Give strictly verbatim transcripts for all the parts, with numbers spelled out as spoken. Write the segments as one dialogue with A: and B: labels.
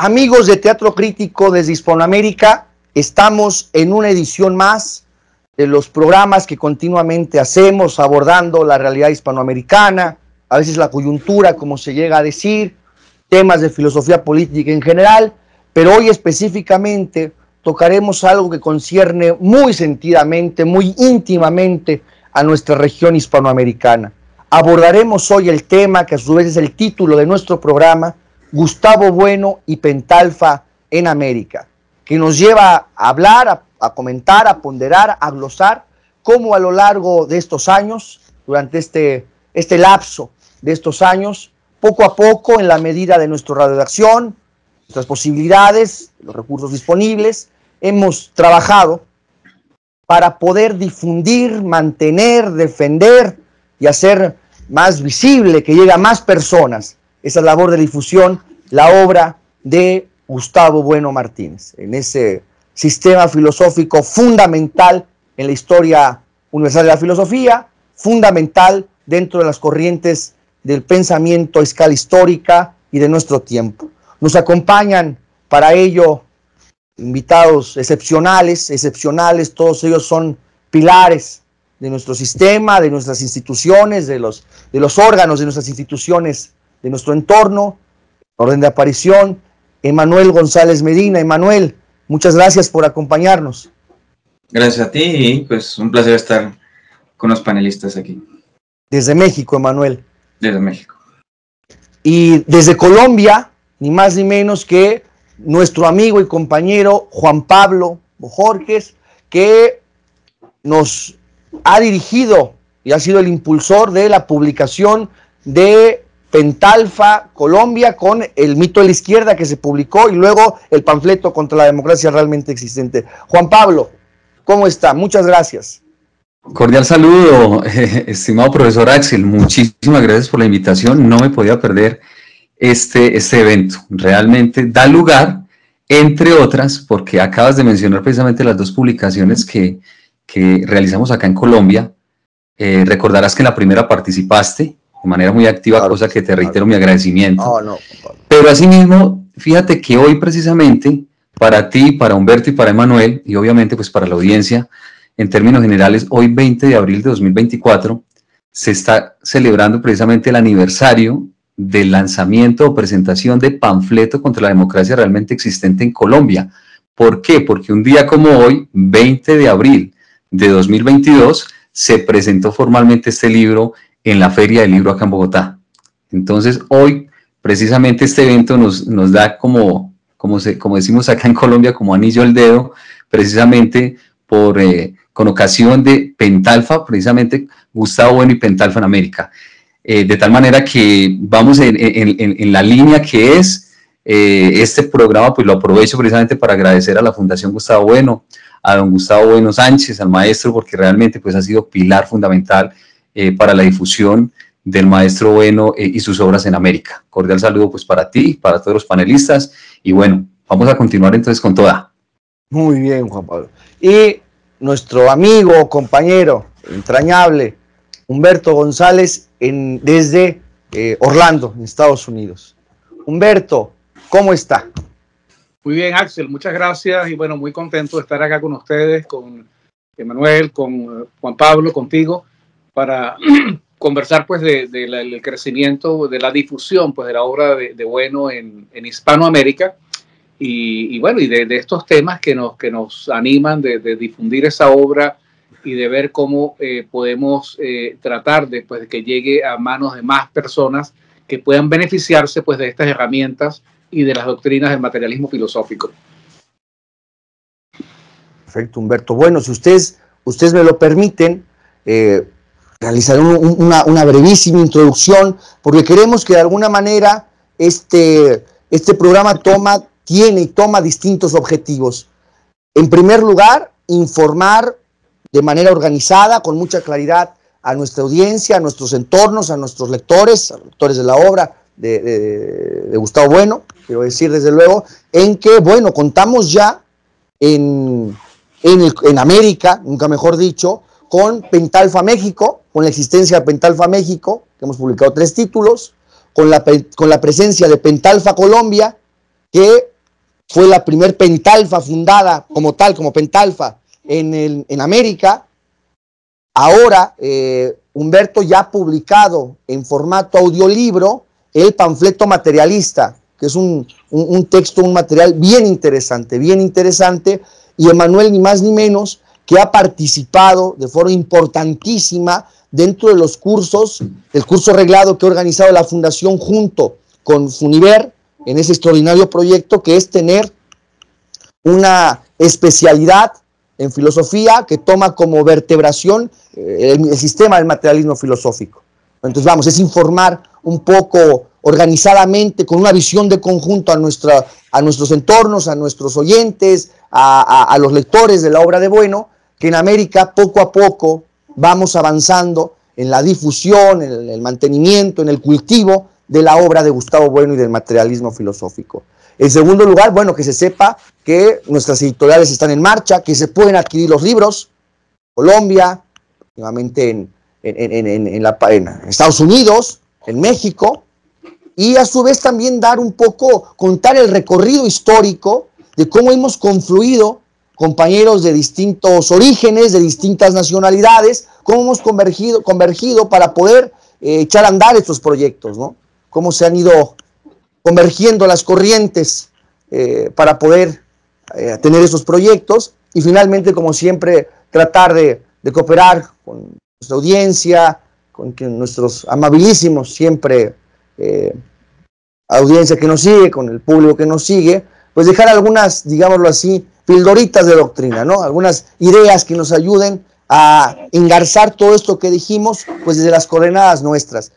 A: Amigos de Teatro Crítico desde Hispanoamérica, estamos en una edición más de los programas que continuamente hacemos abordando la realidad hispanoamericana, a veces la coyuntura, como se llega a decir, temas de filosofía política en general, pero hoy específicamente tocaremos algo que concierne muy sentidamente, muy íntimamente a nuestra región hispanoamericana. Abordaremos hoy el tema que a su vez es el título de nuestro programa, Gustavo Bueno y Pentalfa en América, que nos lleva a hablar, a, a comentar, a ponderar, a glosar cómo a lo largo de estos años, durante este, este lapso de estos años, poco a poco, en la medida de nuestra radioacción, nuestras posibilidades, los recursos disponibles, hemos trabajado para poder difundir, mantener, defender y hacer más visible, que llegue a más personas, esa labor de difusión, la obra de Gustavo Bueno Martínez, en ese sistema filosófico fundamental en la historia universal de la filosofía, fundamental dentro de las corrientes del pensamiento a escala histórica y de nuestro tiempo. Nos acompañan para ello invitados excepcionales, excepcionales, todos ellos son pilares de nuestro sistema, de nuestras instituciones, de los, de los órganos de nuestras instituciones, de nuestro entorno. Orden de aparición, Emanuel González Medina. Emanuel, muchas gracias por acompañarnos.
B: Gracias a ti y pues un placer estar con los panelistas aquí.
A: Desde México, Emanuel.
B: Desde México.
A: Y desde Colombia, ni más ni menos que nuestro amigo y compañero Juan Pablo Bojorges, que nos ha dirigido y ha sido el impulsor de la publicación de Pentalfa, Colombia, con el mito de la izquierda que se publicó y luego el panfleto contra la democracia realmente existente. Juan Pablo, ¿cómo está? Muchas gracias.
C: Cordial saludo, eh, estimado profesor Axel, muchísimas gracias por la invitación, no me podía perder este, este evento, realmente da lugar, entre otras, porque acabas de mencionar precisamente las dos publicaciones que, que realizamos acá en Colombia. Eh, recordarás que en la primera participaste de manera muy activa, claro, cosa que te reitero, claro, mi agradecimiento. No, no, no. Pero asimismo, fíjate que hoy precisamente, para ti, para Humberto y para Emanuel, y obviamente pues para la audiencia, en términos generales, hoy veinte de abril de dos mil veinticuatro, se está celebrando precisamente el aniversario del lanzamiento o presentación de panfleto contra la democracia realmente existente en Colombia. ¿Por qué? Porque un día como hoy, veinte de abril de dos mil veintidós, se presentó formalmente este libro en la Feria del Libro acá en Bogotá. Entonces, hoy, precisamente este evento nos, nos da como, como, se, como decimos acá en Colombia, como anillo al dedo, precisamente por, eh, con ocasión de Pentalfa, precisamente Gustavo Bueno y Pentalfa en América. Eh, de tal manera que vamos en, en, en, en la línea que es eh, este programa, pues lo aprovecho precisamente para agradecer a la Fundación Gustavo Bueno, a don Gustavo Bueno Sánchez, al maestro, porque realmente pues ha sido pilar fundamental Eh, para la difusión del maestro Bueno eh, y sus obras en América. Cordial saludo pues para ti, para todos los panelistas, y bueno, vamos a continuar entonces con toda.
A: Muy bien, Juan Pablo. Y nuestro amigo, compañero, entrañable, Humberto González, en, desde eh, Orlando, en Estados Unidos. Humberto, ¿cómo está?
D: Muy bien, Axel, muchas gracias, y bueno, muy contento de estar acá con ustedes, con Emanuel, con uh, Juan Pablo, contigo, para conversar pues de, de la, del crecimiento, de la difusión pues de la obra de, de Bueno en, en Hispanoamérica y, y bueno, y de, de estos temas que nos, que nos animan de, de difundir esa obra y de ver cómo eh, podemos eh, tratar de, pues, de que llegue a manos de más personas que puedan beneficiarse pues de estas herramientas y de las doctrinas del materialismo filosófico.
A: Perfecto, Humberto. Bueno, si ustedes, ustedes me lo permiten, eh, realizaré un, una, una brevísima introducción, porque queremos que de alguna manera este, este programa toma, tiene y toma distintos objetivos. En primer lugar, informar de manera organizada, con mucha claridad, a nuestra audiencia, a nuestros entornos, a nuestros lectores, a los lectores de la obra de, de, de Gustavo Bueno, quiero decir desde luego, en que, bueno, contamos ya en, en, el, en América, nunca mejor dicho, con Pentalfa México, con la existencia de Pentalfa México, que hemos publicado tres títulos, con la, con la presencia de Pentalfa Colombia, que fue la primer pentalfa fundada como tal, como pentalfa en, el, en América. Ahora, eh, Humberto ya ha publicado en formato audiolibro el panfleto materialista, que es un, un, un texto, un material bien interesante, bien interesante, y Emanuel ni más ni menos que ha participado de forma importantísima dentro de los cursos, el curso reglado que ha organizado la Fundación junto con Funiver, en ese extraordinario proyecto que es tener una especialidad en filosofía que toma como vertebración eh, el, el sistema del materialismo filosófico. Entonces, vamos, es informar un poco organizadamente, con una visión de conjunto a, nuestra, a nuestros entornos, a nuestros oyentes, a, a, a los lectores de la obra de Bueno, que en América poco a poco vamos avanzando en la difusión, en el, el mantenimiento, en el cultivo de la obra de Gustavo Bueno y del materialismo filosófico. En segundo lugar, bueno, que se sepa que nuestras editoriales están en marcha, que se pueden adquirir los libros, Colombia, nuevamente en, en, en, en, en, la, en Estados Unidos, en México, y a su vez también dar un poco, contar el recorrido histórico de cómo hemos confluido compañeros de distintos orígenes, de distintas nacionalidades, cómo hemos convergido, convergido para poder eh, echar a andar estos proyectos, ¿no? Cómo se han ido convergiendo las corrientes eh, para poder eh, tener esos proyectos, y finalmente, como siempre, tratar de, de cooperar con nuestra audiencia, con que nuestros amabilísimos siempre eh, audiencia que nos sigue, con el público que nos sigue, pues dejar algunas, digámoslo así, pildoritas de doctrina, ¿no? Algunas ideas que nos ayuden a engarzar todo esto que dijimos, pues desde las coordenadas nuestras.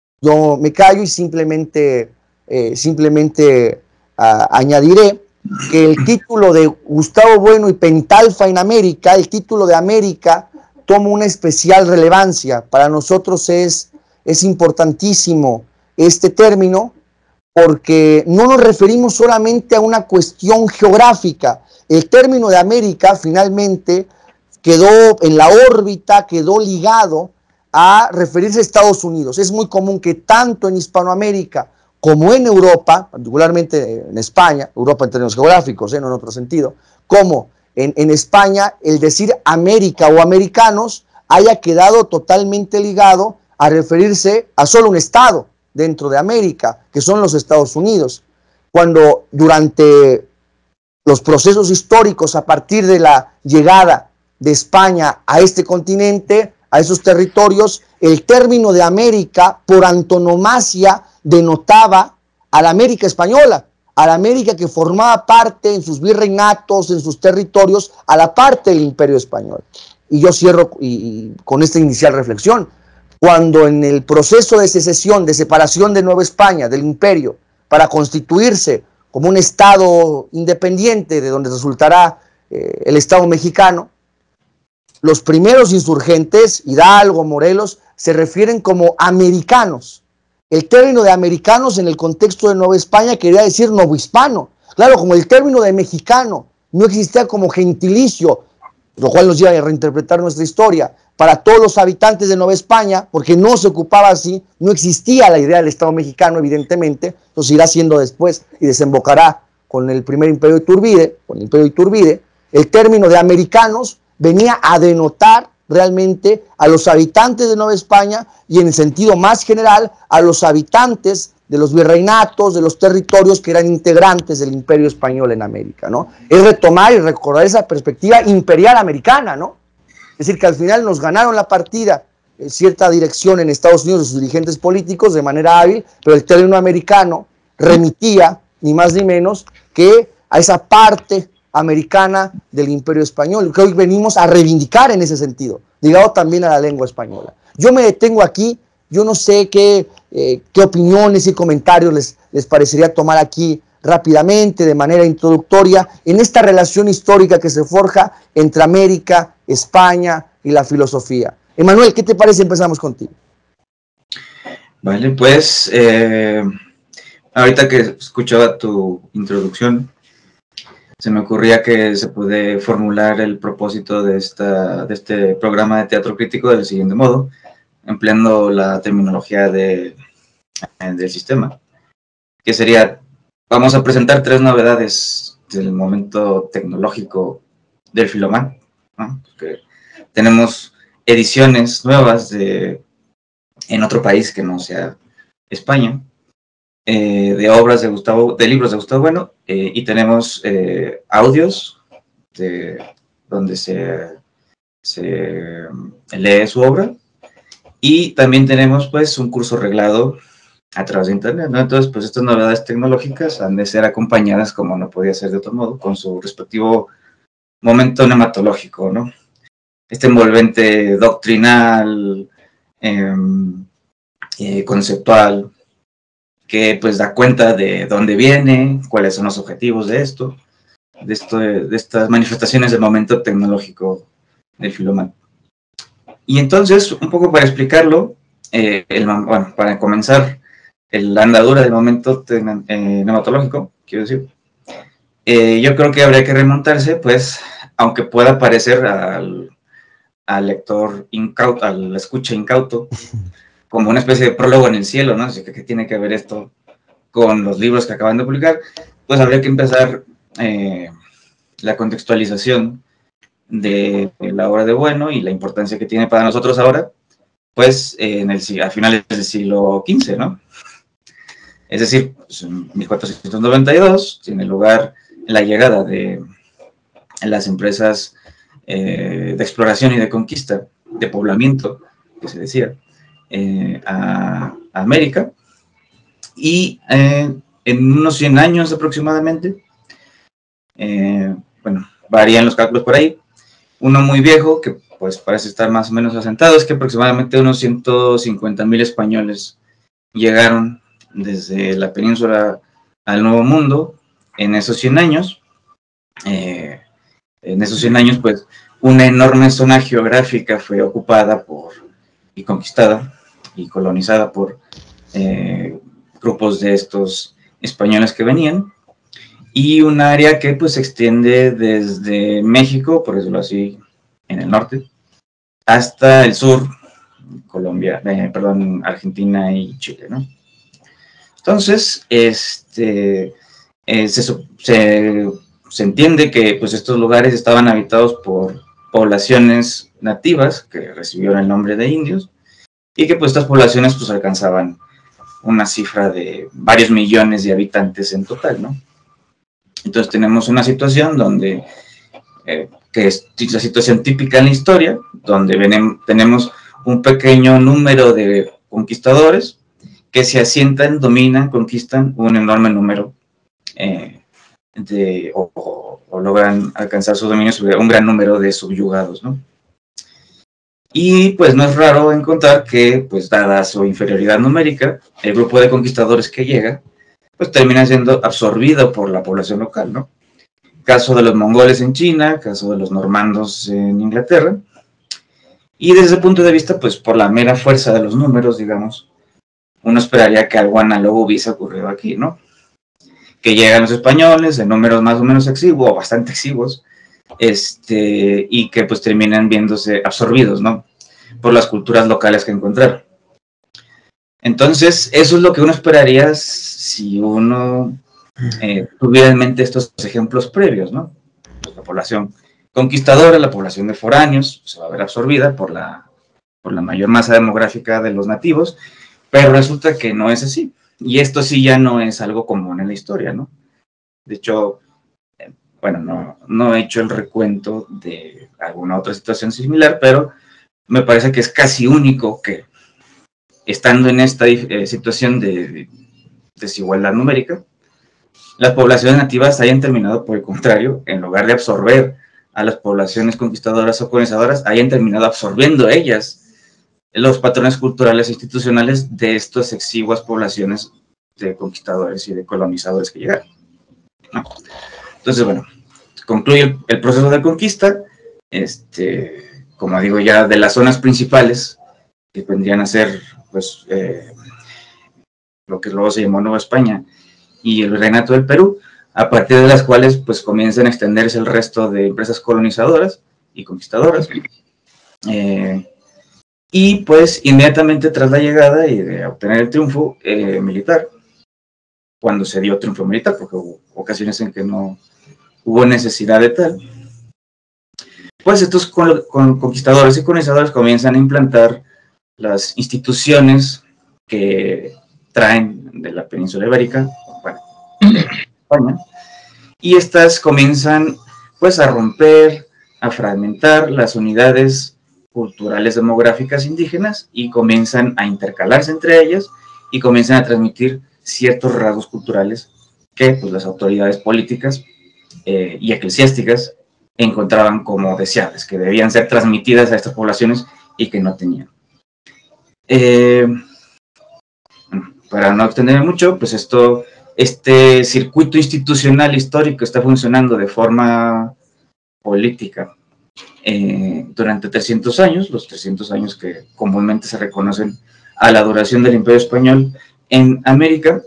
A: Yo me callo y simplemente, eh, simplemente uh, añadiré que el título de Gustavo Bueno y Pentalfa en América, el título de América, toma una especial relevancia. Para nosotros es, es importantísimo este término, porque no nos referimos solamente a una cuestión geográfica. El término de América finalmente quedó en la órbita, quedó ligado a referirse a Estados Unidos. Es muy común que tanto en Hispanoamérica como en Europa, particularmente en España, Europa en términos geográficos, ¿eh? No en otro sentido, como en, en España, el decir América o americanos haya quedado totalmente ligado a referirse a solo un estado dentro de América, que son los Estados Unidos, cuando durante los procesos históricos a partir de la llegada de España a este continente, a esos territorios, el término de América por antonomasia denotaba a la América española, a la América que formaba parte en sus virreinatos, en sus territorios, a la parte del Imperio Español. Y yo cierro y, y con esta inicial reflexión. Cuando en el proceso de secesión, de separación de Nueva España, del imperio, para constituirse como un estado independiente de donde resultará eh, el Estado mexicano, los primeros insurgentes, Hidalgo, Morelos, se refieren como americanos. El término de americanos en el contexto de Nueva España quería decir novohispano. Claro, como el término de mexicano no existía como gentilicio, lo cual nos lleva a reinterpretar nuestra historia, para todos los habitantes de Nueva España, porque no se ocupaba así, no existía la idea del Estado mexicano, evidentemente, entonces irá siendo después y desembocará con el primer imperio de Iturbide, con el imperio de Iturbide. El término de americanos venía a denotar realmente a los habitantes de Nueva España y en el sentido más general a los habitantes de los virreinatos, de los territorios que eran integrantes del imperio español en América, ¿no? Es retomar y recordar esa perspectiva imperial americana, ¿no? Es decir, que al final nos ganaron la partida en cierta dirección en Estados Unidos de sus dirigentes políticos de manera hábil, pero el término americano remitía, ni más ni menos, que a esa parte americana del Imperio Español, que hoy venimos a reivindicar en ese sentido, ligado también a la lengua española. Yo me detengo aquí, yo no sé qué, eh, qué opiniones y comentarios les, les parecería tomar aquí rápidamente, de manera introductoria, en esta relación histórica que se forja entre América, España y la filosofía. Emanuel, ¿qué te parece? Empezamos contigo.
B: Vale, pues eh, ahorita que escuchaba tu introducción, se me ocurría que se puede formular el propósito de, esta, de este programa de teatro crítico del siguiente modo, empleando la terminología de, del sistema, que sería: vamos a presentar tres novedades del momento tecnológico del Filomán, ¿no? Porque tenemos ediciones nuevas de, en otro país que no sea España, eh, de obras de Gustavo, de libros de Gustavo Bueno, eh, y tenemos eh, audios de, donde se, se lee su obra, y también tenemos pues un curso reglado a través de internet, ¿no? Entonces, pues estas novedades tecnológicas han de ser acompañadas, como no podía ser de otro modo, con su respectivo momento nematológico, ¿no? Este envolvente doctrinal, eh, eh, conceptual, que pues da cuenta de dónde viene, cuáles son los objetivos de esto, de, esto, de estas manifestaciones del momento tecnológico del Filomán. Y entonces, un poco para explicarlo, eh, el, bueno, para comenzar, la andadura del momento eh, nematológico, quiero decir, eh, yo creo que habría que remontarse, pues, aunque pueda parecer al, al lector incauto, al escucha incauto, como una especie de prólogo en el cielo, ¿no? Así que, ¿qué tiene que ver esto con los libros que acaban de publicar? Pues habría que empezar eh, la contextualización de, de la obra de Bueno y la importancia que tiene para nosotros ahora, pues, eh, en el, a finales del siglo quince, ¿no? Es decir, pues en mil cuatrocientos noventa y dos tiene lugar la llegada de las empresas eh, de exploración y de conquista, de poblamiento, que se decía, eh, a, a América, y eh, en unos cien años aproximadamente, eh, bueno, varían los cálculos por ahí, uno muy viejo, que pues parece estar más o menos asentado, es que aproximadamente unos ciento cincuenta mil españoles llegaron desde la península al Nuevo Mundo en esos cien años. Eh, en esos cien años, pues, una enorme zona geográfica fue ocupada por, y conquistada y colonizada por eh, grupos de estos españoles que venían, y un área que pues se extiende desde México, por decirlo así, en el norte, hasta el sur, Colombia, eh, perdón, Argentina y Chile, ¿no? Entonces, este, eh, se, se, se entiende que pues, estos lugares estaban habitados por poblaciones nativas que recibieron el nombre de indios, y que pues, estas poblaciones pues, alcanzaban una cifra de varios millones de habitantes en total, ¿no? Entonces tenemos una situación donde, eh, que es la situación típica en la historia, donde ven, tenemos un pequeño número de conquistadores que se asientan, dominan, conquistan un enorme número eh, de, o, o, o logran alcanzar su dominio sobre un gran número de subyugados, ¿no? Y pues no es raro encontrar que, pues dada su inferioridad numérica, el grupo de conquistadores que llega, pues termina siendo absorbido por la población local, ¿no? Caso de los mongoles en China, caso de los normandos en Inglaterra, y desde ese punto de vista, pues por la mera fuerza de los números, digamos, uno esperaría que algo análogo hubiese ocurrido aquí, ¿no? Que llegan los españoles en números más o menos exiguos, o bastante exiguos, este, y que pues terminan viéndose absorbidos, ¿no? Por las culturas locales que encontraron. Entonces, eso es lo que uno esperaría si uno eh, tuviera en mente estos ejemplos previos, ¿no? Pues la población conquistadora, la población de foráneos, se va a ver absorbida por la, por la mayor masa demográfica de los nativos, pero resulta que no es así. Y esto sí ya no es algo común en la historia, ¿no? De hecho, eh, bueno, no, no he hecho el recuento de alguna otra situación similar, pero me parece que es casi único que, estando en esta eh, situación de, de desigualdad numérica, las poblaciones nativas hayan terminado, por el contrario, en lugar de absorber a las poblaciones conquistadoras o colonizadoras, hayan terminado absorbiendo ellas los patrones culturales e institucionales de estas exiguas poblaciones de conquistadores y de colonizadores que llegaron, ¿no? Entonces, bueno, concluye el, el proceso de conquista, este, como digo ya, de las zonas principales, que vendrían a ser, pues, eh, lo que luego se llamó Nueva España, y el Virreinato del Perú, a partir de las cuales, pues, comienzan a extenderse el resto de empresas colonizadoras y conquistadoras, eh, y, pues, inmediatamente tras la llegada y de obtener el triunfo eh, militar, cuando se dio triunfo militar, porque hubo ocasiones en que no, hubo necesidad de tal, pues estos con, con conquistadores y colonizadores comienzan a implantar las instituciones que traen de la península ibérica, bueno, de España, y estas comienzan pues a romper, a fragmentar las unidades culturales demográficas indígenas y comienzan a intercalarse entre ellas y comienzan a transmitir ciertos rasgos culturales que pues, las autoridades políticas eh, y eclesiásticas encontraban como deseables, que debían ser transmitidas a estas poblaciones y que no tenían. Eh, para no extenderme mucho, pues esto, este circuito institucional histórico está funcionando de forma política eh, durante trescientos años, los trescientos años que comúnmente se reconocen a la duración del Imperio Español en América.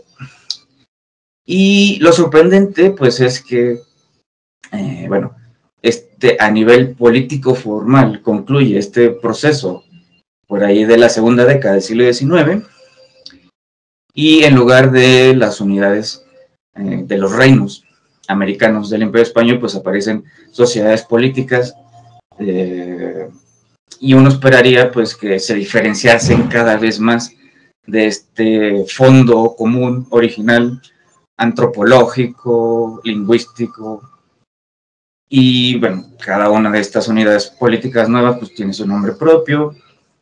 B: Y lo sorprendente, pues, es que, eh, bueno, este, a nivel político formal concluye este proceso por ahí de la segunda década del siglo diecinueve, y en lugar de las unidades eh, de los reinos americanos del Imperio Español, pues aparecen sociedades políticas, eh, y uno esperaría pues que se diferenciasen cada vez más de este fondo común, original, antropológico, lingüístico, y bueno, cada una de estas unidades políticas nuevas pues tiene su nombre propio,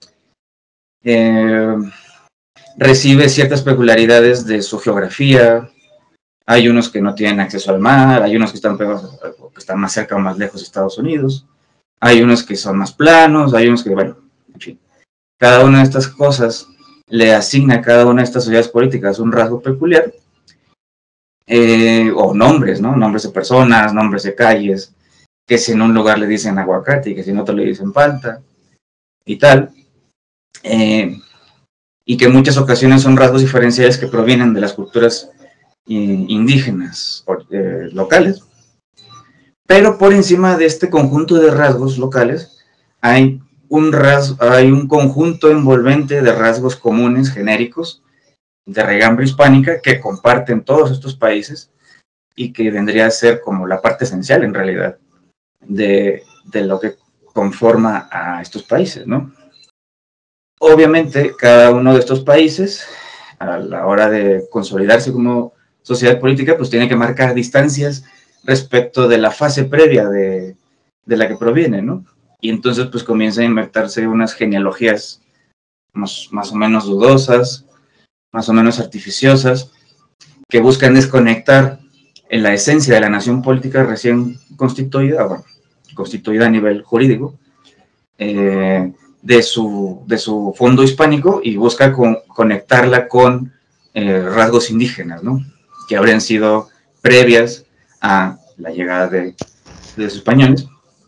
B: eh, recibe ciertas peculiaridades de su geografía. Hay unos que no tienen acceso al mar, hay unos que están, pegados, que están más cerca o más lejos de Estados Unidos, hay unos que son más planos, hay unos que, bueno, en fin, cada una de estas cosas le asigna a cada una de estas sociedades políticas un rasgo peculiar, eh, o nombres, ¿no? Nombres de personas, nombres de calles, que si en un lugar le dicen aguacate y que si en otro le dicen palta, y tal, eh, y que en muchas ocasiones son rasgos diferenciales que provienen de las culturas indígenas eh, locales, pero por encima de este conjunto de rasgos locales hay un, ras hay un conjunto envolvente de rasgos comunes, genéricos, de regambre hispánica que comparten todos estos países y que vendría a ser como la parte esencial en realidad de, de lo que conforma a estos países, ¿no? Obviamente cada uno de estos países a la hora de consolidarse como sociedad política, pues tiene que marcar distancias respecto de la fase previa de, de la que proviene, ¿no? Y entonces pues comienzan a inventarse unas genealogías más, más o menos dudosas, más o menos artificiosas, que buscan desconectar en la esencia de la nación política recién constituida, bueno, constituida a nivel jurídico, eh, de, su, de su fondo hispánico y busca con, conectarla con eh, rasgos indígenas, ¿no? Que habrían sido previas a la llegada de, de los españoles.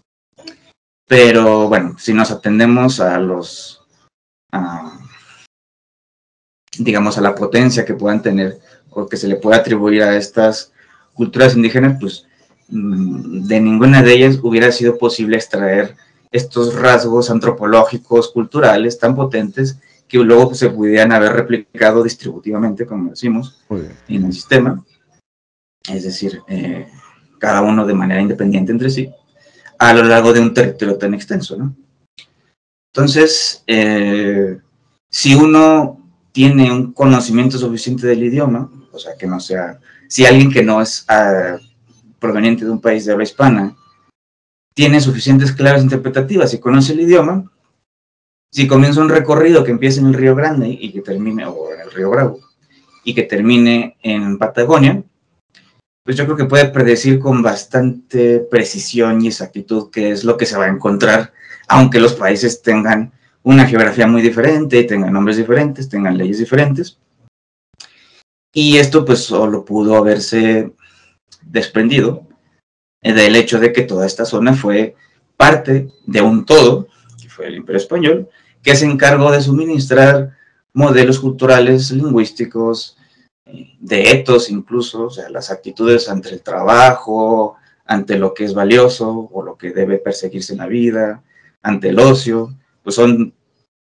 B: Pero bueno, si nos atendemos a los, a, digamos, a la potencia que puedan tener o que se le pueda atribuir a estas culturas indígenas, pues de ninguna de ellas hubiera sido posible extraer estos rasgos antropológicos, culturales tan potentes que luego se pudieran haber replicado distributivamente, como decimos, en el sistema, es decir, eh, cada uno de manera independiente entre sí, a lo largo de un territorio tan extenso, ¿no? Entonces, eh, si uno tiene un conocimiento suficiente del idioma, o sea, que no sea, si alguien que no es uh, proveniente de un país de habla hispana, tiene suficientes claves interpretativas y conoce el idioma, si comienza un recorrido que empiece en el Río Grande y que termine, o en el Río Bravo, y que termine en Patagonia, pues yo creo que puede predecir con bastante precisión y exactitud qué es lo que se va a encontrar, aunque los países tengan una geografía muy diferente, tengan nombres diferentes, tengan leyes diferentes. Y esto pues solo pudo haberse desprendido del hecho de que toda esta zona fue parte de un todo, que fue el Imperio Español, que se encargó de suministrar modelos culturales, lingüísticos, de etos incluso, o sea, las actitudes ante el trabajo, ante lo que es valioso o lo que debe perseguirse en la vida, ante el ocio, pues son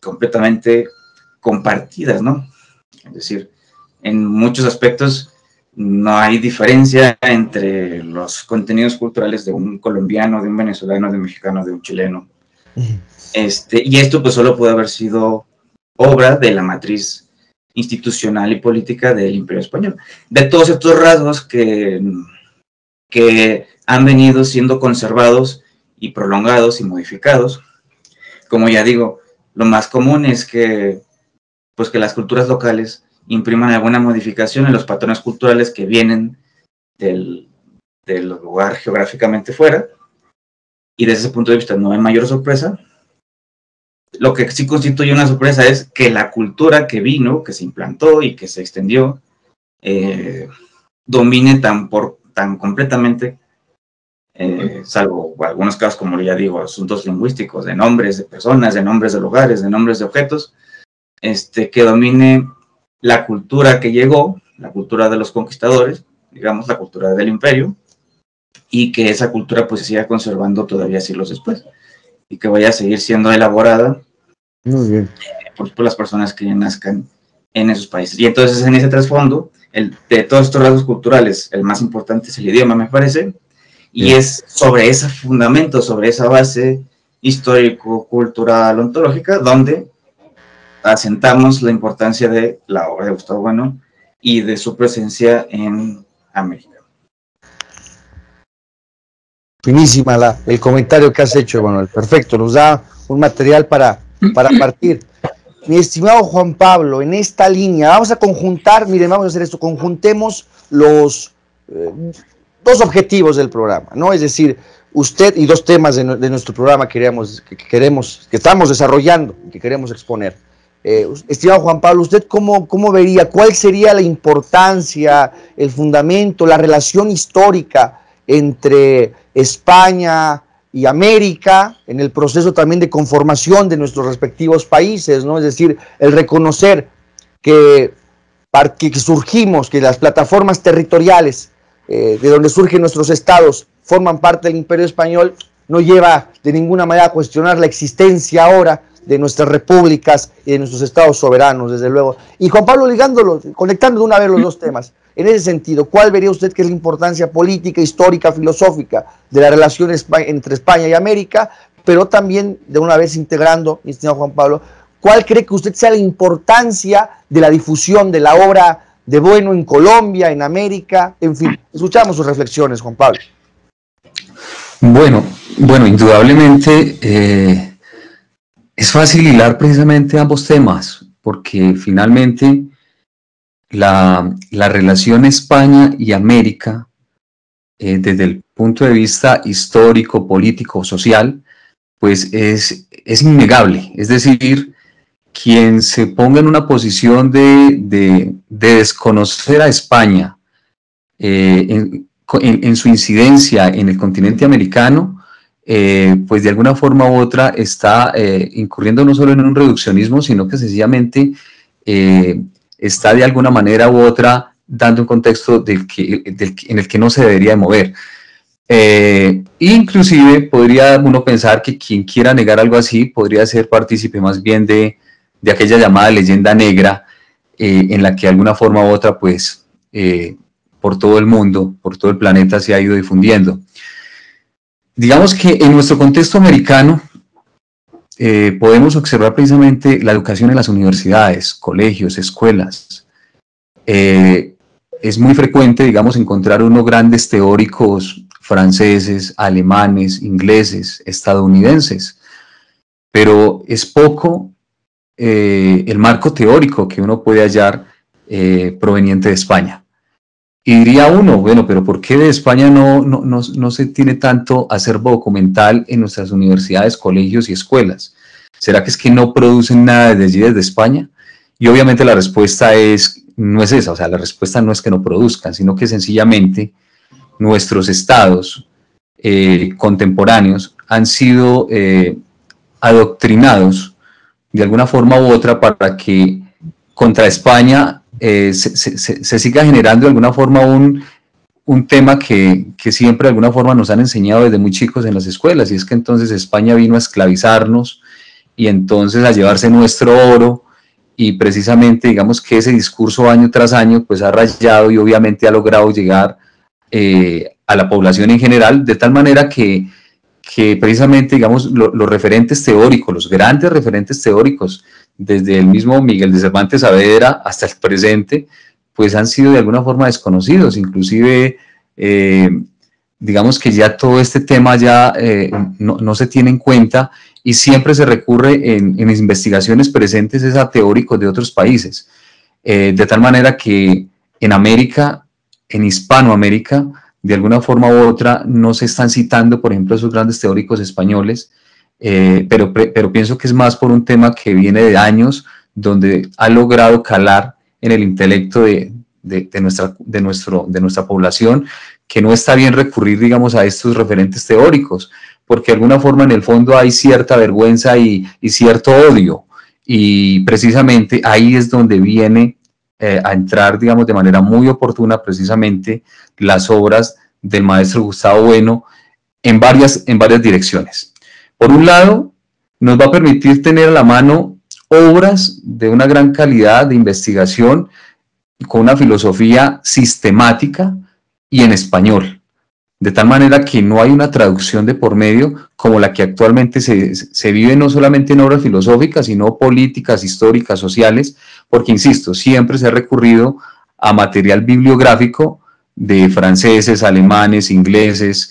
B: completamente compartidas, ¿no? Es decir, en muchos aspectos no hay diferencia entre los contenidos culturales de un colombiano, de un venezolano, de un mexicano, de un chileno. Este, y esto pues solo puede haber sido obra de la matriz institucional y política del Imperio Español. De todos estos rasgos que, que han venido siendo conservados y prolongados y modificados, como ya digo, lo más común es que, pues que las culturas locales impriman alguna modificación en los patrones culturales que vienen del, del lugar geográficamente fuera, y desde ese punto de vista no hay mayor sorpresa. Lo que sí constituye una sorpresa es que la cultura que vino, que se implantó y que se extendió, eh, domine tan, por, tan completamente, eh, salvo algunos casos, como ya digo, asuntos lingüísticos, de nombres de personas, de nombres de lugares, de nombres de objetos, este, que domine la cultura que llegó, la cultura de los conquistadores, digamos, la cultura del imperio, y que esa cultura pues se siga conservando todavía siglos después, y que vaya a seguir siendo elaborada
A: Muy bien.
B: por, por las personas que ya nazcan en esos países. Y entonces en ese trasfondo, el, de todos estos rasgos culturales, el más importante es el idioma, me parece, y bien. Es sobre ese fundamento, sobre esa base histórico, cultural, ontológica, donde asentamos la importancia de la obra de Gustavo Bueno y de su presencia en América.
A: Finísima la, el comentario que has hecho, Manuel. Perfecto, nos da un material para, para partir. Mi estimado Juan Pablo, en esta línea, vamos a conjuntar, miren, vamos a hacer esto, conjuntemos los eh, dos objetivos del programa, ¿no? Es decir, usted y dos temas de, de nuestro programa que queremos, que queremos, que estamos desarrollando, que queremos exponer. Eh, estimado Juan Pablo, ¿usted cómo, cómo vería, cuál sería la importancia, el fundamento, la relación histórica entre España y América en el proceso también de conformación de nuestros respectivos países, ¿no? Es decir, el reconocer que, que surgimos, que las plataformas territoriales eh, de donde surgen nuestros estados forman parte del Imperio Español, no lleva de ninguna manera a cuestionar la existencia ahora de nuestras repúblicas y de nuestros estados soberanos, desde luego. Y Juan Pablo, ligándolo, conectando de una vez los dos temas, en ese sentido, ¿cuál vería usted que es la importancia política, histórica, filosófica de la relación entre España y América, pero también, de una vez integrando, mi estimado Juan Pablo, ¿cuál cree que usted sea la importancia de la difusión de la obra de Bueno en Colombia, en América? En fin, escuchamos sus reflexiones, Juan Pablo.
C: Bueno, bueno, indudablemente eh, es fácil hilar precisamente ambos temas, porque finalmente la, la relación España y América, eh, desde el punto de vista histórico, político, social, pues es, es innegable. Es decir, quien se ponga en una posición de, de, de desconocer a España eh, en, en, en su incidencia en el continente americano, eh, pues de alguna forma u otra está eh, incurriendo no solo en un reduccionismo, sino que sencillamente eh, está de alguna manera u otra dando un contexto del que, del, en el que no se debería de mover. Eh, inclusive podría uno pensar que quien quiera negar algo así podría ser partícipe más bien de, de aquella llamada leyenda negra eh, en la que de alguna forma u otra pues eh, por todo el mundo, por todo el planeta se ha ido difundiendo. Digamos que en nuestro contexto americano eh, podemos observar precisamente la educación en las universidades, colegios, escuelas. Eh, es muy frecuente, digamos, encontrar unos grandes teóricos franceses, alemanes, ingleses, estadounidenses, pero es poco eh, el marco teórico que uno puede hallar eh, proveniente de España. Y diría uno, bueno, pero ¿por qué de España no, no, no, no se tiene tanto acervo documental en nuestras universidades, colegios y escuelas? ¿Será que es que no producen nada desde allí, desde España? Y obviamente la respuesta es, no es esa, o sea, la respuesta no es que no produzcan, sino que sencillamente nuestros estados eh, contemporáneos han sido eh, adoctrinados de alguna forma u otra para que contra España eh, se, se, se siga generando de alguna forma un, un tema que, que siempre de alguna forma nos han enseñado desde muy chicos en las escuelas, y es que entonces España vino a esclavizarnos y entonces a llevarse nuestro oro y precisamente digamos que ese discurso año tras año pues ha rayado y obviamente ha logrado llegar eh, a la población en general, de tal manera que, que precisamente digamos lo, los referentes teóricos, los grandes referentes teóricos, desde el mismo Miguel de Cervantes Saavedra hasta el presente, pues han sido de alguna forma desconocidos, inclusive eh, digamos que ya todo este tema ya eh, no, no se tiene en cuenta y siempre se recurre en, en investigaciones presentes es a teóricos de otros países, eh, de tal manera que en América, en Hispanoamérica, de alguna forma u otra no se están citando, por ejemplo, esos grandes teóricos españoles, eh, pero, pero pienso que es más por un tema que viene de años, donde ha logrado calar en el intelecto de, de, de, nuestra, de, nuestro, de nuestra población, que no está bien recurrir, digamos, a estos referentes teóricos, porque de alguna forma en el fondo hay cierta vergüenza y, y cierto odio, y precisamente ahí es donde viene eh, a entrar, digamos, de manera muy oportuna precisamente las obras del maestro Gustavo Bueno en varias, en varias direcciones. Por un lado, nos va a permitir tener a la mano obras de una gran calidad de investigación con una filosofía sistemática y en español, de tal manera que no hay una traducción de por medio como la que actualmente se, se vive no solamente en obras filosóficas, sino políticas, históricas, sociales, porque, insisto, siempre se ha recurrido a material bibliográfico de franceses, alemanes, ingleses,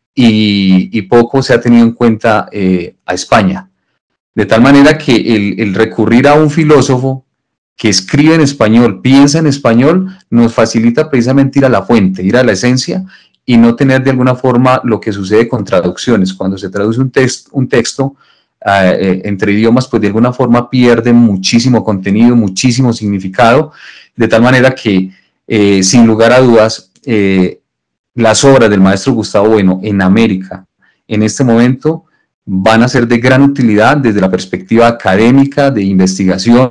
C: y, y poco se ha tenido en cuenta eh, a España. De tal manera que el, el recurrir a un filósofo que escribe en español, piensa en español, nos facilita precisamente ir a la fuente, ir a la esencia y no tener de alguna forma lo que sucede con traducciones. Cuando se traduce un, text, un texto eh, entre idiomas, pues de alguna forma pierde muchísimo contenido, muchísimo significado, de tal manera que, eh, sin lugar a dudas, eh, las obras del maestro Gustavo Bueno en América, en este momento, van a ser de gran utilidad desde la perspectiva académica, de investigación,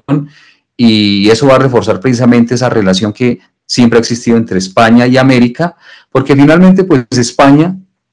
C: y eso va a reforzar precisamente esa relación que siempre ha existido entre España y América, porque finalmente, pues España,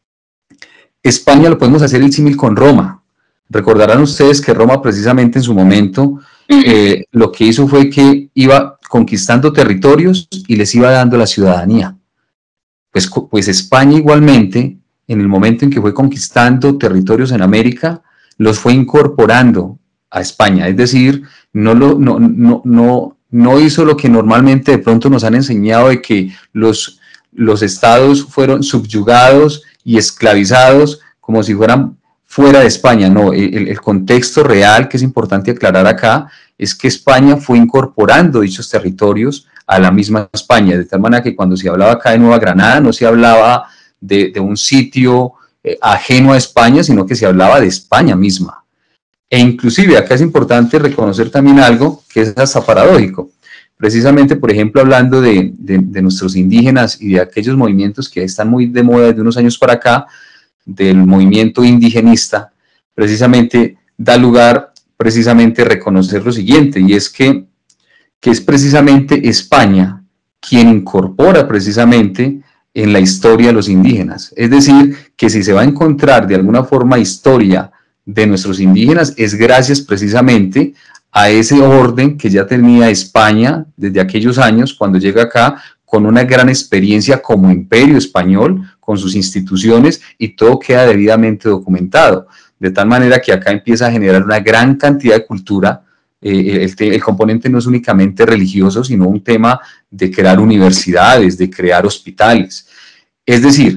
C: España lo podemos hacer el símil con Roma. Recordarán ustedes que Roma precisamente en su momento eh, lo que hizo fue que iba conquistando territorios y les iba dando la ciudadanía. Pues, pues España igualmente, en el momento en que fue conquistando territorios en América, los fue incorporando a España, es decir, no, lo, no, no, no, no hizo lo que normalmente de pronto nos han enseñado de que los, los estados fueron subyugados y esclavizados como si fueran fuera de España. No, el, el contexto real que es importante aclarar acá es que España fue incorporando dichos territorios a la misma España, de tal manera que cuando se hablaba acá de Nueva Granada no se hablaba de, de un sitio eh, ajeno a España, sino que se hablaba de España misma. E inclusive acá es importante reconocer también algo que es hasta paradójico. Precisamente, por ejemplo, hablando de, de, de nuestros indígenas y de aquellos movimientos que están muy de moda desde unos años para acá, del movimiento indigenista, precisamente da lugar precisamente a reconocer lo siguiente, y es que, que es precisamente España quien incorpora precisamente en la historia a los indígenas. Es decir, que si se va a encontrar de alguna forma historia de nuestros indígenas, es gracias precisamente a ese orden que ya tenía España desde aquellos años, cuando llega acá con una gran experiencia como imperio español, con sus instituciones, y todo queda debidamente documentado, de tal manera que acá empieza a generar una gran cantidad de cultura. Eh, el, el componente no es únicamente religioso, sino un tema de crear universidades, de crear hospitales. Es decir,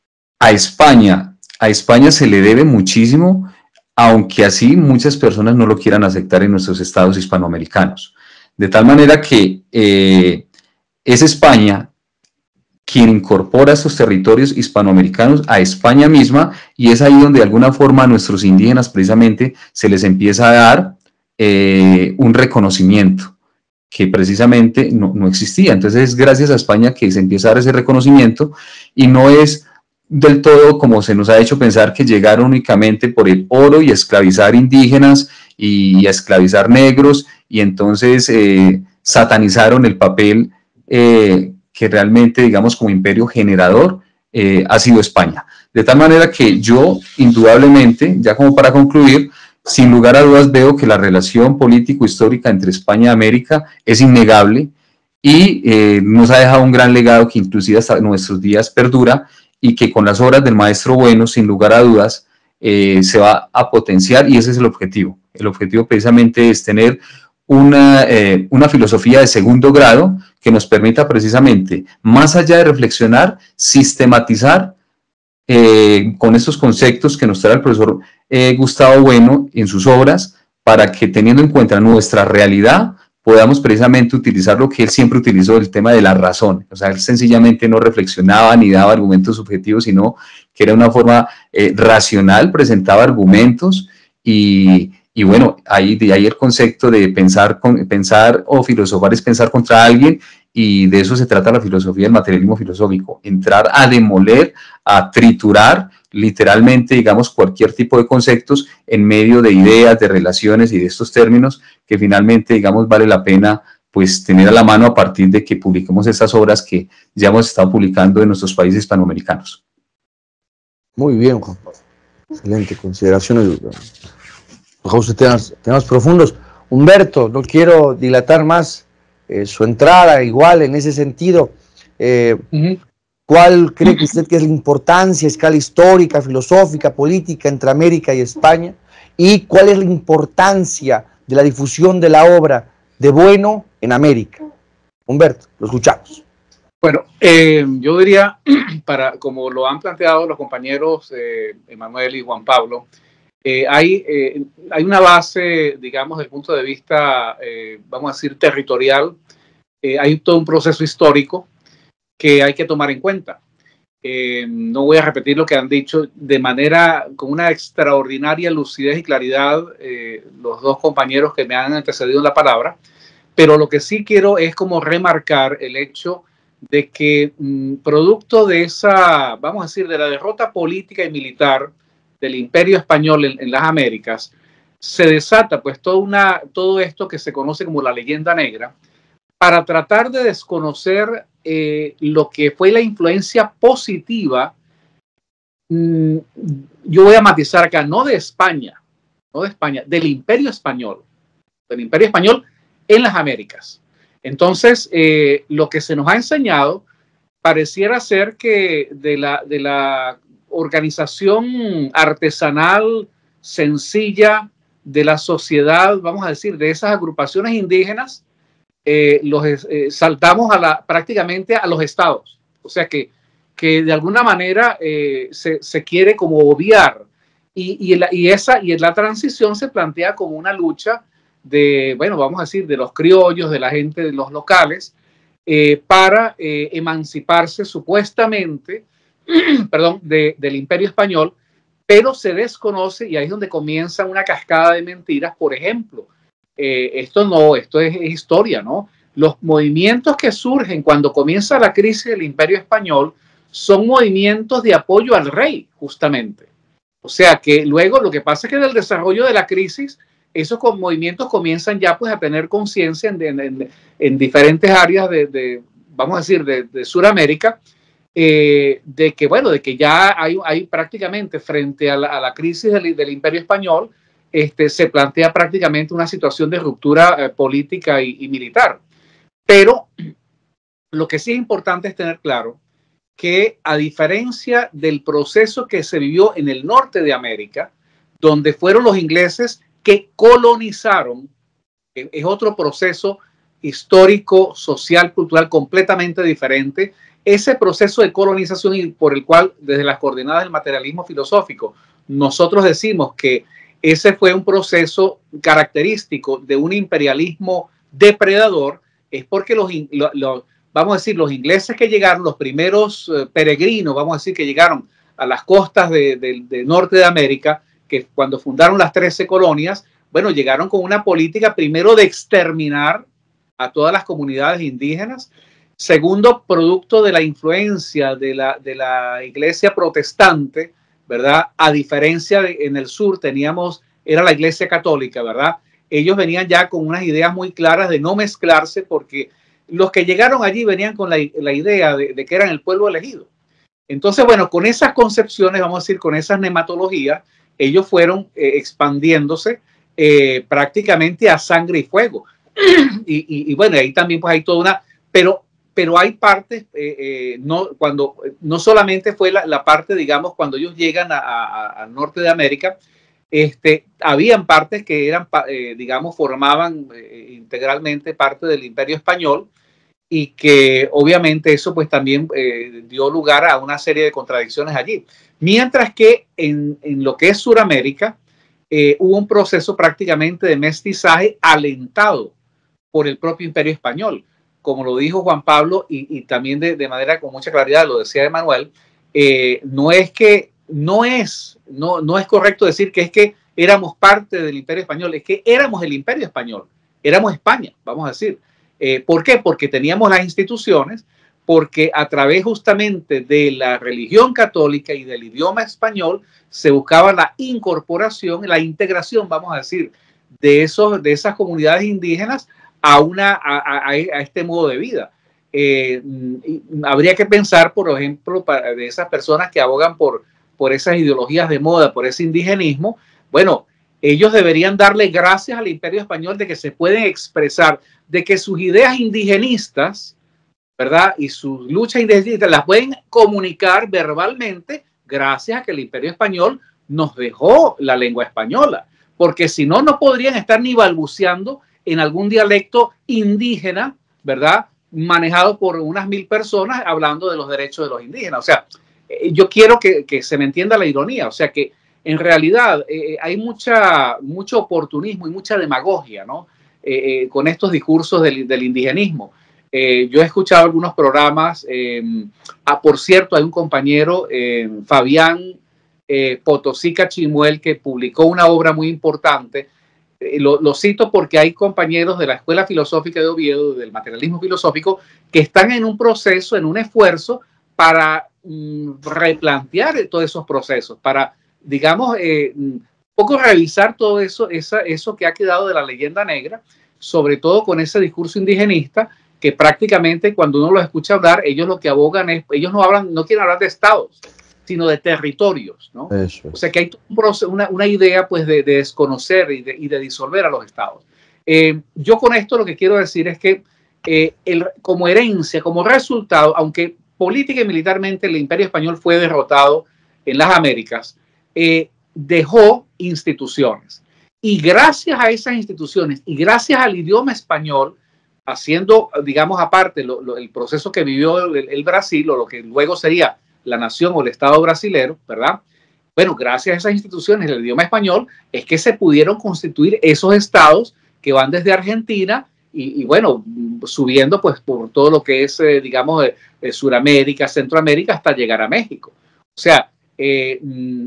C: a España, a España se le debe muchísimo, aunque así muchas personas no lo quieran aceptar en nuestros estados hispanoamericanos. De tal manera que eh, es España quien incorpora estos territorios hispanoamericanos a España misma, y es ahí donde de alguna forma a nuestros indígenas precisamente se les empieza a dar eh, un reconocimiento que precisamente no, no existía. Entonces es gracias a España que se empieza a dar ese reconocimiento, y no es del todo como se nos ha hecho pensar que llegaron únicamente por el oro y a esclavizar indígenas y a esclavizar negros, y entonces eh, satanizaron el papel eh, que realmente, digamos, como imperio generador eh, ha sido España. De tal manera que yo, indudablemente, ya como para concluir, sin lugar a dudas veo que la relación político-histórica entre España y América es innegable y eh, nos ha dejado un gran legado que inclusive hasta nuestros días perdura y que con las obras del maestro Bueno, sin lugar a dudas, eh, se va a potenciar y ese es el objetivo. El objetivo precisamente es tener una, eh, una filosofía de segundo grado que nos permita precisamente, más allá de reflexionar, sistematizar eh, con estos conceptos que nos trae el profesor eh, Gustavo Bueno en sus obras, para que teniendo en cuenta nuestra realidad, podamos precisamente utilizar lo que él siempre utilizó, el tema de la razón. O sea, él sencillamente no reflexionaba ni daba argumentos subjetivos, sino que era una forma eh, racional, presentaba argumentos y, y bueno, ahí, de ahí el concepto de pensar, con, pensar o filosofar es pensar contra alguien, y de eso se trata la filosofía del materialismo filosófico, entrar a demoler, a triturar literalmente, digamos, cualquier tipo de conceptos en medio de ideas, de relaciones y de estos términos que finalmente, digamos, vale la pena pues tener a la mano a partir de que publiquemos estas obras que ya hemos estado publicando en nuestros países hispanoamericanos.
A: Muy bien, Juan Pablo. Excelente consideraciones. José, temas, temas profundos. Humberto, no quiero dilatar más eh, su entrada, igual en ese sentido. Eh, uh-huh. ¿Cuál cree que usted que es la importancia a escala histórica, filosófica, política entre América y España? ¿Y cuál es la importancia de la difusión de la obra de Bueno en América? Humberto, lo escuchamos.
D: Bueno, eh, yo diría, para, como lo han planteado los compañeros eh, Emanuel y Juan Pablo, eh, hay, eh, hay una base, digamos, desde el punto de vista, eh, vamos a decir, territorial. Eh, hay todo un proceso histórico que hay que tomar en cuenta. Eh, no voy a repetir lo que han dicho de manera, con una extraordinaria lucidez y claridad, eh, los dos compañeros que me han antecedido en la palabra, pero lo que sí quiero es como remarcar el hecho de que mmm, producto de esa, vamos a decir, de la derrota política y militar del Imperio Español en, en las Américas, se desata pues toda una, todo esto que se conoce como la leyenda negra, para tratar de desconocer eh, lo que fue la influencia positiva, mmm, yo voy a matizar acá, no de España, no de España, del Imperio Español, del Imperio Español en las Américas. Entonces, eh, lo que se nos ha enseñado pareciera ser que de la, de la organización artesanal sencilla de la sociedad, vamos a decir, de esas agrupaciones indígenas, eh, los, eh, saltamos a la, prácticamente a los estados. O sea que, que de alguna manera eh, se, se quiere como obviar. Y, y, la, y, esa, y la transición se plantea como una lucha de, bueno, vamos a decir, de los criollos, de la gente de los locales, eh, para eh, emanciparse supuestamente, perdón, de, del Imperio Español, pero se desconoce, y ahí es donde comienza una cascada de mentiras. Por ejemplo, eh, esto no, esto es, es historia, ¿no? Los movimientos que surgen cuando comienza la crisis del Imperio Español son movimientos de apoyo al rey, justamente. O sea que luego lo que pasa es que en el desarrollo de la crisis, esos movimientos comienzan ya pues a tener conciencia en, en, en diferentes áreas de, de, vamos a decir, de, de Sudamérica, eh, de que, bueno, de que ya hay, hay prácticamente frente a la, a la crisis del, del Imperio Español, este, se plantea prácticamente una situación de ruptura eh, política y, y militar. Pero lo que sí es importante es tener claro que, a diferencia del proceso que se vivió en el norte de América, donde fueron los ingleses que colonizaron, es otro proceso histórico, social, cultural completamente diferente. Ese proceso de colonización, y por el cual desde las coordenadas del materialismo filosófico nosotros decimos que ese fue un proceso característico de un imperialismo depredador, es porque los, los vamos a decir, los ingleses que llegaron, los primeros eh, peregrinos, vamos a decir, que llegaron a las costas de, de, de norte de América, que cuando fundaron las trece colonias, bueno, llegaron con una política primero de exterminar a todas las comunidades indígenas, segundo, producto de la influencia de la, de la iglesia protestante, ¿verdad? A diferencia de en el sur teníamos, era la iglesia católica, ¿verdad? Ellos venían ya con unas ideas muy claras de no mezclarse, porque los que llegaron allí venían con la, la idea de, de que eran el pueblo elegido. Entonces, bueno, con esas concepciones, vamos a decir, con esas nematologías, ellos fueron eh, expandiéndose eh, prácticamente a sangre y fuego. y, y, y bueno, ahí también pues hay toda una, pero, pero hay partes, eh, eh, no, cuando, no solamente fue la, la parte, digamos, cuando ellos llegan al norte de América, este, habían partes que eran, eh, digamos, formaban eh, integralmente parte del Imperio Español, y que obviamente eso pues también eh, dio lugar a una serie de contradicciones allí. Mientras que en, en lo que es Sudamérica, eh, hubo un proceso prácticamente de mestizaje alentado por el propio Imperio Español. Como lo dijo Juan Pablo, y, y también de, de manera con mucha claridad lo decía Emanuel, eh, no es que, no es, no, no es correcto decir que es que éramos parte del Imperio Español, es que éramos el Imperio Español, éramos España, vamos a decir. Eh, ¿Por qué? Porque teníamos las instituciones, porque a través justamente de la religión católica y del idioma español se buscaba la incorporación, la integración, vamos a decir, de, esos, de esas comunidades indígenas a, una, a, a, a este modo de vida. Eh, habría que pensar, por ejemplo, para, de esas personas que abogan por, por esas ideologías de moda, por ese indigenismo. Bueno, ellos deberían darle gracias al Imperio Español de que se pueden expresar, de que sus ideas indigenistas, ¿verdad? Y sus luchas indigenistas las pueden comunicar verbalmente gracias a que el Imperio Español nos dejó la lengua española, porque si no, no podrían estar ni balbuceando en algún dialecto indígena, ¿verdad? Manejado por unas mil personas hablando de los derechos de los indígenas. O sea, eh, yo quiero que, que se me entienda la ironía, o sea que en realidad eh, hay mucha, mucho oportunismo y mucha demagogia, ¿no? Eh, eh, con estos discursos del, del indigenismo. Eh, yo he escuchado algunos programas, eh, ah, por cierto, hay un compañero, eh, Fabián eh, Potosica Chimuel, que publicó una obra muy importante. Eh, lo, lo cito porque hay compañeros de la Escuela Filosófica de Oviedo, del materialismo filosófico, que están en un proceso, en un esfuerzo para mm, replantear todos esos procesos, para, digamos, eh, un poco revisar todo eso, esa, eso que ha quedado de la leyenda negra, sobre todo con ese discurso indigenista, que prácticamente cuando uno los escucha hablar, ellos lo que abogan es, ellos no hablan, no quieren hablar de estados, sino de territorios, ¿no? Eso es. O sea que hay un proceso, una, una idea pues de, de desconocer y de, y de disolver a los estados. Eh, yo con esto lo que quiero decir es que eh, el, como herencia, como resultado, aunque política y militarmente el Imperio Español fue derrotado en las Américas, eh, dejó instituciones. Y gracias a esas instituciones y gracias al idioma español, haciendo, digamos, aparte lo, lo, el proceso que vivió el, el Brasil, o lo que luego sería la nación o el Estado brasilero, ¿verdad? Bueno, gracias a esas instituciones del idioma español es que se pudieron constituir esos estados que van desde Argentina y, y bueno, subiendo pues por todo lo que es, eh, digamos, eh, eh, Suramérica, Centroamérica, hasta llegar a México. O sea, eh,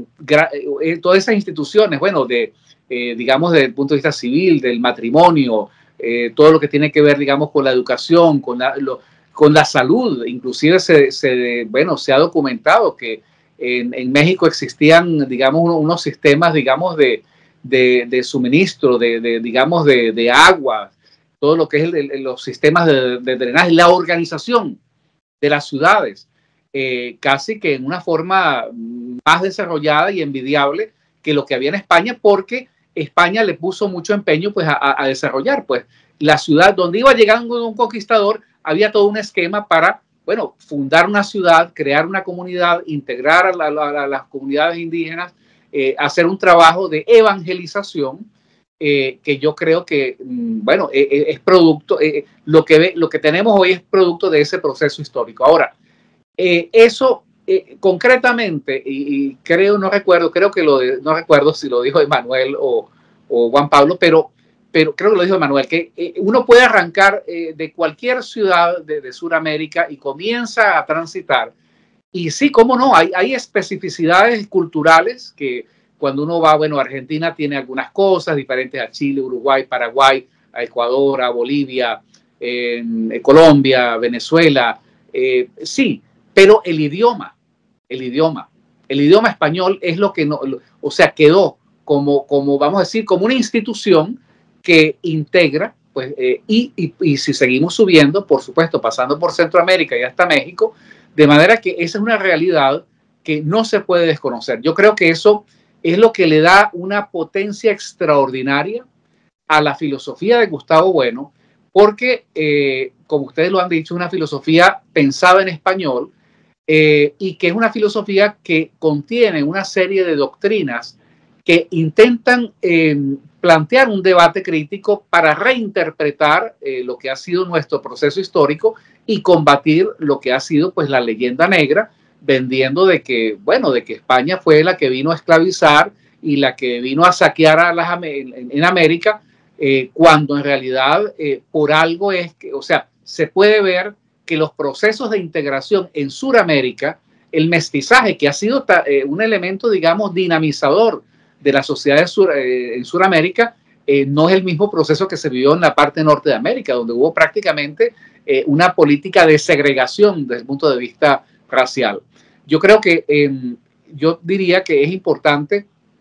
D: eh, todas esas instituciones, bueno, de, eh, digamos, desde el punto de vista civil, del matrimonio, eh, todo lo que tiene que ver, digamos, con la educación, con la, lo, con la salud, inclusive se, se, bueno, se ha documentado que en, en México existían, digamos, unos, unos sistemas, digamos, de, de, de suministro, de, de, digamos, de, de agua, todo lo que es el, el, los sistemas de, de drenaje, la organización de las ciudades, eh, casi que en una forma más desarrollada y envidiable que lo que había en España, porque España le puso mucho empeño pues, a, a desarrollar pues, la ciudad donde iba llegando un conquistador. Había todo un esquema para, bueno, fundar una ciudad, crear una comunidad, integrar a, la, a, la, a las comunidades indígenas, eh, hacer un trabajo de evangelización, eh, que yo creo que, bueno, eh, es producto, eh, lo, que, lo que tenemos hoy es producto de ese proceso histórico. Ahora, eh, eso eh, concretamente, y, y creo, no recuerdo, creo que lo, de, no recuerdo si lo dijo Emanuel o, o Juan Pablo, pero pero creo que lo dijo Emanuel, que eh, uno puede arrancar eh, de cualquier ciudad de, de Sudamérica y comienza a transitar. Y sí, cómo no, hay, hay especificidades culturales que cuando uno va, bueno, Argentina tiene algunas cosas diferentes a Chile, Uruguay, Paraguay, a Ecuador, a Bolivia, eh, Colombia, Venezuela. Eh, sí, pero el idioma, el idioma, el idioma español es lo que no, o sea, quedó como, como vamos a decir, como una institución que integra, pues, eh, y, y, y si seguimos subiendo, por supuesto, pasando por Centroamérica y hasta México, de manera que esa es una realidad que no se puede desconocer. Yo creo que eso es lo que le da una potencia extraordinaria a la filosofía de Gustavo Bueno, porque, eh, como ustedes lo han dicho, es una filosofía pensada en español eh, y que es una filosofía que contiene una serie de doctrinas que intentan eh, plantear un debate crítico para reinterpretar eh, lo que ha sido nuestro proceso histórico y combatir lo que ha sido pues la leyenda negra, vendiendo de que, bueno, de que España fue la que vino a esclavizar y la que vino a saquear a las, en, en América, eh, cuando en realidad eh, por algo es que, o sea, se puede ver que los procesos de integración en Suramérica, el mestizaje, que ha sido eh, un elemento, digamos, dinamizador de la sociedad de Sur, eh, en Suramérica, eh, no es el mismo proceso que se vivió en la parte norte de América, donde hubo prácticamente eh, una política de segregación desde el punto de vista racial. Yo creo que eh, yo diría que es importante,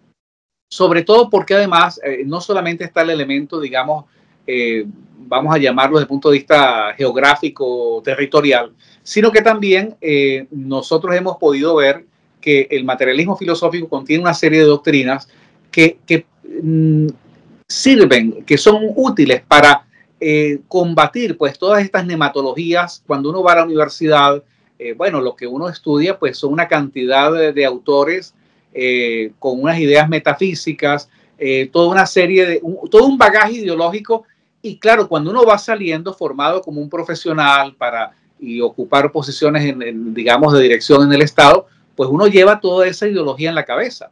D: sobre todo porque además eh, no solamente está el elemento, digamos, eh, vamos a llamarlo desde el punto de vista geográfico, territorial, sino que también eh, nosotros hemos podido ver que el materialismo filosófico contiene una serie de doctrinas que, que mm, sirven, que son útiles para eh, combatir pues todas estas nematologías. Cuando uno va a la universidad, eh, bueno, lo que uno estudia pues son una cantidad de, de autores eh, con unas ideas metafísicas, eh, toda una serie de, un, todo un bagaje ideológico, y claro, cuando uno va saliendo formado como un profesional para y ocupar posiciones en, en, digamos, de dirección en el Estado, pues uno lleva toda esa ideología en la cabeza.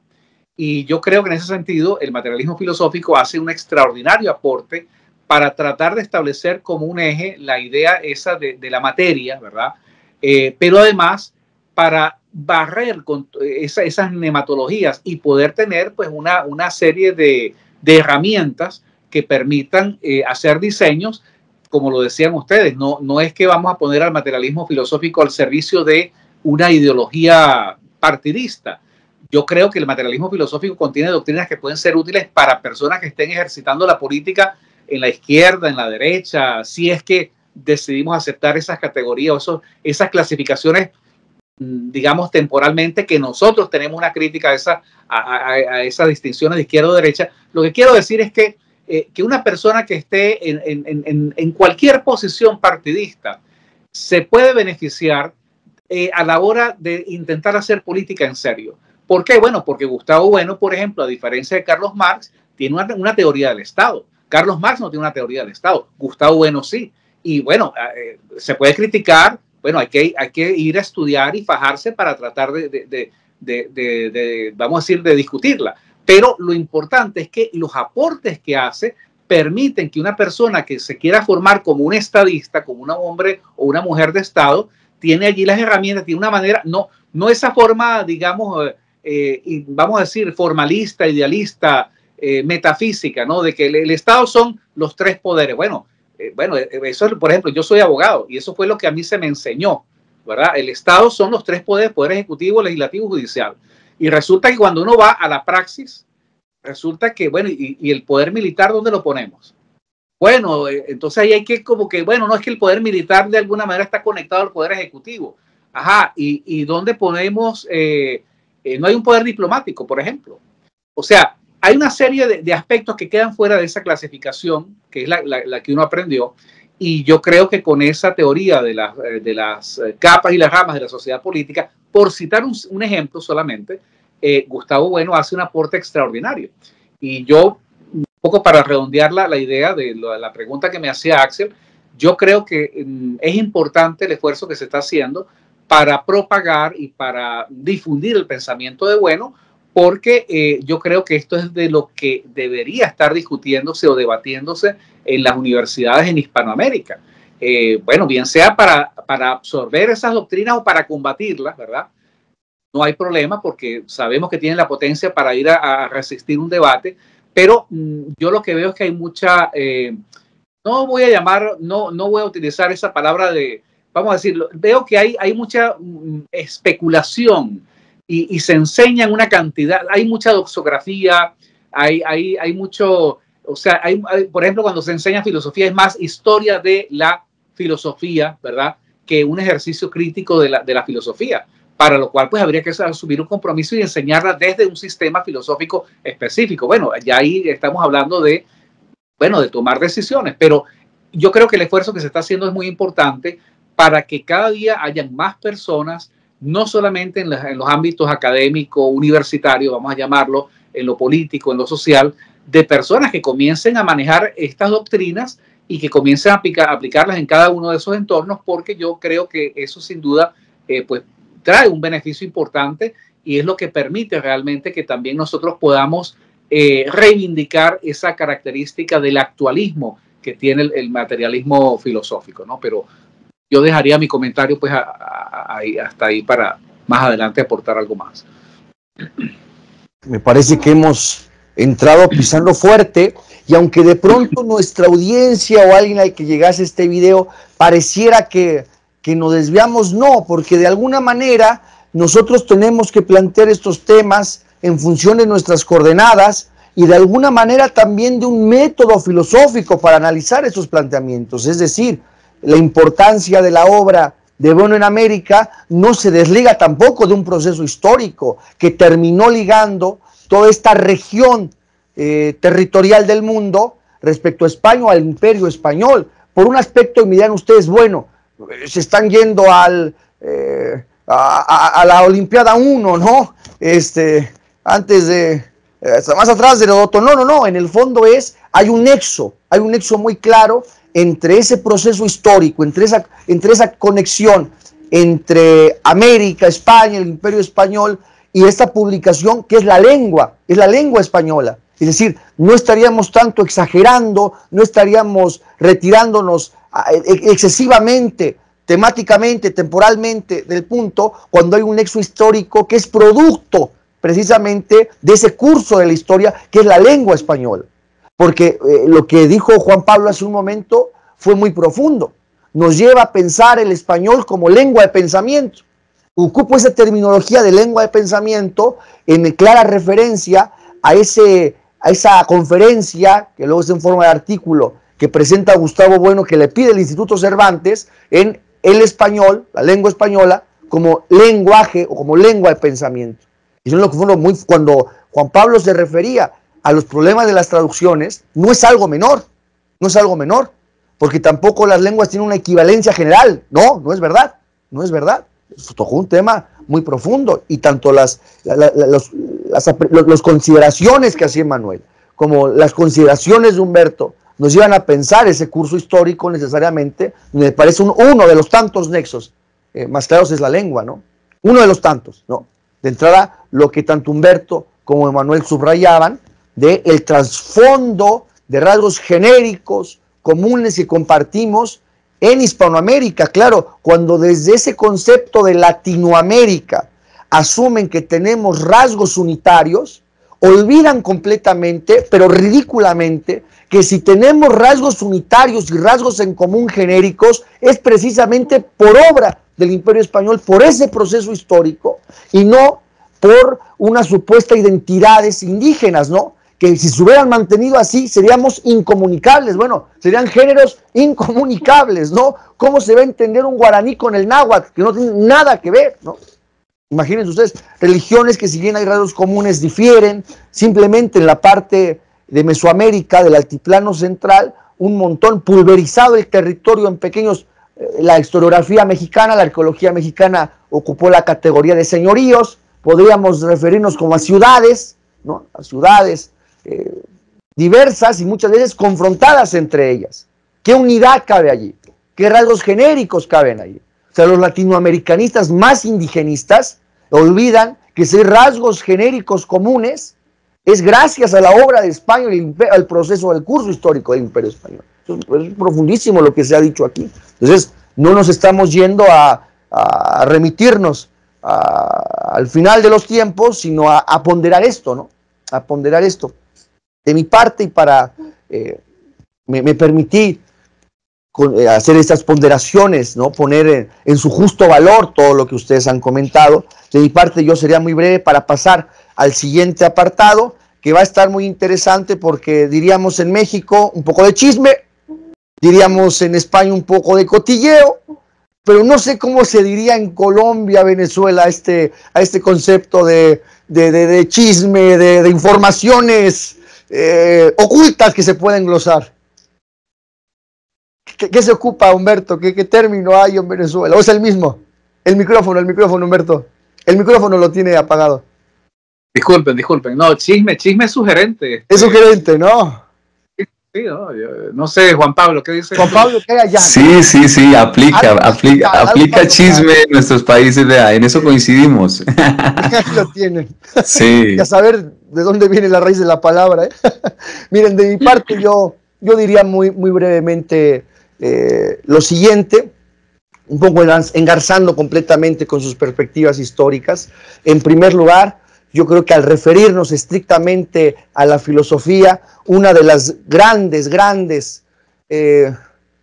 D: Y yo creo que en ese sentido el materialismo filosófico hace un extraordinario aporte para tratar de establecer como un eje la idea esa de, de la materia, ¿verdad? Eh, pero además para barrer con esa, esas nematologías y poder tener pues una, una serie de, de herramientas que permitan eh, hacer diseños, como lo decían ustedes, no, no es que vamos a poner al materialismo filosófico al servicio de una ideología partidista. Yo creo que el materialismo filosófico contiene doctrinas que pueden ser útiles para personas que estén ejercitando la política en la izquierda, en la derecha, si es que decidimos aceptar esas categorías, esos, esas clasificaciones, digamos, temporalmente, que nosotros tenemos una crítica a, esa, a, a, a esas distinciones de izquierda o derecha. Lo que quiero decir es que, eh, que una persona que esté en, en, en, en cualquier posición partidista se puede beneficiar eh, a la hora de intentar hacer política en serio. ¿Por qué? Bueno, porque Gustavo Bueno, por ejemplo, a diferencia de Carlos Marx, tiene una, una teoría del Estado. Carlos Marx no tiene una teoría del Estado. Gustavo Bueno sí. Y bueno, eh, se puede criticar. Bueno, hay que, hay que ir a estudiar y fajarse para tratar de, de, de, de, de, de, vamos a decir, de discutirla. Pero lo importante es que los aportes que hace permiten que una persona que se quiera formar como un estadista, como un hombre o una mujer de Estado, tiene allí las herramientas, tiene una manera, no, no esa forma, digamos, eh, y vamos a decir, formalista, idealista, eh, metafísica, ¿no? De que el, el Estado son los tres poderes. Bueno, eh, bueno, eso, por ejemplo, yo soy abogado y eso fue lo que a mí se me enseñó, ¿verdad? El Estado son los tres poderes, poder ejecutivo, legislativo, judicial. Y resulta que cuando uno va a la praxis, resulta que, bueno, y, y el poder militar, ¿dónde lo ponemos? Bueno, eh, entonces ahí hay que como que, bueno, no es que el poder militar de alguna manera está conectado al poder ejecutivo. Ajá, ¿y, y dónde ponemos? Eh, eh, no hay un poder diplomático, por ejemplo. O sea, hay una serie de, de aspectos que quedan fuera de esa clasificación, que es la, la, la que uno aprendió, y yo creo que con esa teoría de, la, de las capas y las ramas de la sociedad política, por citar un, un ejemplo solamente, eh, Gustavo Bueno hace un aporte extraordinario. Y yo, un poco para redondear la, la idea de la, la pregunta que me hacía Axel, yo creo que mm, es importante el esfuerzo que se está haciendo para propagar y para difundir el pensamiento de Bueno, porque eh, yo creo que esto es de lo que debería estar discutiéndose o debatiéndose en las universidades en Hispanoamérica. Eh, bueno, bien sea para, para absorber esas doctrinas o para combatirlas, ¿verdad? No hay problema porque sabemos que tienen la potencia para ir a, a resistir un debate, pero mmm, yo lo que veo es que hay mucha, eh, no voy a llamar, no, no voy a utilizar esa palabra de, vamos a decirlo, veo que hay, hay mucha mmm, especulación y, y se enseñan una cantidad, hay mucha doxografía, hay, hay, hay mucho, o sea, hay, hay, por ejemplo, cuando se enseña filosofía es más historia de la filosofía, ¿verdad?, que un ejercicio crítico de la, de la filosofía. para lo cual pues habría que asumir un compromiso y enseñarla desde un sistema filosófico específico. Bueno, ya ahí estamos hablando de, bueno, de tomar decisiones, pero yo creo que el esfuerzo que se está haciendo es muy importante para que cada día hayan más personas, no solamente en, la, en los ámbitos académicos, universitarios, vamos a llamarlo, en lo político, en lo social, de personas que comiencen a manejar estas doctrinas y que comiencen a aplicar, aplicarlas en cada uno de esos entornos, porque yo creo que eso sin duda eh, pues, trae un beneficio importante y es lo que permite realmente que también nosotros podamos eh, reivindicar esa característica del actualismo que tiene el, el materialismo filosófico, ¿no? Pero yo dejaría mi comentario pues a, a, a, hasta ahí para más adelante aportar algo más.
A: Me parece que hemos entrado pisando fuerte y aunque de pronto nuestra audiencia o alguien al que llegase este video pareciera que, que nos desviamos, no, porque de alguna manera nosotros tenemos que plantear estos temas en función de nuestras coordenadas y de alguna manera también de un método filosófico para analizar esos planteamientos. Es decir, la importancia de la obra de Bueno en América no se desliga tampoco de un proceso histórico que terminó ligando toda esta región eh, territorial del mundo respecto a España, al imperio español. Por un aspecto, y me dirán ustedes, bueno, se están yendo al, eh, a, a, a la Olimpiada uno, ¿no? Este, antes de, hasta más atrás de Heródoto. No, no, no, en el fondo es, hay un nexo, hay un nexo muy claro entre ese proceso histórico, entre esa, entre esa conexión entre América, España, el imperio español y esta publicación que es la lengua, es la lengua española. Es decir, no estaríamos tanto exagerando, no estaríamos retirándonos excesivamente, temáticamente, temporalmente del punto, cuando hay un nexo histórico que es producto precisamente de ese curso de la historia que es la lengua española. Porque eh, lo que dijo Juan Pablo hace un momento fue muy profundo. Nos lleva a pensar el español como lengua de pensamiento. Ocupo esa terminología de lengua de pensamiento en clara referencia a, ese, a esa conferencia, que luego es en forma de artículo, que presenta Gustavo Bueno, que le pide el Instituto Cervantes en el español, la lengua española, como lenguaje o como lengua de pensamiento. Y eso es lo que fue muy, cuando Juan Pablo se refería a los problemas de las traducciones, no es algo menor, no es algo menor, porque tampoco las lenguas tienen una equivalencia general, no, no es verdad, no es verdad. Eso tocó un tema muy profundo y tanto las, la, la, los, las los consideraciones que hacía Emmanuel como las consideraciones de Humberto nos llevan a pensar ese curso histórico necesariamente. Me parece un, uno de los tantos nexos eh, más claros es la lengua, ¿no? Uno de los tantos, ¿no? De entrada, lo que tanto Humberto como Emmanuel subrayaban de el trasfondo de rasgos genéricos comunes que compartimos en Hispanoamérica. Claro, cuando desde ese concepto de Latinoamérica asumen que tenemos rasgos unitarios, olvidan completamente, pero ridículamente, que si tenemos rasgos unitarios y rasgos en común genéricos, es precisamente por obra del Imperio Español, por ese proceso histórico, y no por unas supuestas identidades indígenas, ¿no? Que si se hubieran mantenido así, seríamos incomunicables. Bueno, serían géneros incomunicables, ¿no? ¿Cómo se va a entender un guaraní con el náhuatl? Que no tiene nada que ver, ¿no? Imagínense ustedes, religiones que si bien hay rasgos comunes difieren, simplemente en la parte de Mesoamérica, del altiplano central, un montón, pulverizado el territorio en pequeños, eh, la historiografía mexicana, la arqueología mexicana ocupó la categoría de señoríos, podríamos referirnos como a ciudades, ¿no? A ciudades eh, diversas y muchas veces confrontadas entre ellas. ¿Qué unidad cabe allí? ¿Qué rasgos genéricos caben allí? O sea, los latinoamericanistas más indigenistas olvidan que si hay rasgos genéricos comunes es gracias a la obra de España y al proceso del curso histórico del Imperio Español. Eso es, es profundísimo lo que se ha dicho aquí. Entonces, no nos estamos yendo a, a remitirnos a, al final de los tiempos, sino a, a ponderar esto, ¿no? A ponderar esto. De mi parte, y para eh, me, me permití con, eh, hacer estas ponderaciones, ¿no? Poner en, en su justo valor todo lo que ustedes han comentado. De mi parte, yo sería muy breve para pasar al siguiente apartado, que va a estar muy interesante porque diríamos en México un poco de chisme, diríamos en España un poco de cotilleo, pero no sé cómo se diría en Colombia, Venezuela, a este, a este concepto de, de, de, de chisme, de, de informaciones eh, ocultas que se pueden glosar. ¿Qué, qué se ocupa, Humberto? ¿Qué, ¿Qué término hay en Venezuela? ¿O es el mismo? El micrófono, el micrófono, Humberto. El micrófono lo tiene apagado.
D: Disculpen, disculpen. No, chisme, chisme es sugerente.
A: Es sugerente, ¿no?
D: Sí, no, yo, no sé, Juan Pablo, ¿qué dice?
A: Juan Pablo, ¿qué hay allá?
C: Sí, sí, sí, aplica,
A: Algo
C: aplica,
A: algo
C: aplica
A: algo
C: chisme en nuestros países, vea, en eso coincidimos.
A: Lo tienen.
C: Sí.
A: Y a saber de dónde viene la raíz de la palabra. ¿eh? Miren, de mi parte yo, yo diría muy, muy brevemente eh, lo siguiente, un poco engarzando completamente con sus perspectivas históricas. En primer lugar, yo creo que al referirnos estrictamente a la filosofía, una de las grandes, grandes eh,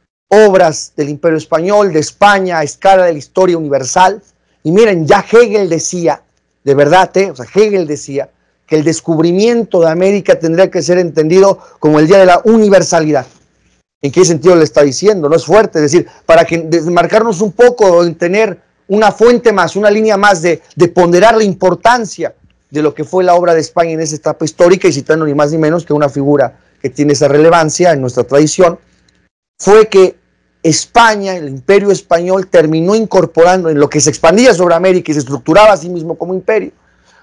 A: obras del Imperio Español, de España, a escala de la historia universal, y miren, ya Hegel decía, de verdad, ¿eh? o sea, Hegel decía que el descubrimiento de América tendría que ser entendido como el día de la universalidad. ¿En qué sentido le está diciendo? No es fuerte, es decir, para que desmarcarnos un poco, en tener una fuente más, una línea más de, de ponderar la importancia de lo que fue la obra de España en esa etapa histórica, y citando ni más ni menos que una figura que tiene esa relevancia en nuestra tradición, fue que España, el Imperio Español, terminó incorporando en lo que se expandía sobre América y se estructuraba a sí mismo como imperio,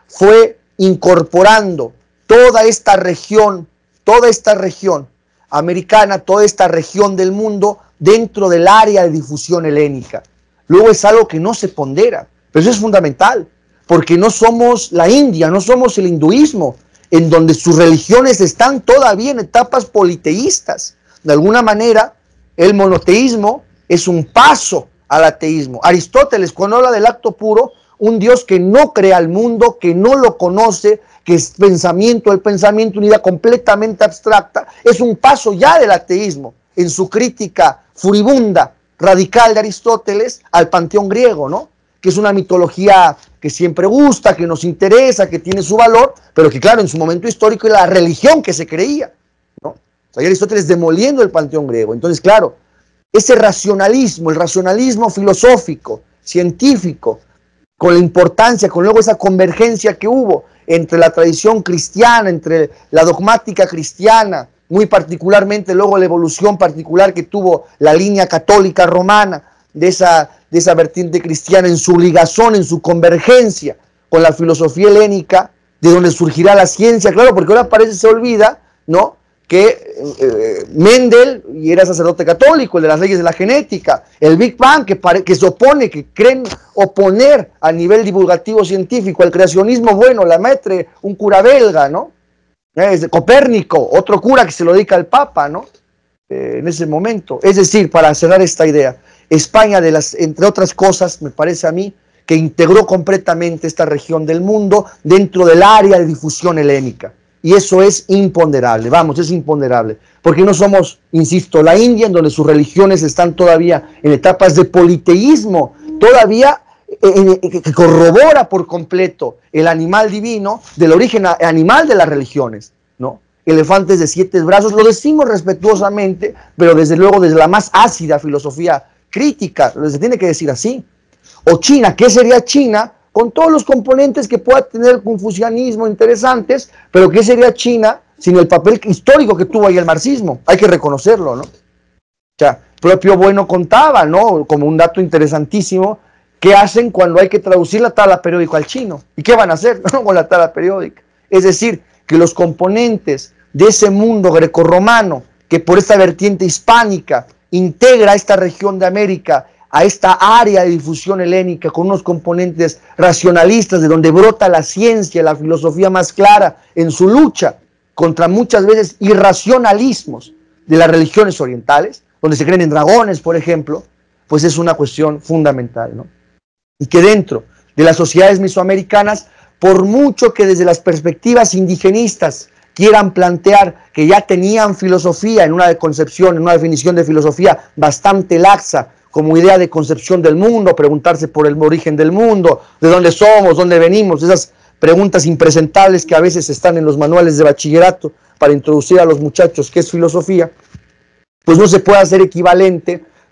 A: fue incorporando toda esta región, toda esta región americana, toda esta región del mundo dentro del área de difusión helénica. Luego es algo que no se pondera, pero eso es fundamental, porque no somos la India, no somos el hinduismo, en donde sus religiones están todavía en etapas politeístas. De alguna manera, el monoteísmo es un paso al ateísmo. Aristóteles, cuando habla del acto puro, un Dios que no crea el mundo, que no lo conoce, que es pensamiento, el pensamiento, una idea completamente abstracta, es un paso ya del ateísmo, en su crítica furibunda, radical de Aristóteles al panteón griego, ¿no? Que es una mitología que siempre gusta, que nos interesa, que tiene su valor, pero que claro, en su momento histórico era la religión que se creía, ¿no? O sea, Aristóteles demoliendo el panteón griego. Entonces, claro, ese racionalismo, el racionalismo filosófico, científico, con la importancia, con luego esa convergencia que hubo entre la tradición cristiana, entre la dogmática cristiana, muy particularmente luego la evolución particular que tuvo la línea católica romana, de esa, de esa vertiente cristiana en su ligazón, en su convergencia con la filosofía helénica, de donde surgirá la ciencia, claro, porque ahora parece se olvida, ¿no?, que eh, Mendel, y era sacerdote católico, el de las leyes de la genética, el Big Bang, que, pare, que se opone, que creen oponer a nivel divulgativo científico al creacionismo, bueno, la Maître, un cura belga, ¿no?, es de Copérnico, otro cura que se lo dedica al Papa, ¿no?, eh, en ese momento. Es decir, para cerrar esta idea, España, de las, entre otras cosas, me parece a mí, que integró completamente esta región del mundo dentro del área de difusión helénica. Y eso es imponderable, vamos, es imponderable. Porque no somos, insisto, la India, en donde sus religiones están todavía en etapas de politeísmo, todavía eh, eh, que corrobora por completo el animal divino del origen animal de las religiones, ¿no? Elefantes de siete brazos, lo decimos respetuosamente, pero desde luego desde la más ácida filosofía crítica, se tiene que decir así. O China, ¿qué sería China? Con todos los componentes que pueda tener el confucianismo interesantes, pero ¿qué sería China sin el papel histórico que tuvo ahí el marxismo? Hay que reconocerlo, ¿no? O sea, propio Bueno contaba, ¿no?, como un dato interesantísimo, ¿qué hacen cuando hay que traducir la tabla periódica al chino? ¿Y qué van a hacer con la tabla periódica? Es decir, que los componentes de ese mundo grecorromano, que por esta vertiente hispánica integra esta región de América, a esta área de difusión helénica, con unos componentes racionalistas, de donde brota la ciencia, la filosofía más clara, en su lucha contra muchas veces irracionalismos de las religiones orientales, donde se creen en dragones, por ejemplo, pues es una cuestión fundamental, ¿no? Y que dentro de las sociedades mesoamericanas, por mucho que desde las perspectivas indigenistas quieran plantear que ya tenían filosofía en una concepción, en una definición de filosofía bastante laxa, como idea de concepción del mundo, preguntarse por el origen del mundo, de dónde somos, dónde venimos, esas preguntas impresentables que a veces están en los manuales de bachillerato para introducir a los muchachos qué es filosofía, pues no se puede hacer equivalente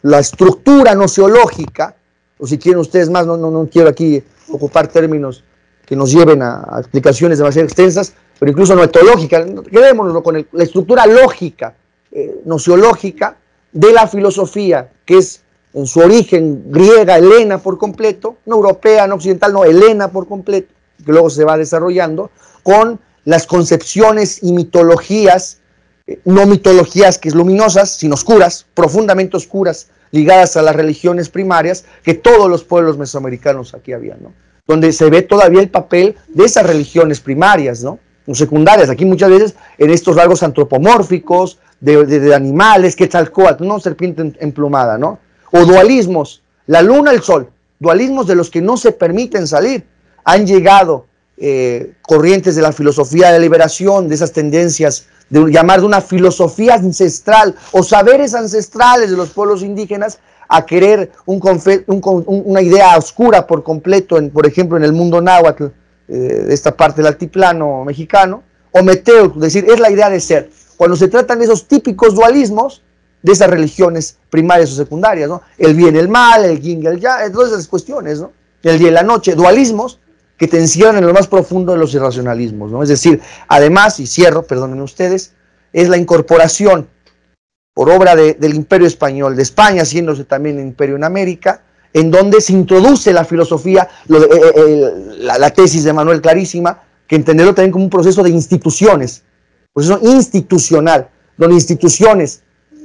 A: la estructura noceológica, o si quieren ustedes más, no, no, no quiero aquí ocupar términos que nos lleven a, a explicaciones demasiado extensas, pero incluso no etológica, quedémonos con el, la estructura lógica, eh, noceológica de la filosofía, que es en su origen griega, helena por completo, no europea, no occidental, no, helena por completo, que luego se va desarrollando, con las concepciones y mitologías, eh, no mitologías que es luminosas, sino oscuras, profundamente oscuras, ligadas a las religiones primarias, que todos los pueblos mesoamericanos aquí habían, ¿no? Donde se ve todavía el papel de esas religiones primarias, ¿no? No secundarias, aquí muchas veces en estos rasgos antropomórficos, de, de, de animales, Quetzalcóatl, ¿no? Serpiente emplumada, ¿no? O dualismos, la luna, el sol, dualismos de los que no se permiten salir. Han llegado eh, corrientes de la filosofía de liberación, de esas tendencias de llamar de una filosofía ancestral o saberes ancestrales de los pueblos indígenas a querer un, un, una idea oscura por completo, en, por ejemplo, en el mundo náhuatl, eh, de esta parte del altiplano mexicano, o meteo, es decir, es la idea de ser. Cuando se tratan esos típicos dualismos de esas religiones primarias o secundarias, ¿no? El bien, el mal, el yin y el yang, todas esas cuestiones, ¿no? El día y la noche, dualismos que te encierran en lo más profundo de los irracionalismos, ¿no? Es decir, además, y cierro, perdónenme ustedes, es la incorporación por obra de, del Imperio Español, de España haciéndose también imperio en América, en donde se introduce la filosofía, lo de, eh, eh, la, la tesis de Manuel clarísima, que entenderlo también como un proceso de instituciones, proceso institucional, donde instituciones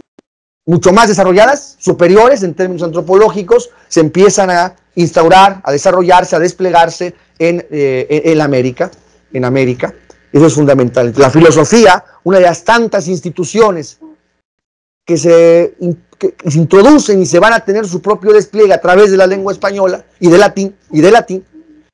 A: mucho más desarrolladas, superiores en términos antropológicos, se empiezan a instaurar, a desarrollarse, a desplegarse en, eh, en, en América, en América. Eso es fundamental. La filosofía, una de las tantas instituciones que se, que se introducen y se van a tener su propio despliegue a través de la lengua española y de latín, y de latín,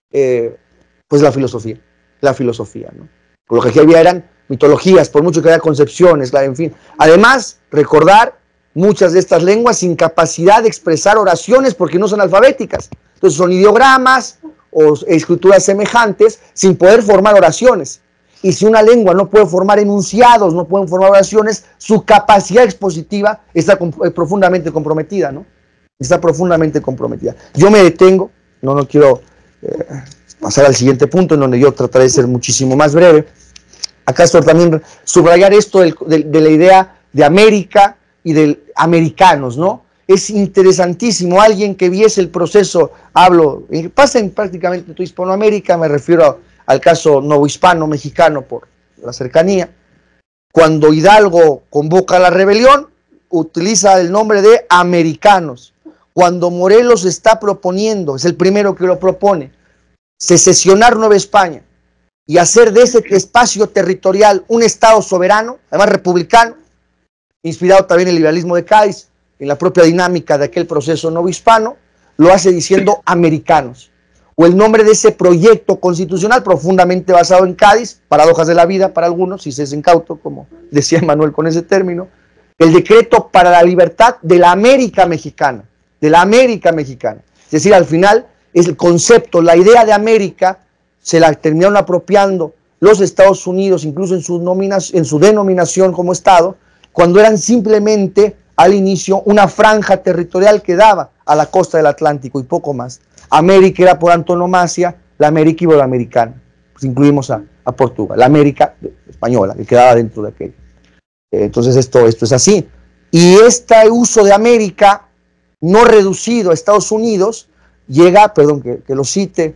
A: eh, pues la filosofía, la filosofía, ¿no? Por lo que había eran mitologías, por mucho que haya concepciones, en fin. Además, recordar muchas de estas lenguas sin capacidad de expresar oraciones porque no son alfabéticas. Entonces son ideogramas o escrituras semejantes sin poder formar oraciones. Y si una lengua no puede formar enunciados, no pueden formar oraciones, su capacidad expositiva está profundamente comprometida, ¿no? Está profundamente comprometida. Yo me detengo, no, no quiero eh, pasar al siguiente punto en donde yo trataré de ser muchísimo más breve. Acá estoy también subrayar esto de, de, de la idea de América y de americanos, ¿no? Es interesantísimo, alguien que viese el proceso, hablo, pasa en prácticamente toda Hispanoamérica, me refiero a, al caso novohispano mexicano por la cercanía. Cuando Hidalgo convoca a la rebelión, utiliza el nombre de americanos. Cuando Morelos está proponiendo, es el primero que lo propone, secesionar Nueva España y hacer de ese espacio territorial un estado soberano, además republicano, inspirado también en el liberalismo de Cádiz, en la propia dinámica de aquel proceso novohispano, lo hace diciendo americanos. O el nombre de ese proyecto constitucional profundamente basado en Cádiz, paradojas de la vida para algunos, si se es incauto, como decía Manuel con ese término, el decreto para la libertad de la América mexicana, de la América mexicana. Es decir, al final es el concepto, la idea de América, se la terminaron apropiando los Estados Unidos, incluso en su, en su denominación como Estado, cuando eran simplemente al inicio una franja territorial que daba a la costa del Atlántico y poco más. América era por antonomasia la América iberoamericana, pues incluimos a, a Portugal, la América española, que quedaba dentro de aquello. Entonces esto, esto es así. Y este uso de América, no reducido a Estados Unidos, llega, perdón que, que lo cite,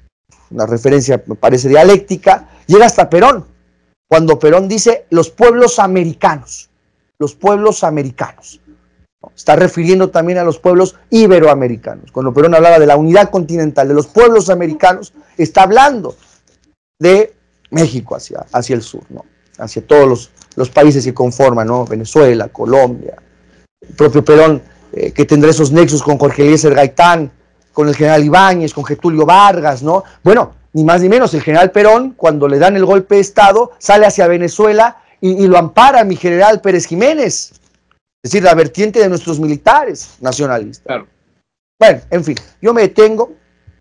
A: una referencia me parece dialéctica, llega hasta Perón, cuando Perón dice los pueblos americanos, los pueblos americanos. Está refiriendo también a los pueblos iberoamericanos. Cuando Perón hablaba de la unidad continental, de los pueblos americanos, está hablando de México hacia, hacia el sur, ¿no? Hacia todos los, los países que conforman, ¿no? Venezuela, Colombia. El propio Perón, eh, que tendrá esos nexos con Jorge Eliezer Gaitán, con el general Ibáñez, con Getulio Vargas, ¿no? Bueno, ni más ni menos, el general Perón, cuando le dan el golpe de Estado, sale hacia Venezuela y, y lo ampara mi general Pérez Jiménez. Es decir, la vertiente de nuestros militares nacionalistas. Claro. Bueno, en fin, yo me detengo.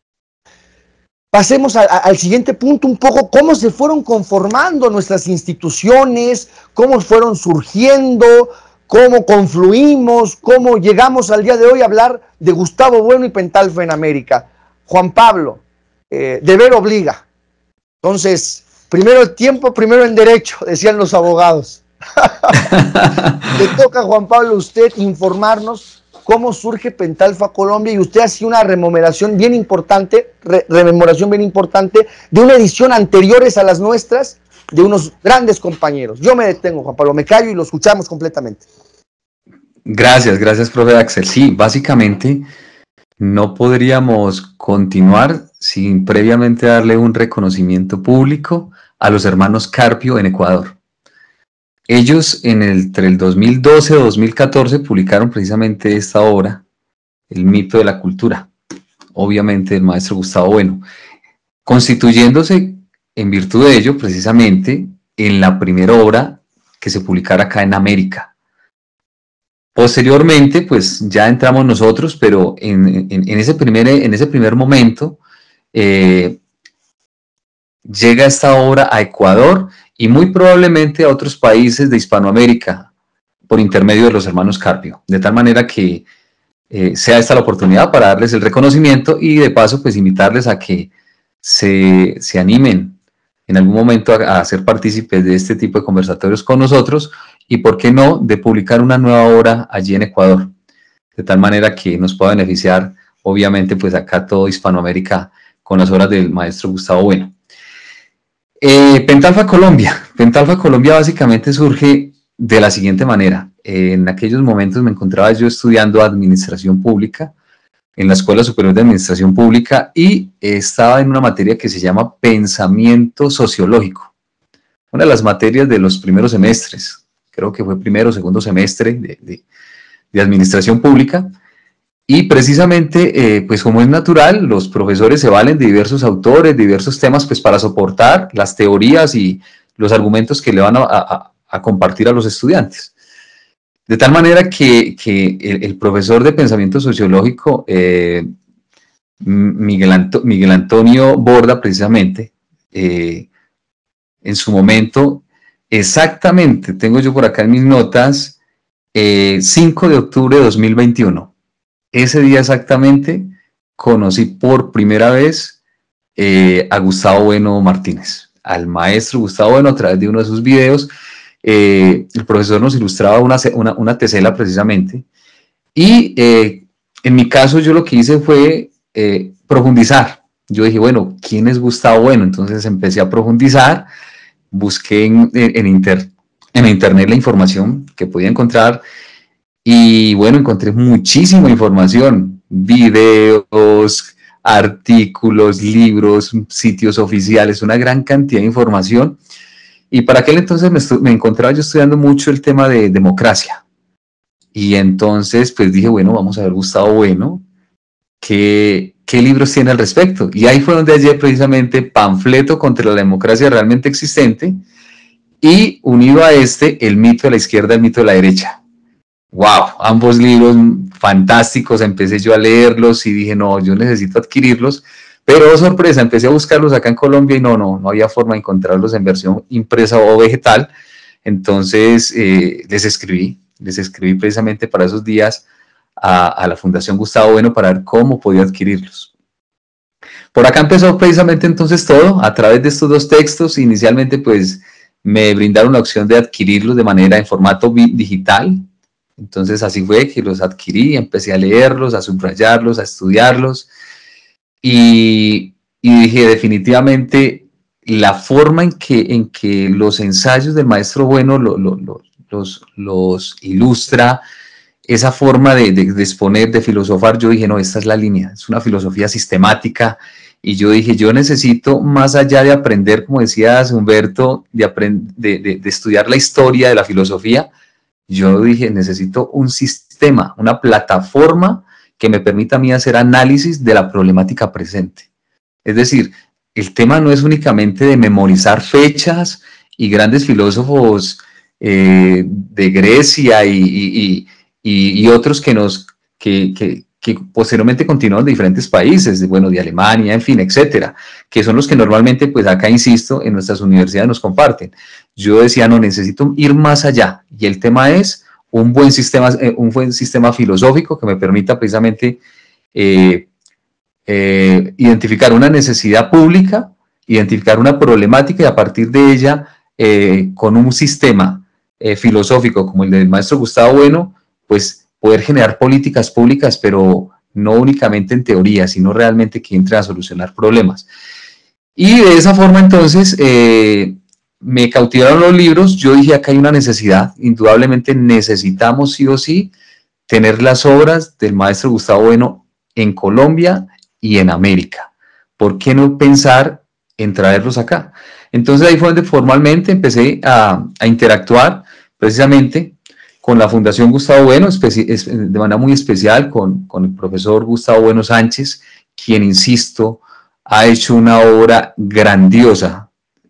A: Pasemos a, a, al siguiente punto, un poco cómo se fueron conformando nuestras instituciones, cómo fueron surgiendo, cómo confluimos, cómo llegamos al día de hoy a hablar de Gustavo Bueno y Pentalfa en América. Juan Pablo, eh, deber obliga. Entonces, primero el tiempo, primero en derecho, decían los abogados. Le toca a Juan Pablo a usted informarnos cómo surge Pentalfa Colombia, y usted hace una rememoración bien importante, re, rememoración bien importante de una edición anteriores a las nuestras, de unos grandes compañeros. Yo me detengo, Juan Pablo, me callo y lo escuchamos completamente.
C: Gracias, gracias, profe Axel. Sí, básicamente no podríamos continuar sin previamente darle un reconocimiento público a los hermanos Carpio en Ecuador. Ellos en el, entre el dos mil doce y dos mil catorce publicaron precisamente esta obra, El mito de la cultura, obviamente del maestro Gustavo Bueno, constituyéndose en virtud de ello precisamente en la primera obra que se publicara acá en América. Posteriormente, pues ya entramos nosotros, pero en, en, en, ese, primer, en ese primer momento eh, llega esta obra a Ecuador y muy probablemente a otros países de Hispanoamérica por intermedio de los hermanos Carpio, de tal manera que eh, sea esta la oportunidad para darles el reconocimiento y de paso pues invitarles a que se, se animen en algún momento a, a ser partícipes de este tipo de conversatorios con nosotros y por qué no de publicar una nueva obra allí en Ecuador, de tal manera que nos pueda beneficiar obviamente pues acá todo Hispanoamérica con las obras del maestro Gustavo Bueno. Eh, Pentalfa Colombia. Pentalfa Colombia básicamente surge de la siguiente manera. Eh, en aquellos momentos me encontraba yo estudiando Administración Pública en la Escuela Superior de Administración Pública y eh, estaba en una materia que se llama Pensamiento Sociológico. Una de las materias de los primeros semestres, creo que fue primero o segundo semestre de, de, de Administración Pública. Y precisamente, eh, pues como es natural, los profesores se valen de diversos autores, de diversos temas, pues para soportar las teorías y los argumentos que le van a, a, a compartir a los estudiantes. De tal manera que, que el, el profesor de pensamiento sociológico, eh, Miguel, Anto, Miguel Antonio Borda, precisamente, eh, en su momento, exactamente, tengo yo por acá en mis notas, eh, cinco de octubre de dos mil veintiuno. Ese día exactamente conocí por primera vez eh, a Gustavo Bueno Martínez, al maestro Gustavo Bueno a través de uno de sus videos. Eh, el profesor nos ilustraba una, una, una tesela precisamente y eh, en mi caso yo lo que hice fue eh, profundizar. Yo dije, bueno, ¿quién es Gustavo Bueno? Entonces empecé a profundizar, busqué en, en, inter, en internet la información que podía encontrar. Y bueno, encontré muchísima información, videos, artículos, libros, sitios oficiales, una gran cantidad de información. Y para aquel entonces me, me encontraba yo estudiando mucho el tema de democracia. Y entonces pues dije, bueno, vamos a ver Gustavo Bueno, ¿qué, qué libros tiene al respecto? Y ahí fue donde hallé precisamente Panfleto contra la democracia realmente existente y unido a este, El mito de la izquierda, el mito de la derecha. Wow, ambos libros fantásticos, empecé yo a leerlos y dije, no, yo necesito adquirirlos, pero oh, sorpresa, empecé a buscarlos acá en Colombia y no, no, no había forma de encontrarlos en versión impresa o vegetal, entonces eh, les escribí, les escribí precisamente para esos días a, a la Fundación Gustavo Bueno para ver cómo podía adquirirlos. Por acá empezó precisamente entonces todo, a través de estos dos textos, inicialmente pues me brindaron la opción de adquirirlos de manera en formato digital. Entonces así fue que los adquirí, empecé a leerlos, a subrayarlos, a estudiarlos y, y dije definitivamente la forma en que, en que los ensayos del maestro Bueno lo, lo, lo, los, los ilustra, esa forma de, de, de exponer, de filosofar, yo dije no, esta es la línea, es una filosofía sistemática y yo dije yo necesito más allá de aprender, como decías Humberto, de, aprend de, de, de estudiar la historia de la filosofía. Yo dije, necesito un sistema, una plataforma que me permita a mí hacer análisis de la problemática presente. Es decir, el tema no es únicamente de memorizar fechas y grandes filósofos eh, de Grecia y, y, y, y otros que, nos, que, que, que posteriormente continúan de diferentes países, de, bueno, de Alemania, en fin, etcétera, que son los que normalmente, pues acá insisto, en nuestras universidades nos comparten. Yo decía, no, necesito ir más allá, y el tema es un buen sistema, eh, un buen sistema filosófico que me permita precisamente eh, eh, identificar una necesidad pública, identificar una problemática y a partir de ella, eh, con un sistema eh, filosófico como el del maestro Gustavo Bueno, pues poder generar políticas públicas, pero no únicamente en teoría, sino realmente que entren a solucionar problemas. Y de esa forma entonces eh, me cautivaron los libros. Yo dije, acá hay una necesidad, indudablemente necesitamos sí o sí tener las obras del maestro Gustavo Bueno en Colombia y en América. ¿Por qué no pensar en traerlos acá? Entonces ahí fue donde formalmente empecé a, a interactuar precisamente con la Fundación Gustavo Bueno, de manera muy especial con, con el profesor Gustavo Bueno Sánchez, quien, insisto, ha hecho una obra grandiosa,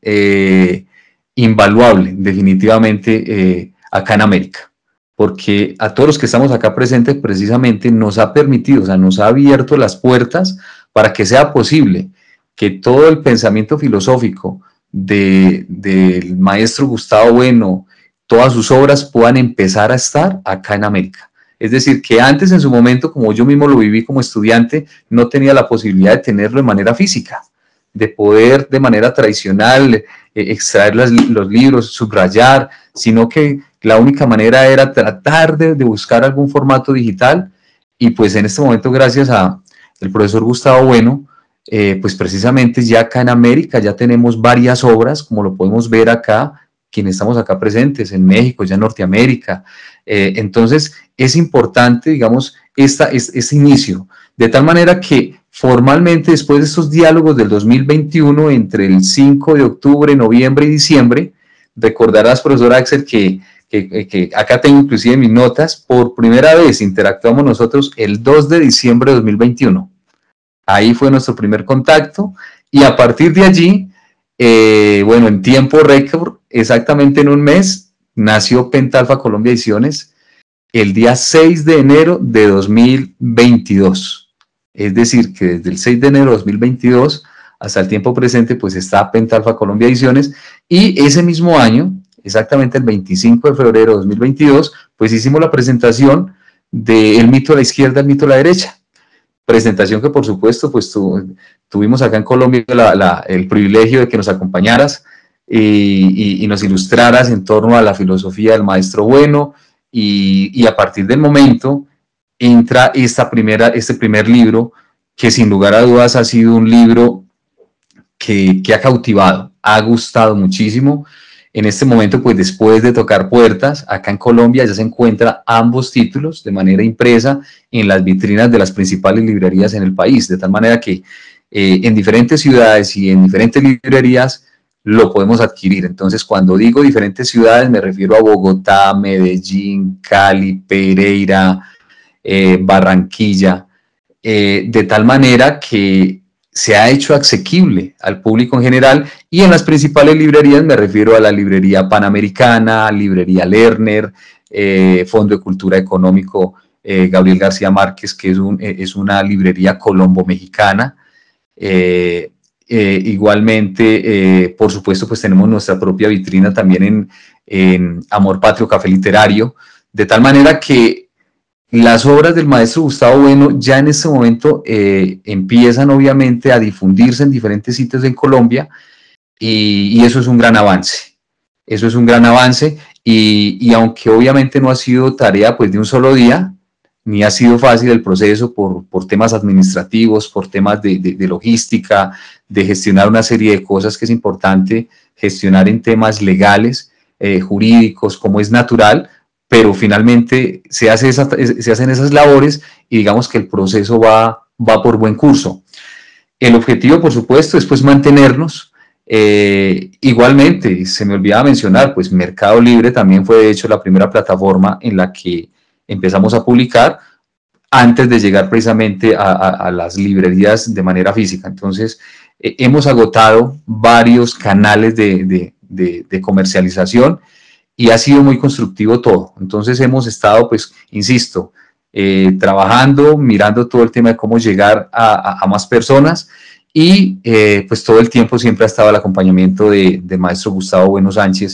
C: eh, invaluable, definitivamente, eh, acá en América, porque a todos los que estamos acá presentes precisamente nos ha permitido, o sea, nos ha abierto las puertas para que sea posible que todo el pensamiento filosófico de, del maestro Gustavo Bueno, todas sus obras puedan empezar a estar acá en América. Es decir, que antes en su momento, como yo mismo lo viví como estudiante, no tenía la posibilidad de tenerlo de manera física, de poder de manera tradicional eh, extraer las, los libros, subrayar, sino que la única manera era tratar de, de buscar algún formato digital. Y pues en este momento, gracias a el profesor Gustavo Bueno, eh, pues precisamente ya acá en América ya tenemos varias obras, como lo podemos ver acá, quienes estamos acá presentes, en México, ya en Norteamérica. Eh, entonces, es importante, digamos, esta, es, ese inicio, de tal manera que formalmente, después de estos diálogos del dos mil veintiuno, entre el cinco de octubre, noviembre y diciembre, recordarás, profesor Axel, que, que, que acá tengo inclusive mis notas, por primera vez interactuamos nosotros el dos de diciembre de dos mil veintiuno. Ahí fue nuestro primer contacto, y a partir de allí, eh, bueno, en tiempo récord, exactamente en un mes, nació Pentalfa Colombia Ediciones el día seis de enero de dos mil veintidós. Es decir, que desde el seis de enero de dos mil veintidós hasta el tiempo presente, pues está Pentalfa Colombia Ediciones, y ese mismo año, exactamente el veinticinco de febrero de dos mil veintidós, pues hicimos la presentación de El mito de la izquierda, el mito de la derecha. Presentación que por supuesto pues tu, tuvimos acá en Colombia la, la, el privilegio de que nos acompañaras y, y, y nos ilustraras en torno a la filosofía del maestro Bueno, y, y a partir del momento entra esta primera, este primer libro que sin lugar a dudas ha sido un libro que, que ha cautivado, ha gustado muchísimo. En este momento, pues después de tocar puertas, acá en Colombia ya se encuentran ambos títulos de manera impresa en las vitrinas de las principales librerías en el país, de tal manera que eh, en diferentes ciudades y en diferentes librerías lo podemos adquirir. Entonces, cuando digo diferentes ciudades, me refiero a Bogotá, Medellín, Cali, Pereira, eh, Barranquilla, eh, de tal manera que se ha hecho asequible al público en general, y en las principales librerías me refiero a la librería Panamericana, librería Lerner, eh, Fondo de Cultura Económico eh, Gabriel García Márquez, que es, un, eh, es una librería colombo-mexicana. Eh, eh, igualmente, eh, por supuesto, pues tenemos nuestra propia vitrina también en, en Amor Patrio Café Literario, de tal manera que las obras del maestro Gustavo Bueno ya en este momento eh, empiezan obviamente a difundirse en diferentes sitios en Colombia, y, y eso es un gran avance, eso es un gran avance, y, y aunque obviamente no ha sido tarea pues de un solo día, ni ha sido fácil el proceso por, por temas administrativos, por temas de, de, de logística, de gestionar una serie de cosas que es importante gestionar en temas legales, eh, jurídicos, como es natural, pero finalmente se, hace esa, se hacen esas labores y digamos que el proceso va, va por buen curso. El objetivo, por supuesto, es pues mantenernos. Eh, igualmente, se me olvidaba mencionar, pues Mercado Libre también fue de hecho la primera plataforma en la que empezamos a publicar antes de llegar precisamente a, a, a las librerías de manera física. Entonces, eh, hemos agotado varios canales de, de, de, de comercialización, y ha sido muy constructivo todo. Entonces hemos estado, pues, insisto, eh, trabajando, mirando todo el tema de cómo llegar a, a, a más personas, y eh, pues todo el tiempo siempre ha estado el acompañamiento de, de maestro Gustavo Bueno Sánchez,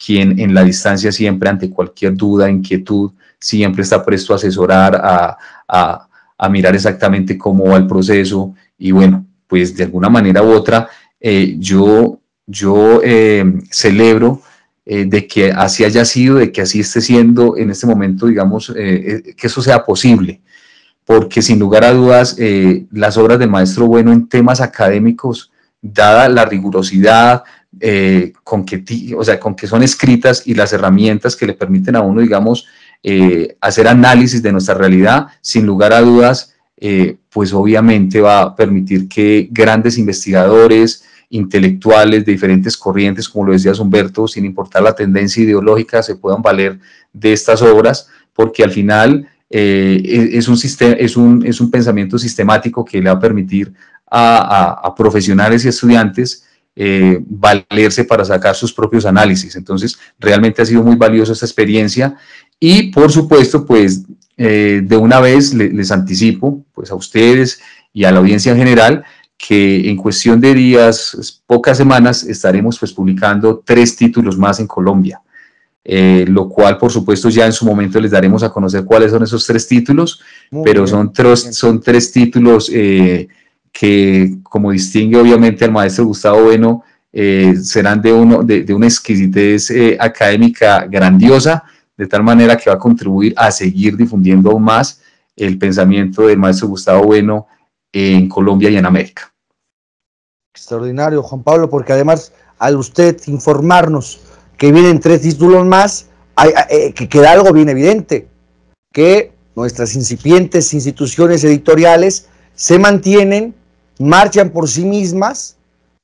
C: quien en la distancia siempre, ante cualquier duda, inquietud, siempre está presto a asesorar, a, a, a mirar exactamente cómo va el proceso. Y bueno, pues de alguna manera u otra, eh, yo, yo eh, celebro eh, de que así haya sido, de que así esté siendo en este momento, digamos, eh, que eso sea posible, porque sin lugar a dudas, eh, las obras del maestro Bueno en temas académicos, dada la rigurosidad, eh, con, que, o sea, con que son escritas y las herramientas que le permiten a uno, digamos, eh, hacer análisis de nuestra realidad, sin lugar a dudas, eh, pues obviamente va a permitir que grandes investigadores, intelectuales de diferentes corrientes, como lo decías Humberto, sin importar la tendencia ideológica, se puedan valer de estas obras, porque al final eh, es, un sistema, es, un, es un pensamiento sistemático que le va a permitir a, a, a profesionales y estudiantes eh, valerse para sacar sus propios análisis. Entonces, realmente ha sido muy valiosa esta experiencia y, por supuesto, pues eh, de una vez les, les anticipo pues, a ustedes y a la audiencia en general que en cuestión de días, pocas semanas, estaremos pues publicando tres títulos más en Colombia, eh, lo cual por supuesto ya en su momento les daremos a conocer cuáles son esos tres títulos, muy pero bien, son, tres, son tres títulos eh, que, como distingue obviamente al maestro Gustavo Bueno, eh, serán de, uno, de, de una exquisitez eh, académica grandiosa, de tal manera que va a contribuir a seguir difundiendo aún más el pensamiento del maestro Gustavo Bueno en Colombia y en América.
A: Extraordinario, Juan Pablo, porque además al usted informarnos que vienen tres títulos más, hay, eh, que queda algo bien evidente, que nuestras incipientes instituciones editoriales se mantienen, marchan por sí mismas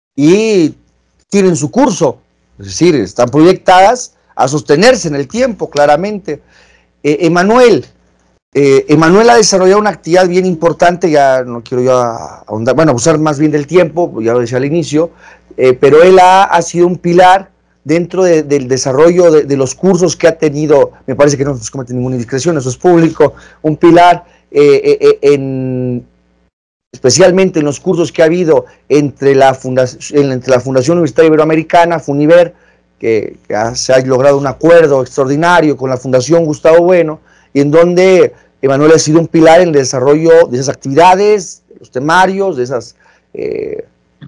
A: y tienen su curso, es decir, están proyectadas a sostenerse en el tiempo, claramente. Eh, Emanuel, Eh, Emanuel ha desarrollado una actividad bien importante, ya no quiero yo ahondar, bueno, abusar más bien del tiempo, ya lo decía al inicio, eh, pero él ha, ha sido un pilar dentro de, del desarrollo de, de los cursos que ha tenido, me parece que no nos comete ninguna indiscreción, eso es público, un pilar eh, eh, en, especialmente en los cursos que ha habido entre la Fundación, entre la Fundación Universitaria Iberoamericana, FUNIVER, que, que ha, se ha logrado un acuerdo extraordinario con la Fundación Gustavo Bueno, y en donde Emanuel ha sido un pilar en el desarrollo de esas actividades, de los temarios, de esas eh,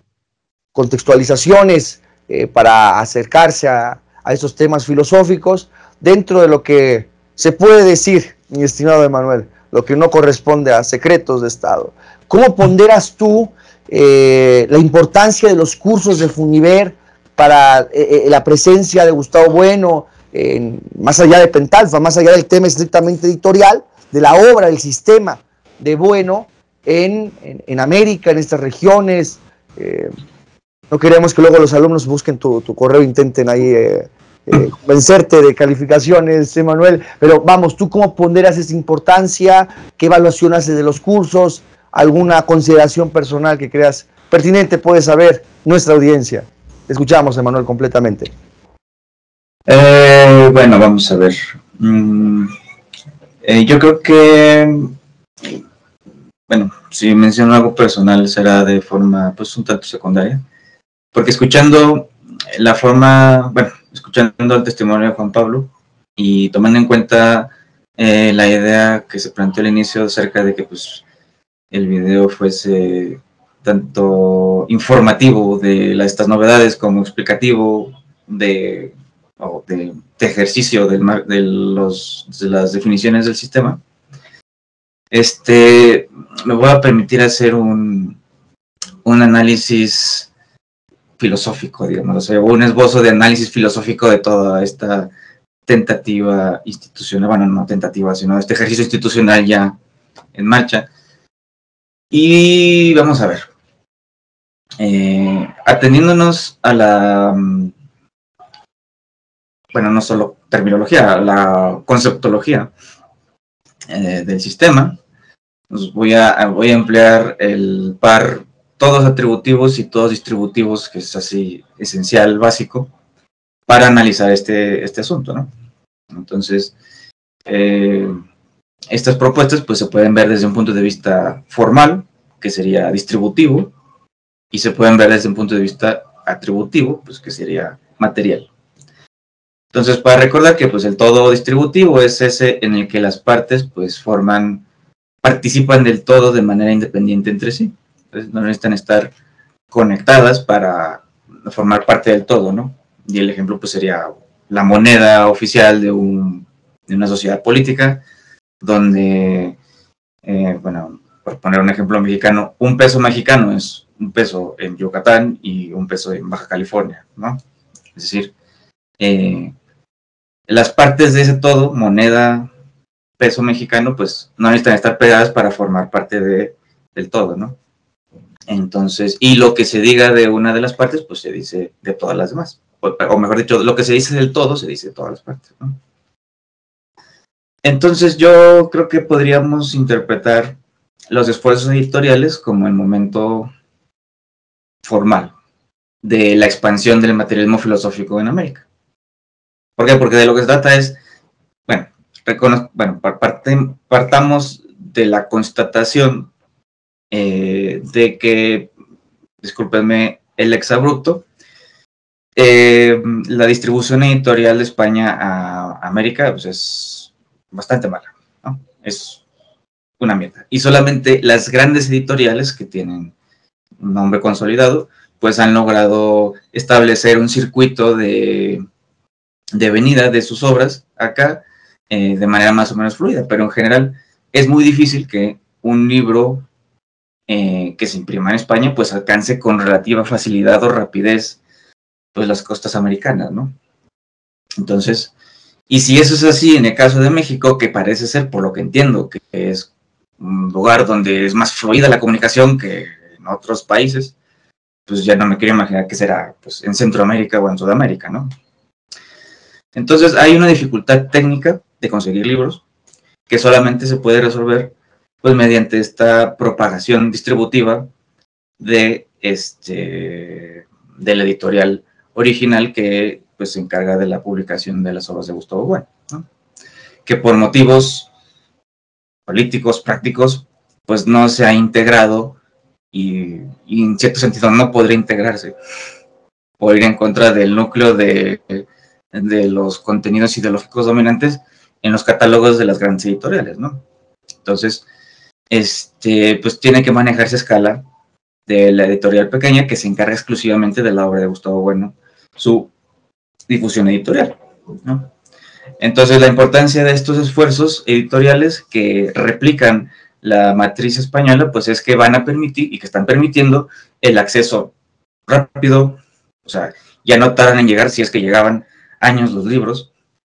A: contextualizaciones eh, para acercarse a, a esos temas filosóficos, dentro de lo que se puede decir, mi estimado Emanuel, lo que no corresponde a secretos de Estado. ¿Cómo ponderas tú eh, la importancia de los cursos de FUNIVER para eh, la presencia de Gustavo Bueno, Eh, más allá de Pentalfa, más allá del tema estrictamente editorial, de la obra, del sistema de Bueno en, en, en América, en estas regiones? Eh, no queremos que luego los alumnos busquen tu, tu correo, intenten ahí eh, eh, convencerte de calificaciones, Emanuel, pero vamos, ¿tú cómo ponderas esa importancia? ¿Qué evaluación haces de los cursos? ¿Alguna consideración personal que creas pertinente puede saber nuestra audiencia? Te escuchamos, Emanuel, completamente.
B: Eh, bueno, vamos a ver. Mm, eh, yo creo que, bueno, si menciono algo personal será de forma, pues, un tanto secundaria, porque escuchando la forma, bueno, escuchando el testimonio de Juan Pablo y tomando en cuenta eh, la idea que se planteó al inicio acerca de que, pues, el video fuese tanto informativo de la, estas novedades como explicativo de o de, de ejercicio del, de, los, de las definiciones del sistema, este, me voy a permitir hacer un, un análisis filosófico, digamos, o sea, un esbozo de análisis filosófico de toda esta tentativa institucional, bueno, no tentativa, sino este ejercicio institucional ya en marcha. Y vamos a ver, eh, atendiéndonos a la... bueno, no solo terminología, la conceptología eh, del sistema, pues voy, a, voy a emplear el par todos atributivos y todos distributivos, que es así esencial, básico, para analizar este, este asunto, ¿no? Entonces, eh, estas propuestas pues se pueden ver desde un punto de vista formal, que sería distributivo, y se pueden ver desde un punto de vista atributivo, pues que sería material. Entonces, para recordar que pues el todo distributivo es ese en el que las partes pues forman, participan del todo de manera independiente entre sí. Entonces, no necesitan estar conectadas para formar parte del todo, ¿no? Y el ejemplo pues sería la moneda oficial de, un, de una sociedad política, donde, eh, bueno, por poner un ejemplo mexicano, un peso mexicano es un peso en Yucatán y un peso en Baja California, ¿no? Es decir, eh, las partes de ese todo, moneda, peso mexicano, pues no necesitan estar pegadas para formar parte de, del todo, ¿no? Entonces, y lo que se diga de una de las partes, pues se dice de todas las demás. O, o mejor dicho, lo que se dice del todo, se dice de todas las partes, ¿no? Entonces, yo creo que podríamos interpretar los esfuerzos editoriales como el momento formal de la expansión del materialismo filosófico en América. ¿Por qué? Porque de lo que se trata es, bueno, bueno parte, partamos de la constatación eh, de que, discúlpenme el exabrupto, eh, la distribución editorial de España a América pues es bastante mala, ¿no? Es una mierda. Y solamente las grandes editoriales que tienen un nombre consolidado, pues han logrado establecer un circuito de, de venida de sus obras acá eh, de manera más o menos fluida, pero en general es muy difícil que un libro eh, que se imprima en España pues alcance con relativa facilidad o rapidez pues las costas americanas, ¿no? Entonces, y si eso es así en el caso de México, que parece ser, por lo que entiendo, que es un lugar donde es más fluida la comunicación que en otros países, pues ya no me quiero imaginar qué será pues, en Centroamérica o en Sudamérica, ¿no? Entonces hay una dificultad técnica de conseguir libros que solamente se puede resolver pues mediante esta propagación distributiva de este de la editorial original que pues se encarga de la publicación de las obras de Gustavo Bueno, ¿no? Que por motivos políticos, prácticos, pues no se ha integrado y, y en cierto sentido no podría integrarse por ir en contra del núcleo de, de los contenidos ideológicos dominantes en los catálogos de las grandes editoriales, ¿no? Entonces, este, pues tiene que manejarse a escala de la editorial pequeña que se encarga exclusivamente de la obra de Gustavo Bueno, su difusión editorial, ¿no? Entonces, la importancia de estos esfuerzos editoriales que replican la matriz española, pues es que van a permitir y que están permitiendo el acceso rápido, o sea, ya no tardan en llegar, si es que llegaban años los libros,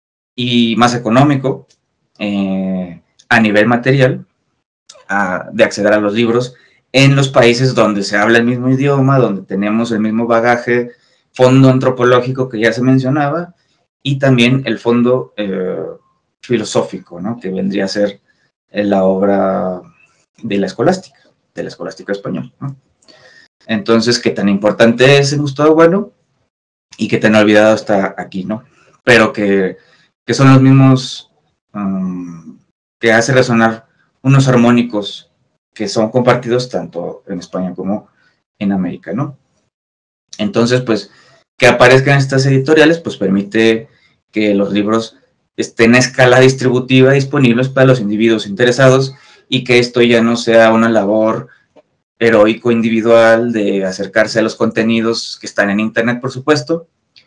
B: y más económico eh, a nivel material a, de acceder a los libros en los países donde se habla el mismo idioma, donde tenemos el mismo bagaje, fondo antropológico que ya se mencionaba, y también el fondo eh, filosófico, ¿no? Que vendría a ser la obra de la escolástica, de la escolástica española, ¿no? Entonces, qué tan importante es el Gustavo Bueno y qué tan olvidado está aquí, ¿no? Pero que, que son los mismos um, que hace resonar unos armónicos que son compartidos tanto en España como en América, ¿no? Entonces, pues, que aparezcan estas editoriales, pues permite que los libros estén a escala distributiva disponibles para los individuos interesados y que esto ya no sea una labor heroico individual de acercarse a los contenidos que están en internet, por supuesto,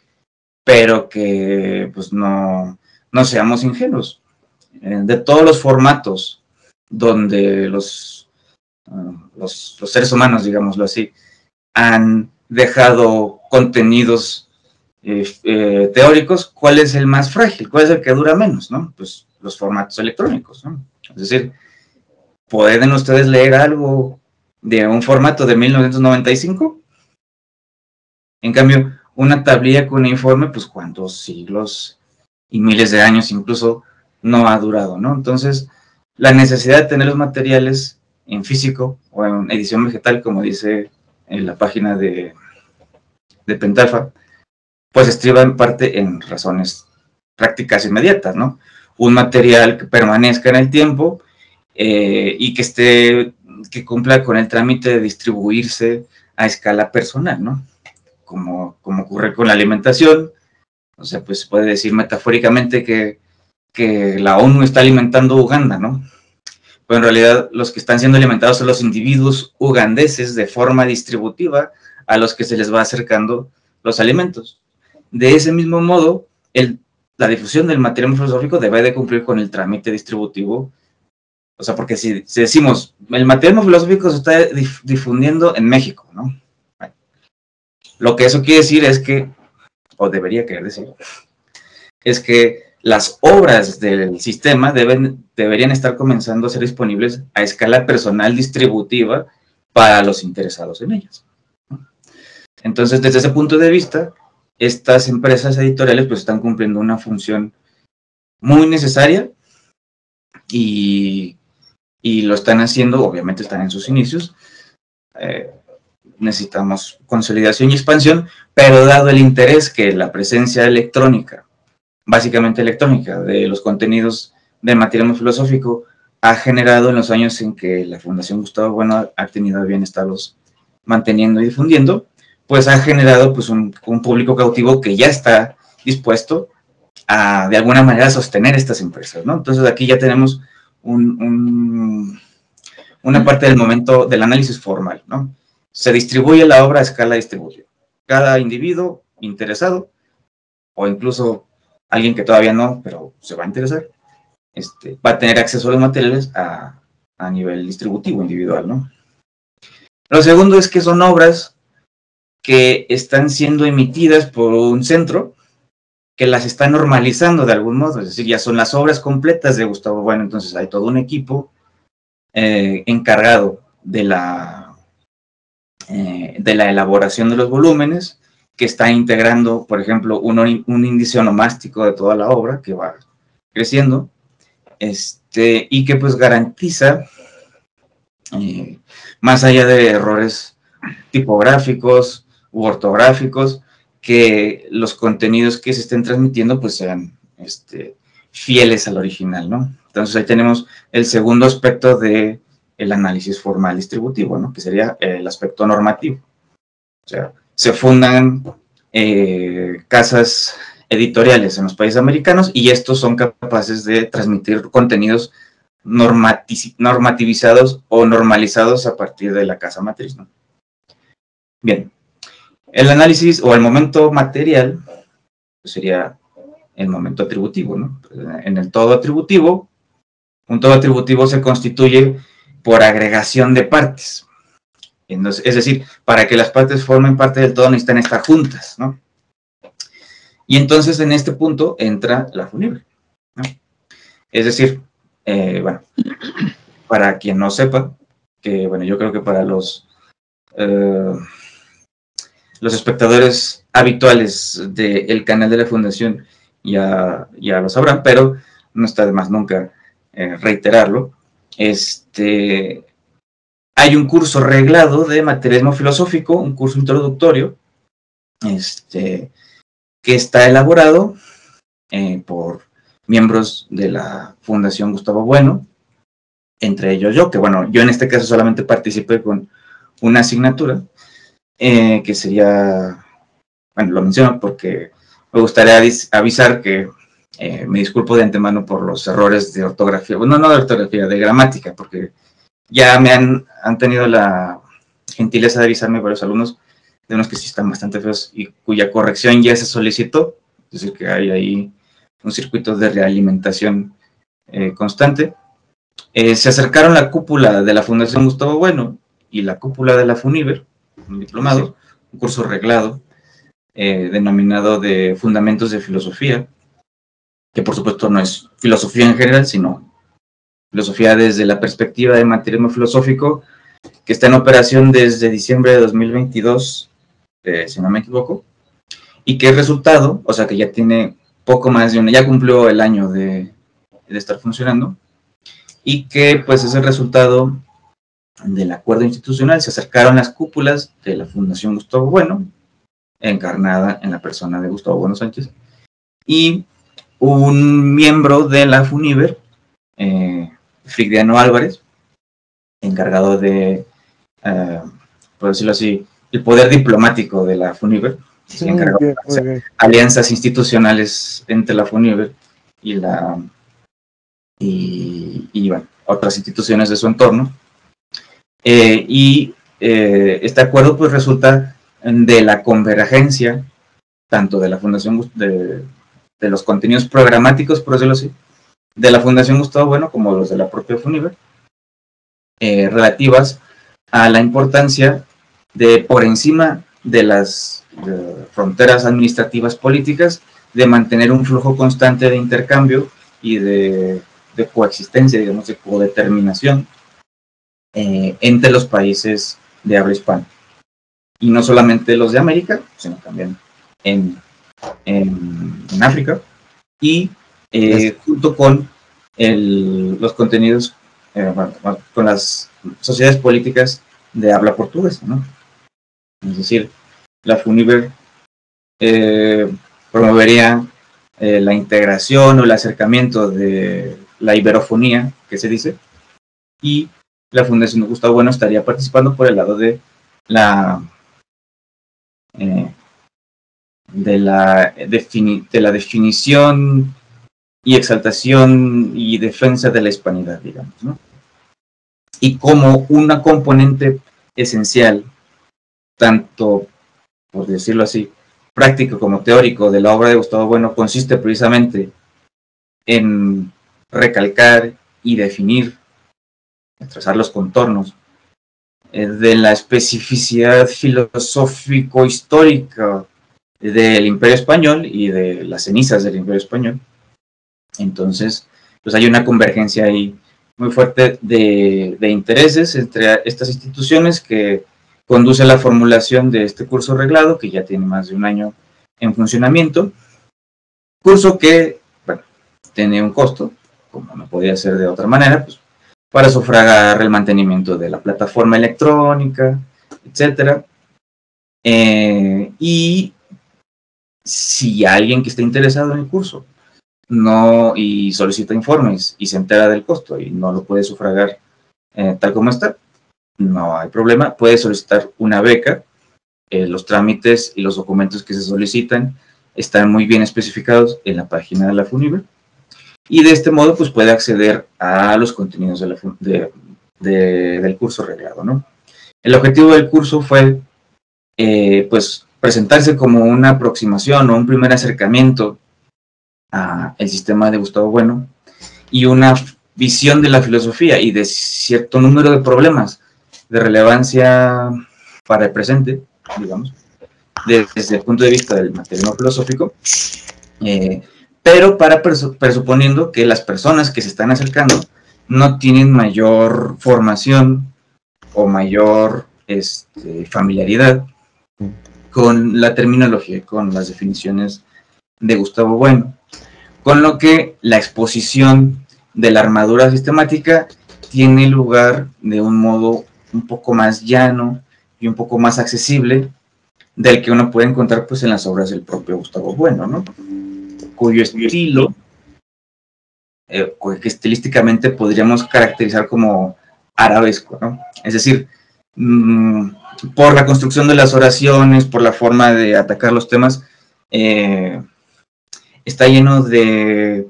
B: pero que pues no, no seamos ingenuos. De todos los formatos donde los, uh, los, los seres humanos, digámoslo así, han dejado contenidos eh, eh, teóricos, ¿cuál es el más frágil? ¿Cuál es el que dura menos? ¿No? Pues los formatos electrónicos, ¿no? Es decir, ¿pueden ustedes leer algo de un formato de mil novecientos noventa y cinco? En cambio, una tablilla con informe, pues cuántos siglos y miles de años incluso no ha durado, ¿no? Entonces, la necesidad de tener los materiales en físico o en edición vegetal, como dice en la página de, de Pentalfa, pues estriba en parte en razones prácticas inmediatas, ¿no? Un material que permanezca en el tiempo eh, y que esté, que cumpla con el trámite de distribuirse a escala personal, ¿no? Como, como ocurre con la alimentación, O sea, pues se puede decir metafóricamente que, que la ONU está alimentando Uganda, ¿no? Pero en realidad los que están siendo alimentados son los individuos ugandeses de forma distributiva a los que se les va acercando los alimentos. De ese mismo modo, el, la difusión del material filosófico debe de cumplir con el trámite distributivo. O sea, porque si, si decimos, el material filosófico se está dif difundiendo en México, ¿no? Bueno, lo que eso quiere decir es que, o debería querer decir, es que las obras del sistema deben, deberían estar comenzando a ser disponibles a escala personal distributiva para los interesados en ellas. Entonces, desde ese punto de vista, estas empresas editoriales pues están cumpliendo una función muy necesaria y, y lo están haciendo, obviamente están en sus inicios. Eh, necesitamos consolidación y expansión, pero dado el interés que la presencia electrónica, básicamente electrónica, de los contenidos del material filosófico ha generado en los años en que la Fundación Gustavo Bueno ha tenido a bien estarlos manteniendo y difundiendo, pues ha generado pues un, un público cautivo que ya está dispuesto a, de alguna manera, sostener estas empresas, ¿no? Entonces aquí ya tenemos un, un, una parte del momento del análisis formal, ¿no? Se distribuye la obra a escala distributiva. Cada individuo interesado, o incluso alguien que todavía no, pero se va a interesar, este, va a tener acceso a los materiales a, a nivel distributivo individual, ¿no? Lo segundo es que son obras que están siendo emitidas por un centro que las está normalizando de algún modo, es decir, ya son las obras completas de Gustavo Bueno, entonces hay todo un equipo eh, encargado de la, eh, de la elaboración de los volúmenes, que está integrando, por ejemplo, un, un índice onomástico de toda la obra, que va creciendo, este, y que pues garantiza, eh, más allá de errores tipográficos u ortográficos, que los contenidos que se estén transmitiendo pues sean este, fieles al original, ¿no? Entonces ahí tenemos el segundo aspecto del análisis formal distributivo, ¿no? Que sería el aspecto normativo. O sea, se fundan eh, casas editoriales en los países americanos y estos son capaces de transmitir contenidos normati- normativizados o normalizados a partir de la casa matriz, ¿no? Bien, el análisis o el momento material pues sería el momento atributivo, ¿no? En el todo atributivo, un todo atributivo se constituye por agregación de partes. Entonces, es decir, para que las partes formen parte del todo necesitan estar juntas, ¿no? Y entonces en este punto entra la FUNIVER, ¿no? Es decir, eh, bueno, para quien no sepa, que bueno, yo creo que para los, eh, los espectadores habituales del canal de la Fundación ya, ya lo sabrán, pero no está de más nunca eh, reiterarlo. Este... Hay un curso reglado de materialismo filosófico, un curso introductorio, este, que está elaborado eh, por miembros de la Fundación Gustavo Bueno, entre ellos yo, que bueno, yo en este caso solamente participé con una asignatura, eh, que sería, bueno, lo menciono porque me gustaría avisar que eh, me disculpo de antemano por los errores de ortografía, bueno, no de ortografía, de gramática, porque ya me han, han tenido la gentileza de avisarme varios alumnos de unos que sí están bastante feos y cuya corrección ya se solicitó, es decir, que hay ahí un circuito de realimentación eh, constante. Eh, se acercaron la cúpula de la Fundación Gustavo Bueno y la cúpula de la FUNIVER, un diplomado, sí. Un curso reglado, eh, denominado de Fundamentos de Filosofía, que por supuesto no es filosofía en general, sino filosofía desde la perspectiva de materialismo filosófico, que está en operación desde diciembre de dos mil veintidós, eh, si no me equivoco, y que es resultado, o sea que ya tiene poco más de un, ya cumplió el año de, de estar funcionando, y que pues es el resultado del acuerdo institucional. Se acercaron las cúpulas de la Fundación Gustavo Bueno, encarnada en la persona de Gustavo Bueno Sánchez, y un miembro de la FUNIVER, eh, Frigdiano Álvarez, encargado de, uh, por decirlo así, el poder diplomático de la FUNIVER, sí, encargado de hacer alianzas institucionales entre la FUNIVER y la y, y bueno, otras instituciones de su entorno. Eh, y eh, este acuerdo pues resulta de la convergencia tanto de la Fundación de, de los contenidos programáticos, por decirlo así, de la Fundación Gustavo Bueno como los de la propia FUNIVER, eh, relativas a la importancia de, por encima de las de fronteras administrativas políticas, de mantener un flujo constante de intercambio y de, de coexistencia, digamos, de codeterminación eh, entre los países de habla hispana. Y no solamente los de América, sino también en, en, en África, y eh, junto con el, los contenidos, eh, bueno, con las sociedades políticas de habla portuguesa, ¿no? Es decir, la FUNIVER eh, promovería eh, la integración o el acercamiento de la iberofonía, que se dice, y la Fundación Gustavo Bueno estaría participando por el lado de la eh, de la, defini de la definición y exaltación y defensa de la hispanidad, digamos, ¿no? Y como una componente esencial, tanto, por decirlo así, práctico como teórico de la obra de Gustavo Bueno, consiste precisamente en recalcar y definir, trazar los contornos eh, de la especificidad filosófico-histórica del Imperio Español y de las cenizas del Imperio Español. Entonces, pues hay una convergencia ahí muy fuerte de, de intereses entre estas instituciones que conduce a la formulación de este curso reglado, que ya tiene más de un año en funcionamiento. Curso que, bueno, tiene un costo, como no podía ser de otra manera, pues, para sufragar el mantenimiento de la plataforma electrónica, etcétera. Eh, y si alguien que esté interesado en el curso no y solicita informes y se entera del costo y no lo puede sufragar eh, tal como está, no hay problema, puede solicitar una beca. Eh, los trámites y los documentos que se solicitan están muy bien especificados en la página de la FUNIVER, y de este modo pues puede acceder a los contenidos de la, de, de, del curso reglado, ¿no? El objetivo del curso fue eh, pues presentarse como una aproximación o un primer acercamiento al sistema de Gustavo Bueno y una visión de la filosofía y de cierto número de problemas de relevancia para el presente, digamos, desde el punto de vista del materialismo filosófico, eh, pero para presu presuponiendo que las personas que se están acercando no tienen mayor formación o mayor este, familiaridad con la terminología, con las definiciones de Gustavo Bueno, con lo que la exposición de la armadura sistemática tiene lugar de un modo un poco más llano y un poco más accesible del que uno puede encontrar pues en las obras del propio Gustavo Bueno, ¿no? Cuyo estilo, eh, que estilísticamente podríamos caracterizar como arabesco, ¿no? Es decir, mmm, por la construcción de las oraciones, por la forma de atacar los temas, eh, está lleno de,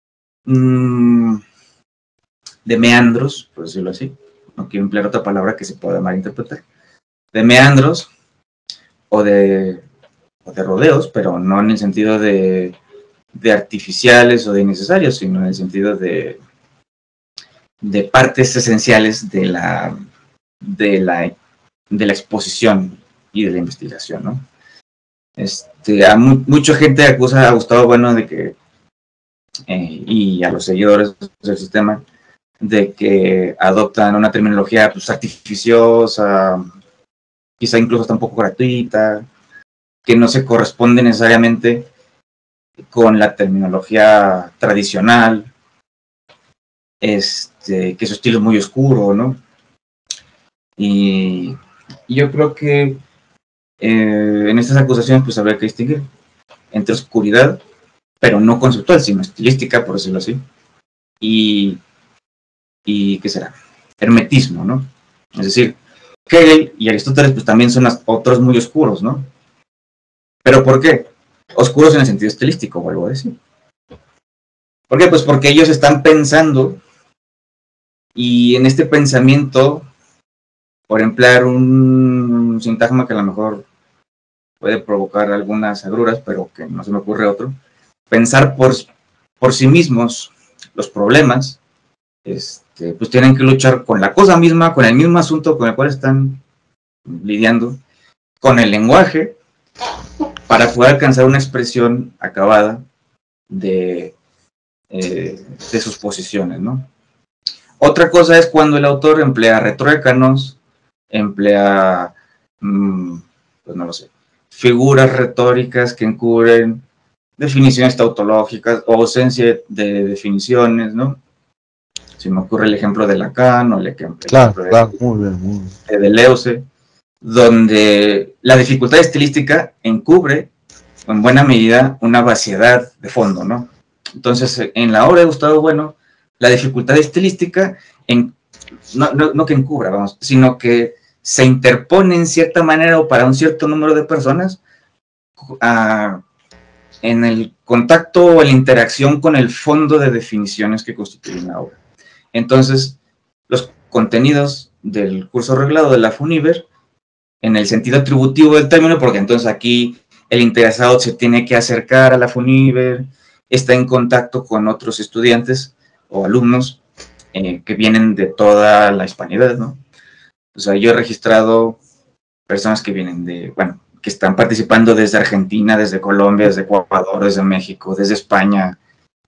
B: mmm, de meandros, por decirlo así. No quiero emplear otra palabra que se pueda malinterpretar. De meandros o de, o de rodeos, pero no en el sentido de, de artificiales o de innecesarios, sino en el sentido de, de partes esenciales de la, de, la, de la exposición y de la investigación, ¿no? Este, a mu mucha gente acusa a Gustavo Bueno de que, eh, y a los seguidores del sistema, de que adoptan una terminología pues, artificiosa, quizá incluso hasta un poco gratuita, que no se corresponde necesariamente con la terminología tradicional, este, que su estilo es muy oscuro, ¿no? Y, y yo creo que eh, en estas acusaciones pues habría que distinguir entre oscuridad, pero no conceptual, sino estilística, por decirlo así, y, y ¿qué será? Hermetismo, ¿no? Es decir, Hegel y Aristóteles pues también son otros muy oscuros, ¿no? ¿Pero por qué? Oscuros en el sentido estilístico, vuelvo a decir. ¿Por qué? Pues porque ellos están pensando, y en este pensamiento, por emplear un sintagma que a lo mejor puede provocar algunas agruras, pero que no se me ocurre otro, pensar por, por sí mismos los problemas, este, pues tienen que luchar con la cosa misma, con el mismo asunto con el cual están lidiando, con el lenguaje, para poder alcanzar una expresión acabada de, eh, de sus posiciones, ¿no? Otra cosa es cuando el autor emplea retrócanos, emplea, mmm, pues no lo sé, figuras retóricas que encubren definiciones tautológicas o ausencia de definiciones, ¿no? Si me ocurre el ejemplo de Lacan o el ejemplo,
A: claro,
B: de,
A: claro, muy bien, muy bien.
B: de Deleuze, donde la dificultad estilística encubre en buena medida una vaciedad de fondo, ¿no? Entonces, en la obra de Gustavo Bueno, la dificultad estilística, en, no, no, no que encubra, vamos, sino que se interpone en cierta manera o para un cierto número de personas uh, en el contacto o la interacción con el fondo de definiciones que constituyen la obra. Entonces, los contenidos del curso reglado de la FUNIVER, en el sentido atributivo del término, porque entonces aquí el interesado se tiene que acercar a la FUNIVER, está en contacto con otros estudiantes o alumnos eh, que vienen de toda la hispanidad, ¿no? O sea, yo he registrado personas que vienen de, bueno, que están participando desde Argentina, desde Colombia, desde Ecuador, desde México, desde España,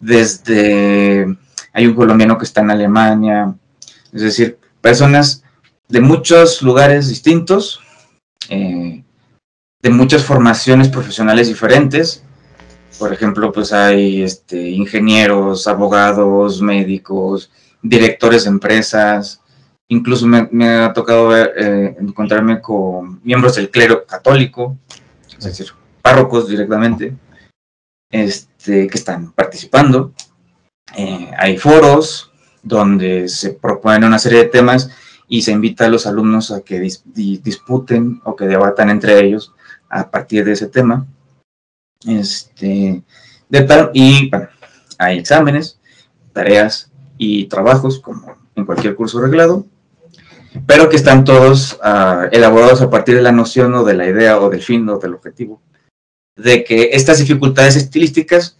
B: desde, hay un colombiano que está en Alemania, es decir, personas de muchos lugares distintos, eh, de muchas formaciones profesionales diferentes. Por ejemplo, pues hay este, ingenieros, abogados, médicos, directores de empresas. Incluso me, me ha tocado ver, eh, encontrarme con miembros del clero católico, es decir, párrocos directamente, este, que están participando. Eh, hay foros donde se proponen una serie de temas y se invita a los alumnos a que dis, di, disputen o que debatan entre ellos a partir de ese tema. Este, de tal, y bueno, hay exámenes, tareas y trabajos como en cualquier curso reglado, pero que están todos uh, elaborados a partir de la noción o de la idea o del fin o del objetivo de que estas dificultades estilísticas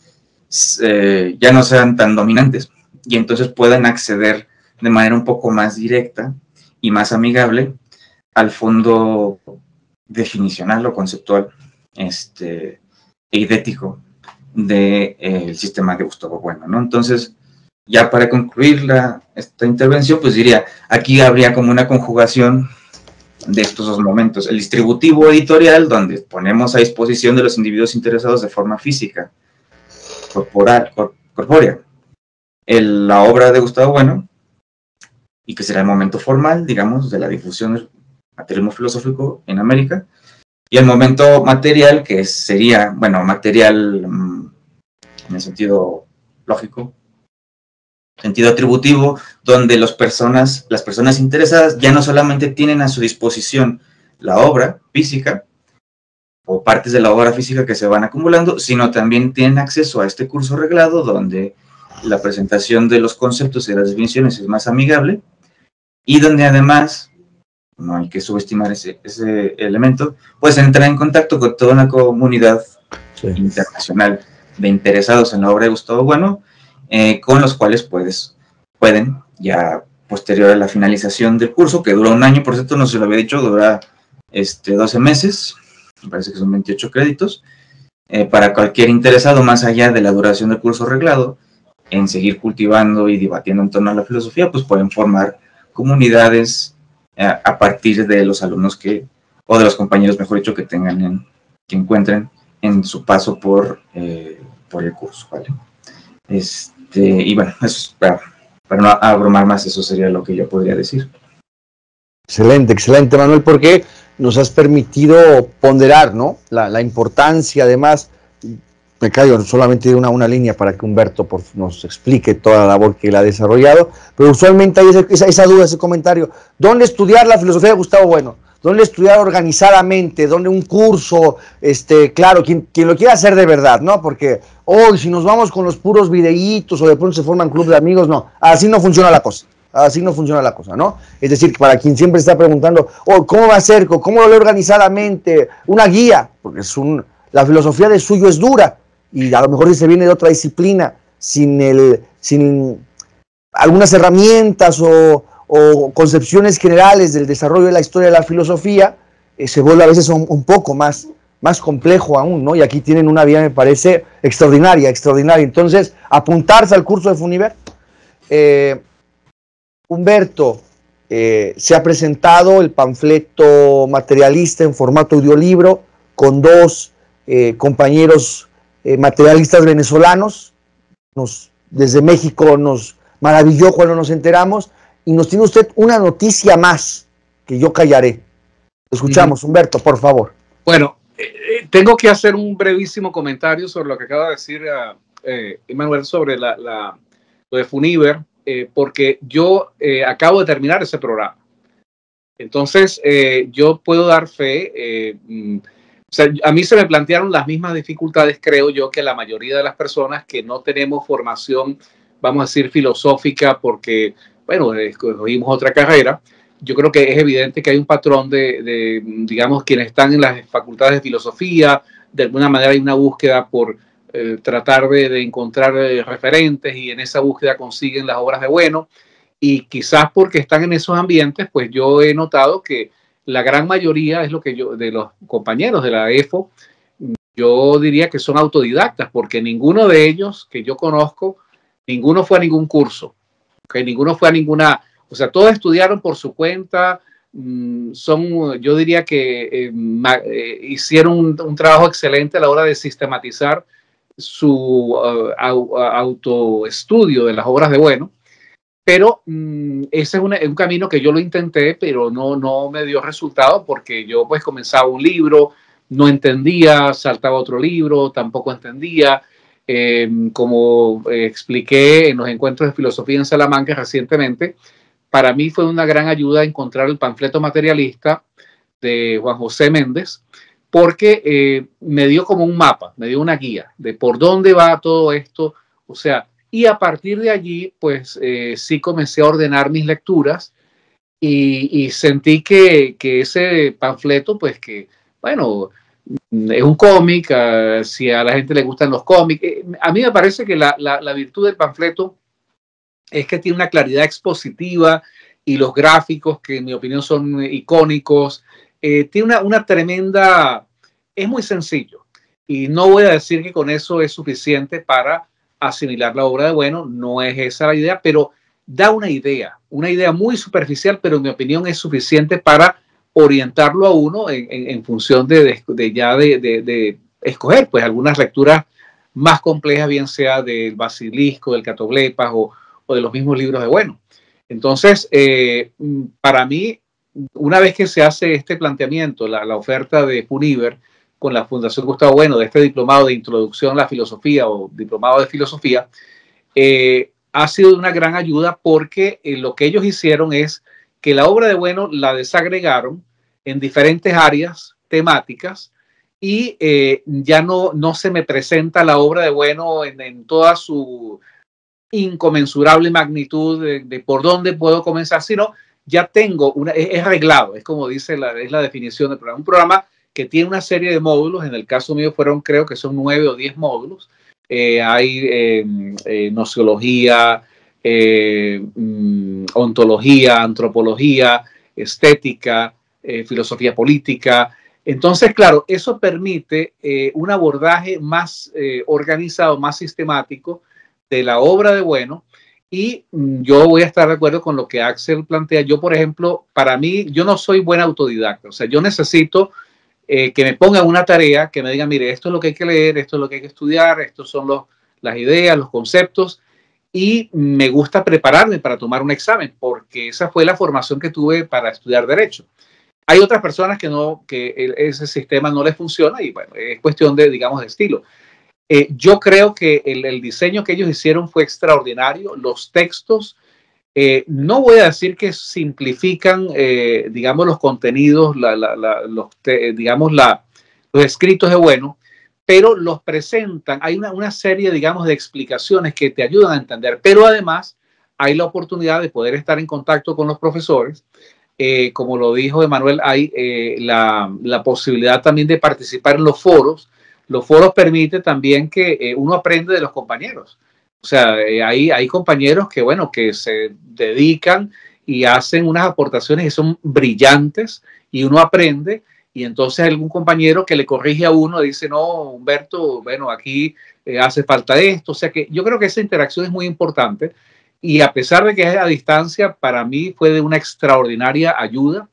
B: eh, ya no sean tan dominantes y entonces puedan acceder de manera un poco más directa y más amigable al fondo definicional o conceptual este, e idético del eh, sistema de Gustavo Bueno, ¿no? Entonces, ya para concluir la, esta intervención, pues diría, aquí habría como una conjugación de estos dos momentos. El distributivo editorial, donde ponemos a disposición de los individuos interesados de forma física, corporal, cor, corpórea, el, la obra de Gustavo Bueno, y que será el momento formal, digamos, de la difusión del materialismo filosófico en América, y el momento material, que sería, bueno, material mmm, en el sentido lógico, sentido atributivo, donde los personas, las personas interesadas ya no solamente tienen a su disposición la obra física, o partes de la obra física que se van acumulando, sino también tienen acceso a este curso reglado, donde la presentación de los conceptos y de las definiciones es más amigable, y donde además, no hay que subestimar ese, ese elemento, pues entrar en contacto con toda una comunidad sí. internacional de interesados en la obra de Gustavo Bueno, eh, con los cuales puedes, pueden, ya posterior a la finalización del curso, que dura un año, por cierto, no se lo había dicho, dura este, doce meses, me parece que son veintiocho créditos, eh, para cualquier interesado, más allá de la duración del curso reglado, en seguir cultivando y debatiendo en torno a la filosofía, pues pueden formar comunidades eh, a partir de los alumnos que, o de los compañeros, mejor dicho, que tengan, en, que encuentren en su paso por, eh, por el curso, ¿vale? Este, y bueno, eso, para, para no abrumar más, eso sería lo que yo podría decir.
A: Excelente, excelente, Manuel, porque nos has permitido ponderar, ¿no? La, la importancia, además, me callo solamente de una, una línea para que Humberto por, nos explique toda la labor que él ha desarrollado, pero usualmente hay esa, esa, esa duda, ese comentario, ¿dónde estudiar la filosofía de Gustavo Bueno? dónde estudiar organizadamente, dónde un curso, este, claro, quien, quien lo quiera hacer de verdad, ¿no? Porque hoy oh, si nos vamos con los puros videitos o de pronto se forman club de amigos, no, así no funciona la cosa. Así no funciona la cosa, ¿no? Es decir, para quien siempre está preguntando, oh, ¿cómo me acerco? ¿Cómo lo leo organizadamente? Una guía, porque es un, la filosofía de suyo es dura y a lo mejor si se viene de otra disciplina, sin, el, sin algunas herramientas o, o concepciones generales del desarrollo de la historia de la filosofía, eh, se vuelve a veces un, un poco más, más complejo aún, ¿no? Y aquí tienen una vía, me parece, extraordinaria, extraordinaria. Entonces, apuntarse al curso de Funiver. Eh, Humberto, eh, se ha presentado el panfleto materialista en formato audiolibro con dos eh, compañeros eh, materialistas venezolanos. Nos, desde México nos maravilló cuando nos enteramos y nos tiene usted una noticia más que yo callaré. Lo escuchamos, uh-huh. Humberto, por favor.
D: Bueno, eh, tengo que hacer un brevísimo comentario sobre lo que acaba de decir uh, eh, Emanuel sobre la, la, lo de Funiver. Eh, porque yo eh, acabo de terminar ese programa. Entonces, eh, yo puedo dar fe. Eh, mm, o sea, a mí se me plantearon las mismas dificultades, creo yo, que la mayoría de las personas que no tenemos formación, vamos a decir, filosófica, porque, bueno, escogimos otra carrera. Yo creo que es evidente que hay un patrón de, de, digamos, quienes están en las facultades de filosofía, de alguna manera hay una búsqueda por Eh, tratar de, de encontrar eh, referentes y en esa búsqueda consiguen las obras de bueno y quizás porque están en esos ambientes, pues yo he notado que la gran mayoría es lo que yo, de los compañeros de la E F O, yo diría que son autodidactas porque ninguno de ellos que yo conozco, ninguno fue a ningún curso, ¿okay? Ninguno fue a ninguna, o sea, todos estudiaron por su cuenta, mmm, son, yo diría que eh, ma, eh, hicieron un, un trabajo excelente a la hora de sistematizar su uh, autoestudio de las obras de bueno, pero um, ese es una, un camino que yo lo intenté, pero no, no me dio resultado porque yo pues comenzaba un libro, no entendía, saltaba otro libro, tampoco entendía, eh, como eh, expliqué en los encuentros de filosofía en Salamanca recientemente, para mí fue una gran ayuda encontrar el panfleto materialista de Juan José Méndez, porque eh, me dio como un mapa, me dio una guía de por dónde va todo esto, o sea, y a partir de allí, pues eh, sí comencé a ordenar mis lecturas y, y sentí que, que ese panfleto, pues que, bueno, es un cómic, uh, si a la gente le gustan los cómics, eh, a mí me parece que la, la, la virtud del panfleto es que tiene una claridad expositiva y los gráficos, que en mi opinión son icónicos, Eh, tiene una, una tremenda, es muy sencillo y no voy a decir que con eso es suficiente para asimilar la obra de bueno, no es esa la idea, pero da una idea, una idea muy superficial, pero en mi opinión es suficiente para orientarlo a uno en, en, en función de, de, de ya de, de, de escoger pues algunas lecturas más complejas, bien sea del Basilisco, del Catoblepas o, o de los mismos libros de bueno. Entonces, eh, para mí, una vez que se hace este planteamiento, la, la oferta de Funiver con la Fundación Gustavo Bueno, de este diplomado de introducción a la filosofía o diplomado de filosofía, eh, ha sido de una gran ayuda porque eh, lo que ellos hicieron es que la obra de bueno la desagregaron en diferentes áreas temáticas y eh, ya no, no se me presenta la obra de bueno en, en toda su inconmensurable magnitud de, de por dónde puedo comenzar, sino ya tengo una, es, es reglado, es como dice la, es la definición del programa, un programa que tiene una serie de módulos, en el caso mío fueron creo que son nueve o diez módulos, eh, hay eh, eh, nociología, eh, mm, ontología, antropología, estética, eh, filosofía política. Entonces, claro, eso permite eh, un abordaje más eh, organizado, más sistemático de la obra de bueno. Y yo voy a estar de acuerdo con lo que Axel plantea. Yo, por ejemplo, para mí, yo no soy buen autodidacta. O sea, yo necesito eh, que me pongan una tarea, que me digan, mire, esto es lo que hay que leer, esto es lo que hay que estudiar, estos son los, las ideas, los conceptos. Y me gusta prepararme para tomar un examen, porque esa fue la formación que tuve para estudiar Derecho. Hay otras personas que, no, que el, ese sistema no les funciona y, bueno, es cuestión de, digamos, de estilo. Eh, yo creo que el, el diseño que ellos hicieron fue extraordinario. Los textos Eh, no voy a decir que simplifican, eh, digamos, los contenidos, la, la, la, los, te, digamos, la, los escritos de Bueno, pero los presentan. Hay una, una serie, digamos, de explicaciones que te ayudan a entender, pero además hay la oportunidad de poder estar en contacto con los profesores. Eh, como lo dijo Emanuel, hay eh, la, la posibilidad también de participar en los foros. Los foros permiten también que eh, uno aprende de los compañeros. O sea, eh, hay, hay compañeros que, bueno, que se dedican y hacen unas aportaciones que son brillantes y uno aprende. Y entonces algún compañero que le corrige a uno dice, no, Humberto, bueno, aquí eh, hace falta esto. O sea que yo creo que esa interacción es muy importante. Y a pesar de que es a distancia, para mí fue de una extraordinaria ayuda.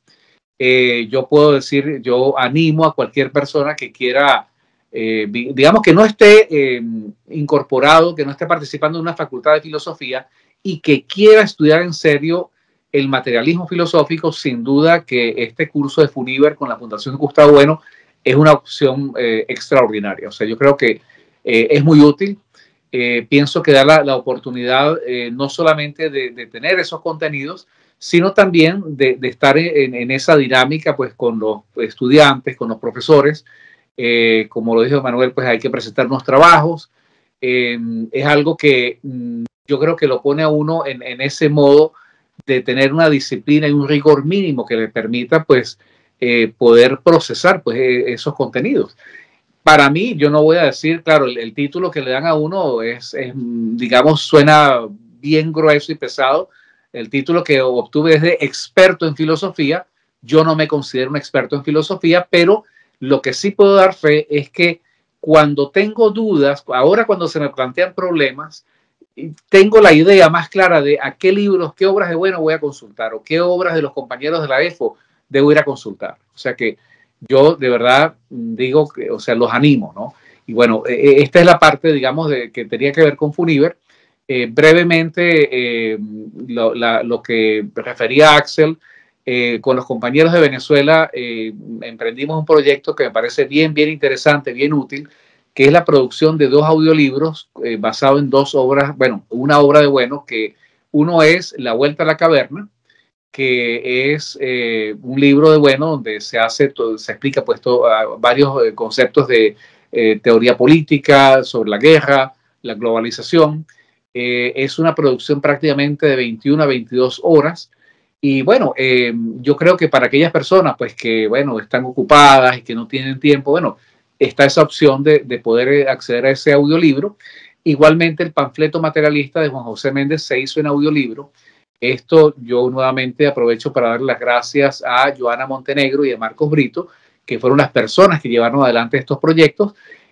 D: Eh, yo puedo decir, yo animo a cualquier persona que quiera, eh, digamos que no esté eh, incorporado, que no esté participando en una facultad de filosofía y que quiera estudiar en serio el materialismo filosófico. Sin duda que este curso de Funiver con la Fundación Gustavo Bueno es una opción eh, extraordinaria. O sea, yo creo que eh, es muy útil. Eh, pienso que da la, la oportunidad eh, no solamente de, de tener esos contenidos, sino también de, de estar en, en esa dinámica pues, con los estudiantes, con los profesores. Eh, como lo dijo Manuel, pues hay que presentar unos trabajos. Eh, es algo que mm, yo creo que lo pone a uno en, en ese modo de tener una disciplina y un rigor mínimo que le permita pues, eh, poder procesar pues, esos contenidos. Para mí, yo no voy a decir, claro, el, el título que le dan a uno es, es, digamos, suena bien grueso y pesado. El título que obtuve es de experto en filosofía. Yo no me considero un experto en filosofía, pero lo que sí puedo dar fe es que cuando tengo dudas, ahora cuando se me plantean problemas, tengo la idea más clara de a qué libros, qué obras de Bueno voy a consultar o qué obras de los compañeros de la E F O debo ir a consultar. O sea que yo de verdad digo que, o sea, los animo, ¿no? Y bueno, eh, esta es la parte, digamos, de, que tenía que ver con Funiver. Eh, brevemente, eh, lo, la, lo que refería a Axel, eh, con los compañeros de Venezuela, eh, emprendimos un proyecto que me parece bien, bien interesante, bien útil, que es la producción de dos audiolibros eh, basados en dos obras, bueno, una obra de Bueno, que uno es La Vuelta a la Caverna, que es eh, un libro de Bueno donde se hace, todo, se explica pues todo, uh, varios eh, conceptos de eh, teoría política, sobre la guerra, la globalización. Eh, es una producción prácticamente de veintiuna a veintidós horas. Y bueno, eh, yo creo que para aquellas personas pues que, bueno, están ocupadas y que no tienen tiempo, bueno, está esa opción de, de poder acceder a ese audiolibro. Igualmente el panfleto materialista de Juan José Méndez se hizo en audiolibro. Esto yo nuevamente aprovecho para dar las gracias a Joana Montenegro y a Marcos Brito, que fueron las personas que llevaron adelante estos proyectos.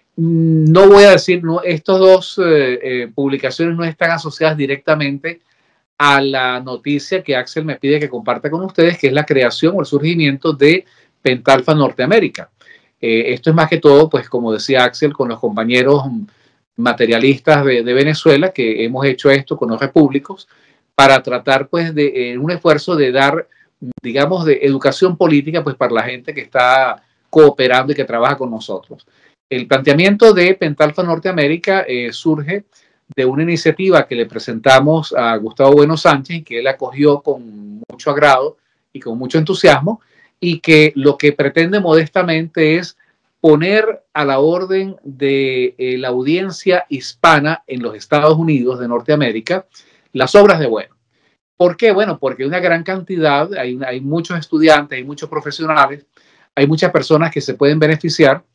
D: No voy a decir, no, estas dos eh, eh, publicaciones no están asociadas directamente a la noticia que Axel me pide que comparta con ustedes, que es la creación o el surgimiento de Pentalfa Norteamérica. Eh, esto es más que todo, pues como decía Axel, con los compañeros materialistas de, de Venezuela, que hemos hecho esto con los repúblicos, para tratar pues de eh, un esfuerzo de dar, digamos, de educación política pues para la gente que está cooperando y que trabaja con nosotros. El planteamiento de Pentalfa Norteamérica eh, surge de una iniciativa que le presentamos a Gustavo Bueno Sánchez, que él acogió con mucho agrado y con mucho entusiasmo, y que lo que pretende modestamente es poner a la orden de eh, la audiencia hispana en los Estados Unidos de Norteamérica las obras de Bueno. ¿Por qué? Bueno, porque hay una gran cantidad, hay, hay muchos estudiantes, hay muchos profesionales, hay muchas personas que se pueden beneficiar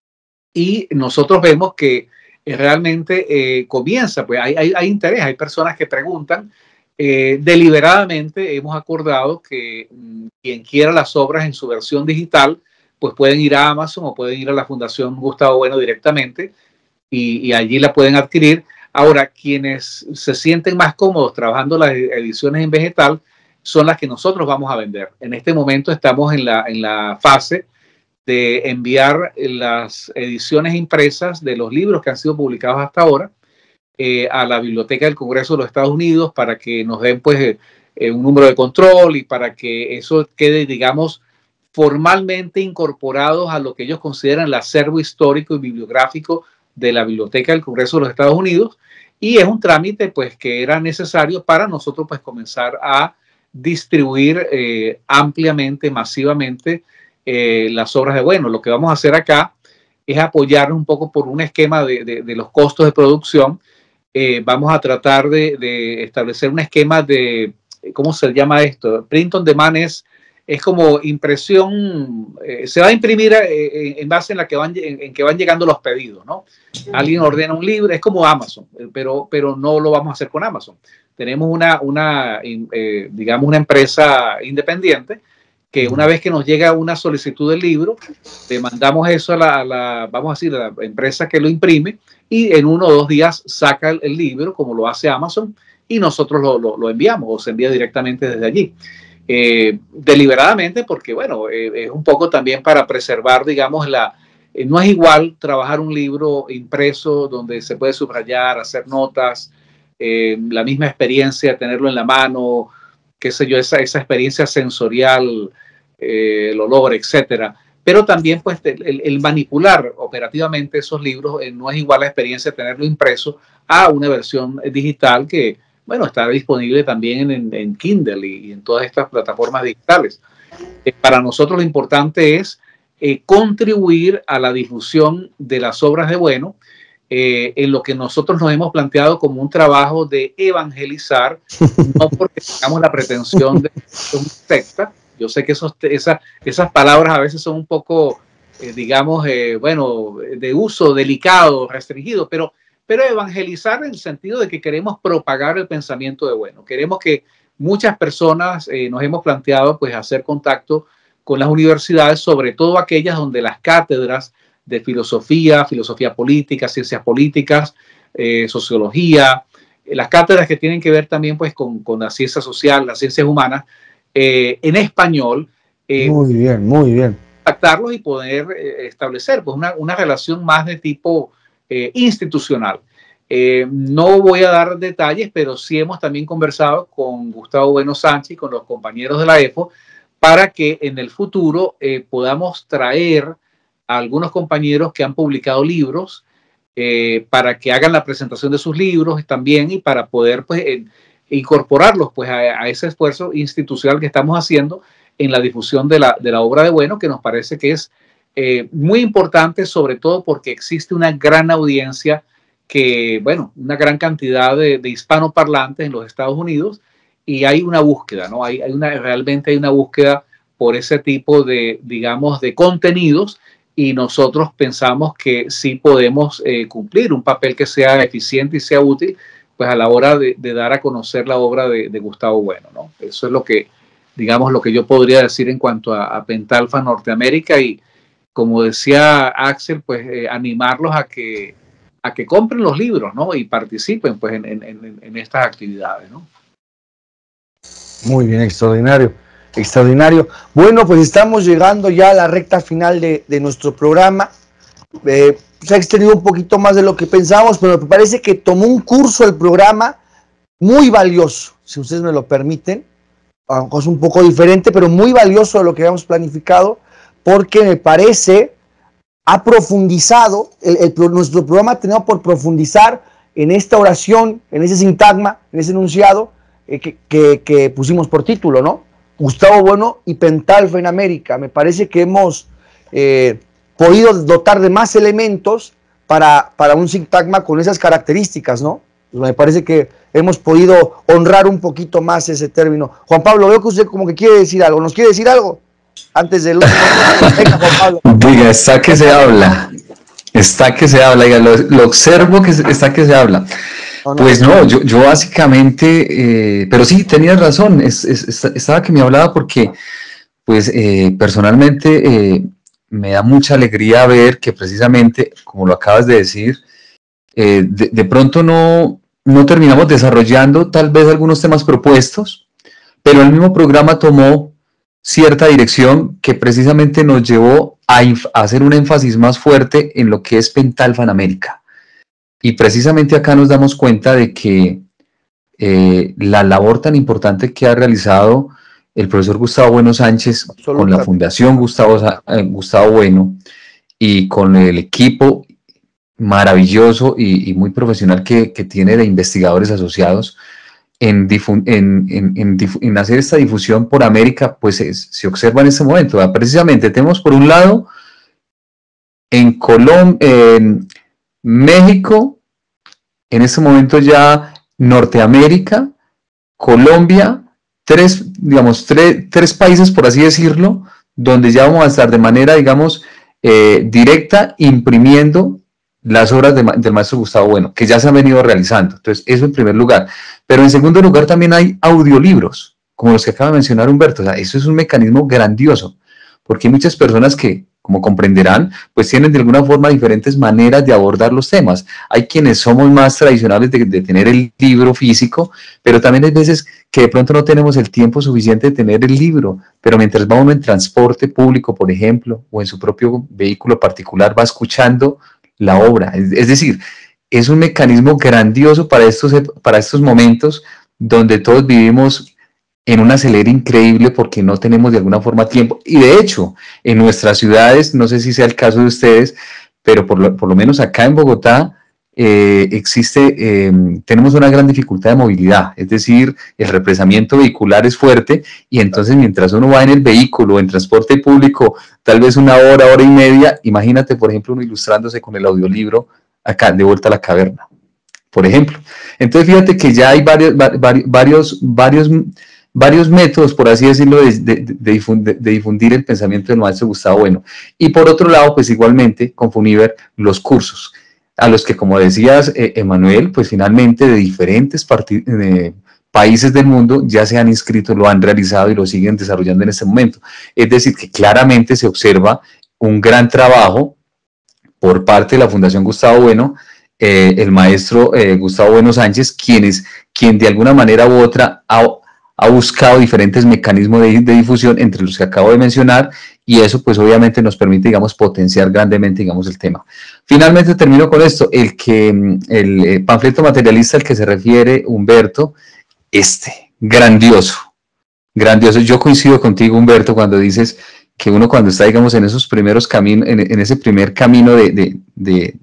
D: y nosotros vemos que eh, realmente eh, comienza, pues hay, hay, hay interés, hay personas que preguntan. Eh, deliberadamente hemos acordado que mmm, quien quiera las obras en su versión digital, pues pueden ir a Amazon o pueden ir a la Fundación Gustavo Bueno directamente y, y allí la pueden adquirir. Ahora, quienes se sienten más cómodos trabajando las ediciones en vegetal son las que nosotros vamos a vender. En este momento estamos en la, en la fase de enviar las ediciones impresas de los libros que han sido publicados hasta ahora eh, a la Biblioteca del Congreso de los Estados Unidos para que nos den pues eh, un número de control y para que eso quede, digamos, formalmente incorporados a lo que ellos consideran el acervo histórico y bibliográfico de la Biblioteca del Congreso de los Estados Unidos. y es un trámite pues que era necesario para nosotros pues comenzar a distribuir eh, ampliamente, masivamente eh, las obras de Bueno. Lo que vamos a hacer acá es apoyarnos un poco por un esquema de, de, de los costos de producción. Eh, vamos a tratar de, de establecer un esquema de, ¿cómo se llama esto? Print on demand es, es como impresión, eh, se va a imprimir eh, en base en la que van, en, en que van llegando los pedidos, ¿no? Alguien ordena un libro, es como Amazon, pero, pero no lo vamos a hacer con Amazon. Tenemos una, una eh, digamos, una empresa independiente que una vez que nos llega una solicitud del libro, le mandamos eso a la, a la, vamos a decir, a la empresa que lo imprime, y en uno o dos días saca el, el libro, como lo hace Amazon, y nosotros lo, lo, lo enviamos, o se envía directamente desde allí. Eh, deliberadamente, porque, bueno, eh, es un poco también para preservar, digamos, la... Eh, no es igual trabajar un libro impreso donde se puede subrayar, hacer notas, eh, la misma experiencia, tenerlo en la mano, qué sé yo, esa, esa experiencia sensorial, eh, el olor, etcétera. Pero también, pues, el, el manipular operativamente esos libros eh, no es igual la experiencia de tenerlo impreso a una versión digital que, bueno, está disponible también en, en Kindle y, y en todas estas plataformas digitales. Eh, para nosotros lo importante es eh, contribuir a la difusión de las obras de Bueno, Eh, en lo que nosotros nos hemos planteado como un trabajo de evangelizar, no porque tengamos la pretensión de ser una secta. Yo sé que esos, esa, esas palabras a veces son un poco, eh, digamos, eh, bueno, de uso delicado, restringido, pero, pero evangelizar en el sentido de que queremos propagar el pensamiento de Bueno. Queremos que muchas personas eh, nos hemos planteado pues hacer contacto con las universidades, sobre todo aquellas donde las cátedras de filosofía, filosofía política, ciencias políticas, eh, sociología, eh, las cátedras que tienen que ver también pues con, con la ciencia social, las ciencias humanas, eh, en español. Eh,
A: muy bien, muy bien.
D: Contactarlos y poder eh, establecer pues una, una relación más de tipo eh, institucional. Eh, no voy a dar detalles, pero sí hemos también conversado con Gustavo Bueno Sánchez y con los compañeros de la E F O para que en el futuro eh, podamos traer a algunos compañeros que han publicado libros eh, para que hagan la presentación de sus libros también y para poder pues, eh, incorporarlos pues, a, a ese esfuerzo institucional que estamos haciendo en la difusión de la, de la obra de Bueno, que nos parece que es eh, muy importante, sobre todo porque existe una gran audiencia, que, bueno, una gran cantidad de, de hispanoparlantes en los Estados Unidos, y hay una búsqueda, ¿no? Hay, hay una, realmente hay una búsqueda por ese tipo de, digamos, de contenidos, y nosotros pensamos que sí podemos eh, cumplir un papel que sea eficiente y sea útil, pues a la hora de, de dar a conocer la obra de, de Gustavo Bueno, ¿no? Eso es lo que, digamos, lo que yo podría decir en cuanto a, a Pentalfa Norteamérica, y como decía Axel, pues eh, animarlos a que, a que compren los libros, ¿no? Y participen pues en, en, en estas actividades, ¿no?
A: Muy bien, extraordinario. Extraordinario. Bueno, pues estamos llegando ya a la recta final de, de nuestro programa. Eh, se ha extendido un poquito más de lo que pensábamos, pero me parece que tomó un curso el programa muy valioso, si ustedes me lo permiten. Aunque es un poco diferente, pero muy valioso de lo que habíamos planificado, porque me parece ha profundizado, el, el, nuestro programa ha tenido por profundizar en esta oración, en ese sintagma, en ese enunciado eh, que, que, que pusimos por título, ¿no? Gustavo Bueno y Pentalfa en América. Me parece que hemos eh, podido dotar de más elementos para, para un sintagma con esas características, ¿no? Pues me parece que hemos podido honrar un poquito más ese término. Juan Pablo, veo que usted como que quiere decir algo. ¿Nos quiere decir algo? Antes del último. Venga, Juan Pablo.
C: Diga, está que se habla. Está que se habla. Diga, lo, lo observo que está que se habla. No, no, pues no, yo, yo básicamente, eh, pero sí, tenías razón, es, es, estaba que me hablaba porque, pues, eh, personalmente eh, me da mucha alegría ver que precisamente, como lo acabas de decir, eh, de, de pronto no, no terminamos desarrollando tal vez algunos temas propuestos, pero el mismo programa tomó cierta dirección que precisamente nos llevó a, a hacer un énfasis más fuerte en lo que es Pentalfa en América. Y precisamente acá nos damos cuenta de que eh, la labor tan importante que ha realizado el profesor Gustavo Bueno Sánchez con la Fundación Gustavo, eh, Gustavo Bueno y con el equipo maravilloso y, y muy profesional que, que tiene de investigadores asociados en, en, en, en, en hacer esta difusión por América, pues es, se observa en este momento. ¿Verdad? Precisamente tenemos por un lado en Colombia, en México, en este momento ya Norteamérica, Colombia, tres, digamos, tres, tres países, por así decirlo, donde ya vamos a estar de manera, digamos, eh, directa imprimiendo las obras de, del maestro Gustavo Bueno, que ya se han venido realizando. Entonces, eso en primer lugar. Pero en segundo lugar también hay audiolibros, como los que acaba de mencionar Humberto. O sea, eso es un mecanismo grandioso, porque hay muchas personas que, como comprenderán, pues tienen de alguna forma diferentes maneras de abordar los temas. Hay quienes somos más tradicionales de, de tener el libro físico, pero también hay veces que de pronto no tenemos el tiempo suficiente de tener el libro, pero mientras va uno en transporte público, por ejemplo, o en su propio vehículo particular, va escuchando la obra. Es, es decir, es un mecanismo grandioso para estos, para estos momentos donde todos vivimos en un acelere increíble porque no tenemos de alguna forma tiempo. Y de hecho, en nuestras ciudades, no sé si sea el caso de ustedes, pero por lo, por lo menos acá en Bogotá, eh, existe, eh, tenemos una gran dificultad de movilidad, es decir, el represamiento vehicular es fuerte y entonces mientras uno va en el vehículo, en transporte público, tal vez una hora, hora y media, imagínate, por ejemplo, uno ilustrándose con el audiolibro acá, de Vuelta a la Caverna, por ejemplo. Entonces, fíjate que ya hay varios, varios, varios, varios métodos, por así decirlo, de, de, de, difundir, de difundir el pensamiento del maestro Gustavo Bueno. Y por otro lado, pues igualmente, con Funiver, los cursos, a los que, como decías, eh, Emanuel, pues finalmente de diferentes de países del mundo ya se han inscrito, lo han realizado y lo siguen desarrollando en este momento. Es decir, que claramente se observa un gran trabajo por parte de la Fundación Gustavo Bueno, eh, el maestro eh, Gustavo Bueno Sánchez, quien, es, quien de alguna manera u otra ha, ha buscado diferentes mecanismos de, de difusión, entre los que acabo de mencionar, y eso pues obviamente nos permite, digamos, potenciar grandemente, digamos, el tema. Finalmente termino con esto, el que el, el panfleto materialista al que se refiere Humberto, este, grandioso, grandioso. Yo coincido contigo, Humberto, cuando dices que uno cuando está, digamos, en esos primeros caminos, en, en ese primer camino de, de, de,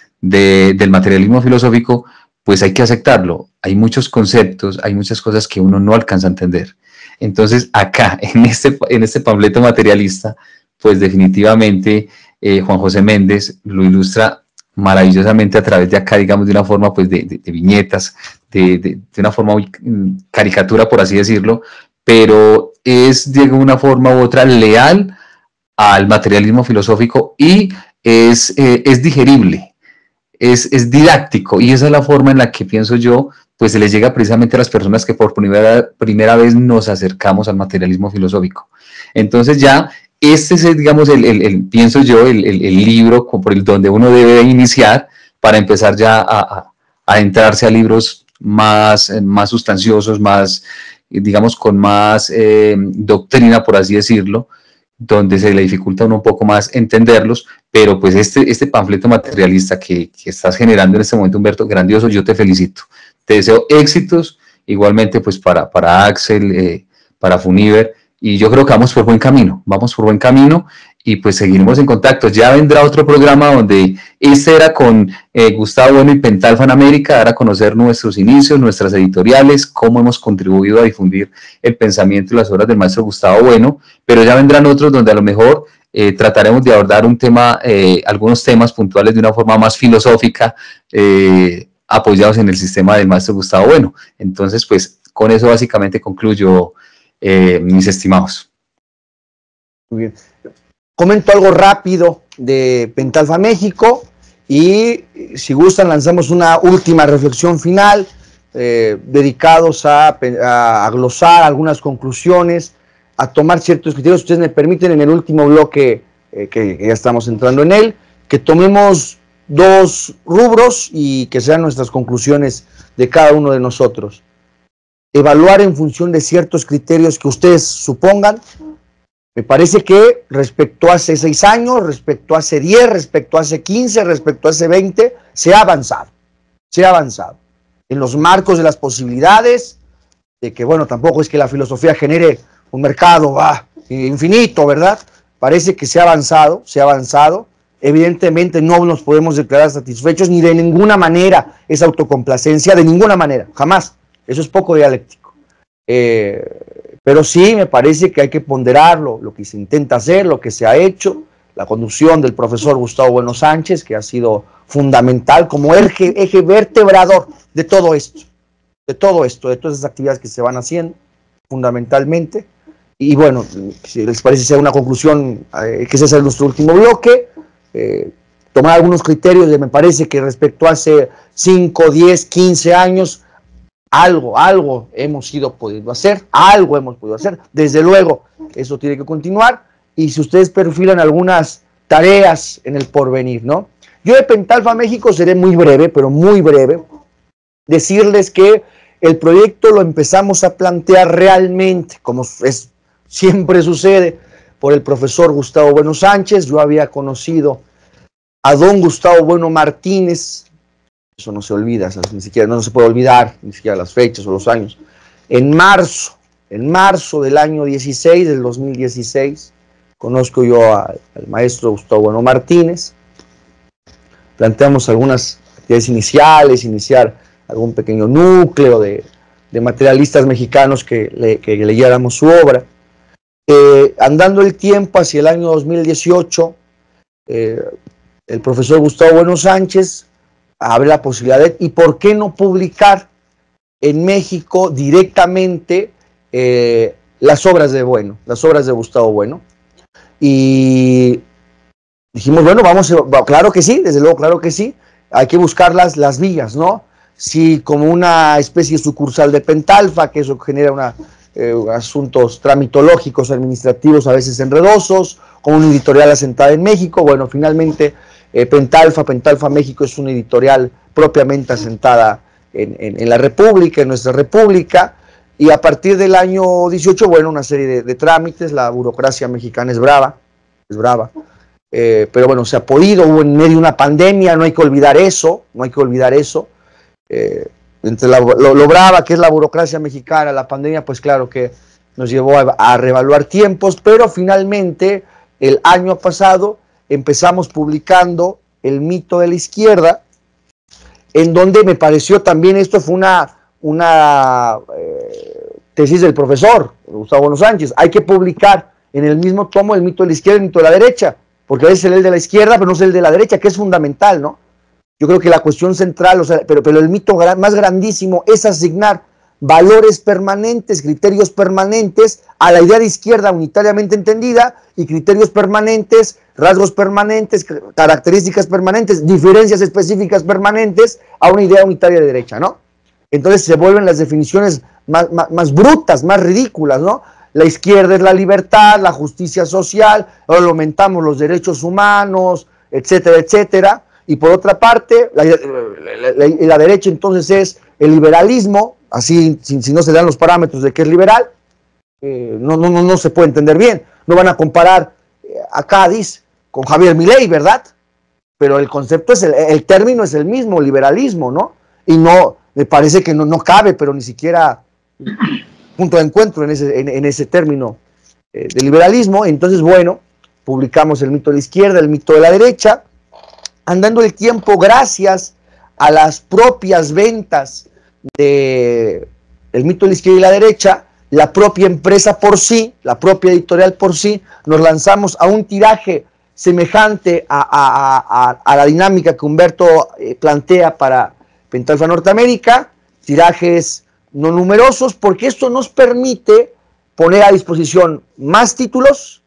C: de, del materialismo filosófico, pues hay que aceptarlo. Hay muchos conceptos, hay muchas cosas que uno no alcanza a entender. Entonces, acá, en este, en este panfleto materialista, pues definitivamente eh, Juan José Méndez lo ilustra maravillosamente a través de acá, digamos, de una forma pues de, de, de viñetas, de, de, de una forma muy caricatura, por así decirlo, pero es de una forma u otra leal al materialismo filosófico y es, eh, es digerible, es, es didáctico, y esa es la forma en la que pienso yo, pues se les llega precisamente a las personas que por primera, primera vez nos acercamos al materialismo filosófico. Entonces ya, este es, digamos, el, el, el pienso yo, el, el, el libro por el donde uno debe iniciar para empezar ya a, a, a entrarse a libros más, más sustanciosos, más, digamos, con más eh, doctrina, por así decirlo, donde se le dificulta a uno un poco más entenderlos, pero pues este, este panfleto materialista que, que estás generando en este momento, Humberto, grandioso, yo te felicito. Te deseo éxitos, igualmente pues para, para Axel, eh, para Funiver, y yo creo que vamos por buen camino, vamos por buen camino, y pues seguiremos en contacto. Ya vendrá otro programa donde este era con eh, Gustavo Bueno y Pentalfan América, dar a conocer nuestros inicios, nuestras editoriales, cómo hemos contribuido a difundir el pensamiento y las obras del maestro Gustavo Bueno, pero ya vendrán otros donde a lo mejor eh, trataremos de abordar un tema, eh, algunos temas puntuales de una forma más filosófica, eh, apoyados en el sistema del maestro Gustavo Bueno. Entonces, pues, con eso básicamente concluyo, eh, mis estimados.
A: Muy bien. Comento algo rápido de Pentalfa México y, si gustan, lanzamos una última reflexión final, eh, dedicados a, a, a glosar algunas conclusiones, a tomar ciertos criterios. Ustedes me permiten, en el último bloque, eh, que, que ya estamos entrando en él, que tomemos dos rubros y que sean nuestras conclusiones de cada uno de nosotros. Evaluar en función de ciertos criterios que ustedes supongan. Me parece que respecto a hace seis años, respecto a hace diez, respecto a hace quince, respecto a hace veinte, se ha avanzado, se ha avanzado. En los marcos de las posibilidades, de que, bueno, tampoco es que la filosofía genere un mercado ah, infinito, ¿verdad? Parece que se ha avanzado, se ha avanzado evidentemente no nos podemos declarar satisfechos ni de ninguna manera es autocomplacencia, de ninguna manera, jamás. Eso es poco dialéctico. Eh, pero sí me parece que hay que ponderarlo, lo que se intenta hacer, lo que se ha hecho, la conducción del profesor Gustavo Bueno Sánchez, que ha sido fundamental como eje, eje vertebrador de todo esto, de todo esto, de todas esas actividades que se van haciendo, fundamentalmente. Y bueno, si les parece sea una conclusión, eh, que ese es nuestro último bloque, eh, tomar algunos criterios de, me parece que respecto a hace cinco, diez, quince años, algo, algo hemos ido podido hacer, algo hemos podido hacer, desde luego, eso tiene que continuar, y si ustedes perfilan algunas tareas en el porvenir, ¿no? Yo de Pentalfa México seré muy breve, pero muy breve, decirles que el proyecto lo empezamos a plantear realmente, como es, siempre sucede, por el profesor Gustavo Bueno Sánchez. Yo había conocido a don Gustavo Bueno Martínez, eso no se olvida, ni siquiera no se puede olvidar, ni siquiera las fechas o los años, en marzo, en marzo del año dieciséis, del dos mil dieciséis, conozco yo a, al maestro Gustavo Bueno Martínez, planteamos algunas actividades iniciales, iniciar algún pequeño núcleo de, de materialistas mexicanos que, le, que leyéramos su obra. Eh, andando el tiempo hacia el año dos mil dieciocho, eh, el profesor Gustavo Bueno Sánchez abre la posibilidad de, y por qué no publicar en México directamente eh, las obras de Bueno, las obras de Gustavo Bueno. Y dijimos, bueno, vamos, a, claro que sí, desde luego, claro que sí, hay que buscar las, las vías, ¿no? Si como una especie de sucursal de Pentalfa, que eso genera una, eh, asuntos tramitológicos, administrativos a veces enredosos, como una editorial asentada en México. Bueno, finalmente eh, Pentalfa, Pentalfa México es una editorial propiamente asentada en, en, en la República, en nuestra República, y a partir del año dieciocho, bueno, una serie de, de trámites. La burocracia mexicana es brava, es brava, eh, pero bueno, se ha podido, hubo en medio una pandemia, no hay que olvidar eso, no hay que olvidar eso. Eh, entre la, lo, lo brava que es la burocracia mexicana, la pandemia, pues claro que nos llevó a, a reevaluar tiempos, pero finalmente el año pasado empezamos publicando El mito de la izquierda, en donde me pareció también, esto fue una, una eh, tesis del profesor Gustavo Bueno Sánchez, hay que publicar en el mismo tomo El mito de la izquierda y El mito de la derecha, porque a veces es el de la izquierda, pero no es el de la derecha, que es fundamental, ¿no? Yo creo que la cuestión central, o sea, pero, pero el mito gran, más grandísimo es asignar valores permanentes, criterios permanentes a la idea de izquierda unitariamente entendida, y criterios permanentes, rasgos permanentes, características permanentes, diferencias específicas permanentes a una idea unitaria de derecha, ¿no? Entonces se vuelven las definiciones más, más, más brutas, más ridículas, ¿no? La izquierda es la libertad, la justicia social, ahora aumentamos los derechos humanos, etcétera, etcétera. Y por otra parte, la, la, la, la derecha entonces es el liberalismo, así si, si no se dan los parámetros de qué es liberal, eh, no, no, no, no se puede entender bien. No van a comparar eh, a Cádiz con Javier Milei, ¿verdad? Pero el concepto es, el, el término es el mismo, liberalismo, ¿no? Y no, me parece que no, no cabe, pero ni siquiera punto de encuentro en ese, en, en ese término eh, de liberalismo. Entonces, bueno, publicamos El mito de la izquierda, El mito de la derecha. Andando el tiempo, gracias a las propias ventas de El mito de la izquierda y la derecha, la propia empresa por sí, la propia editorial por sí, nos lanzamos a un tiraje semejante a, a, a, a la dinámica que Humberto eh, plantea para Pentalfa Norteamérica, tirajes no numerosos, porque esto nos permite poner a disposición más títulos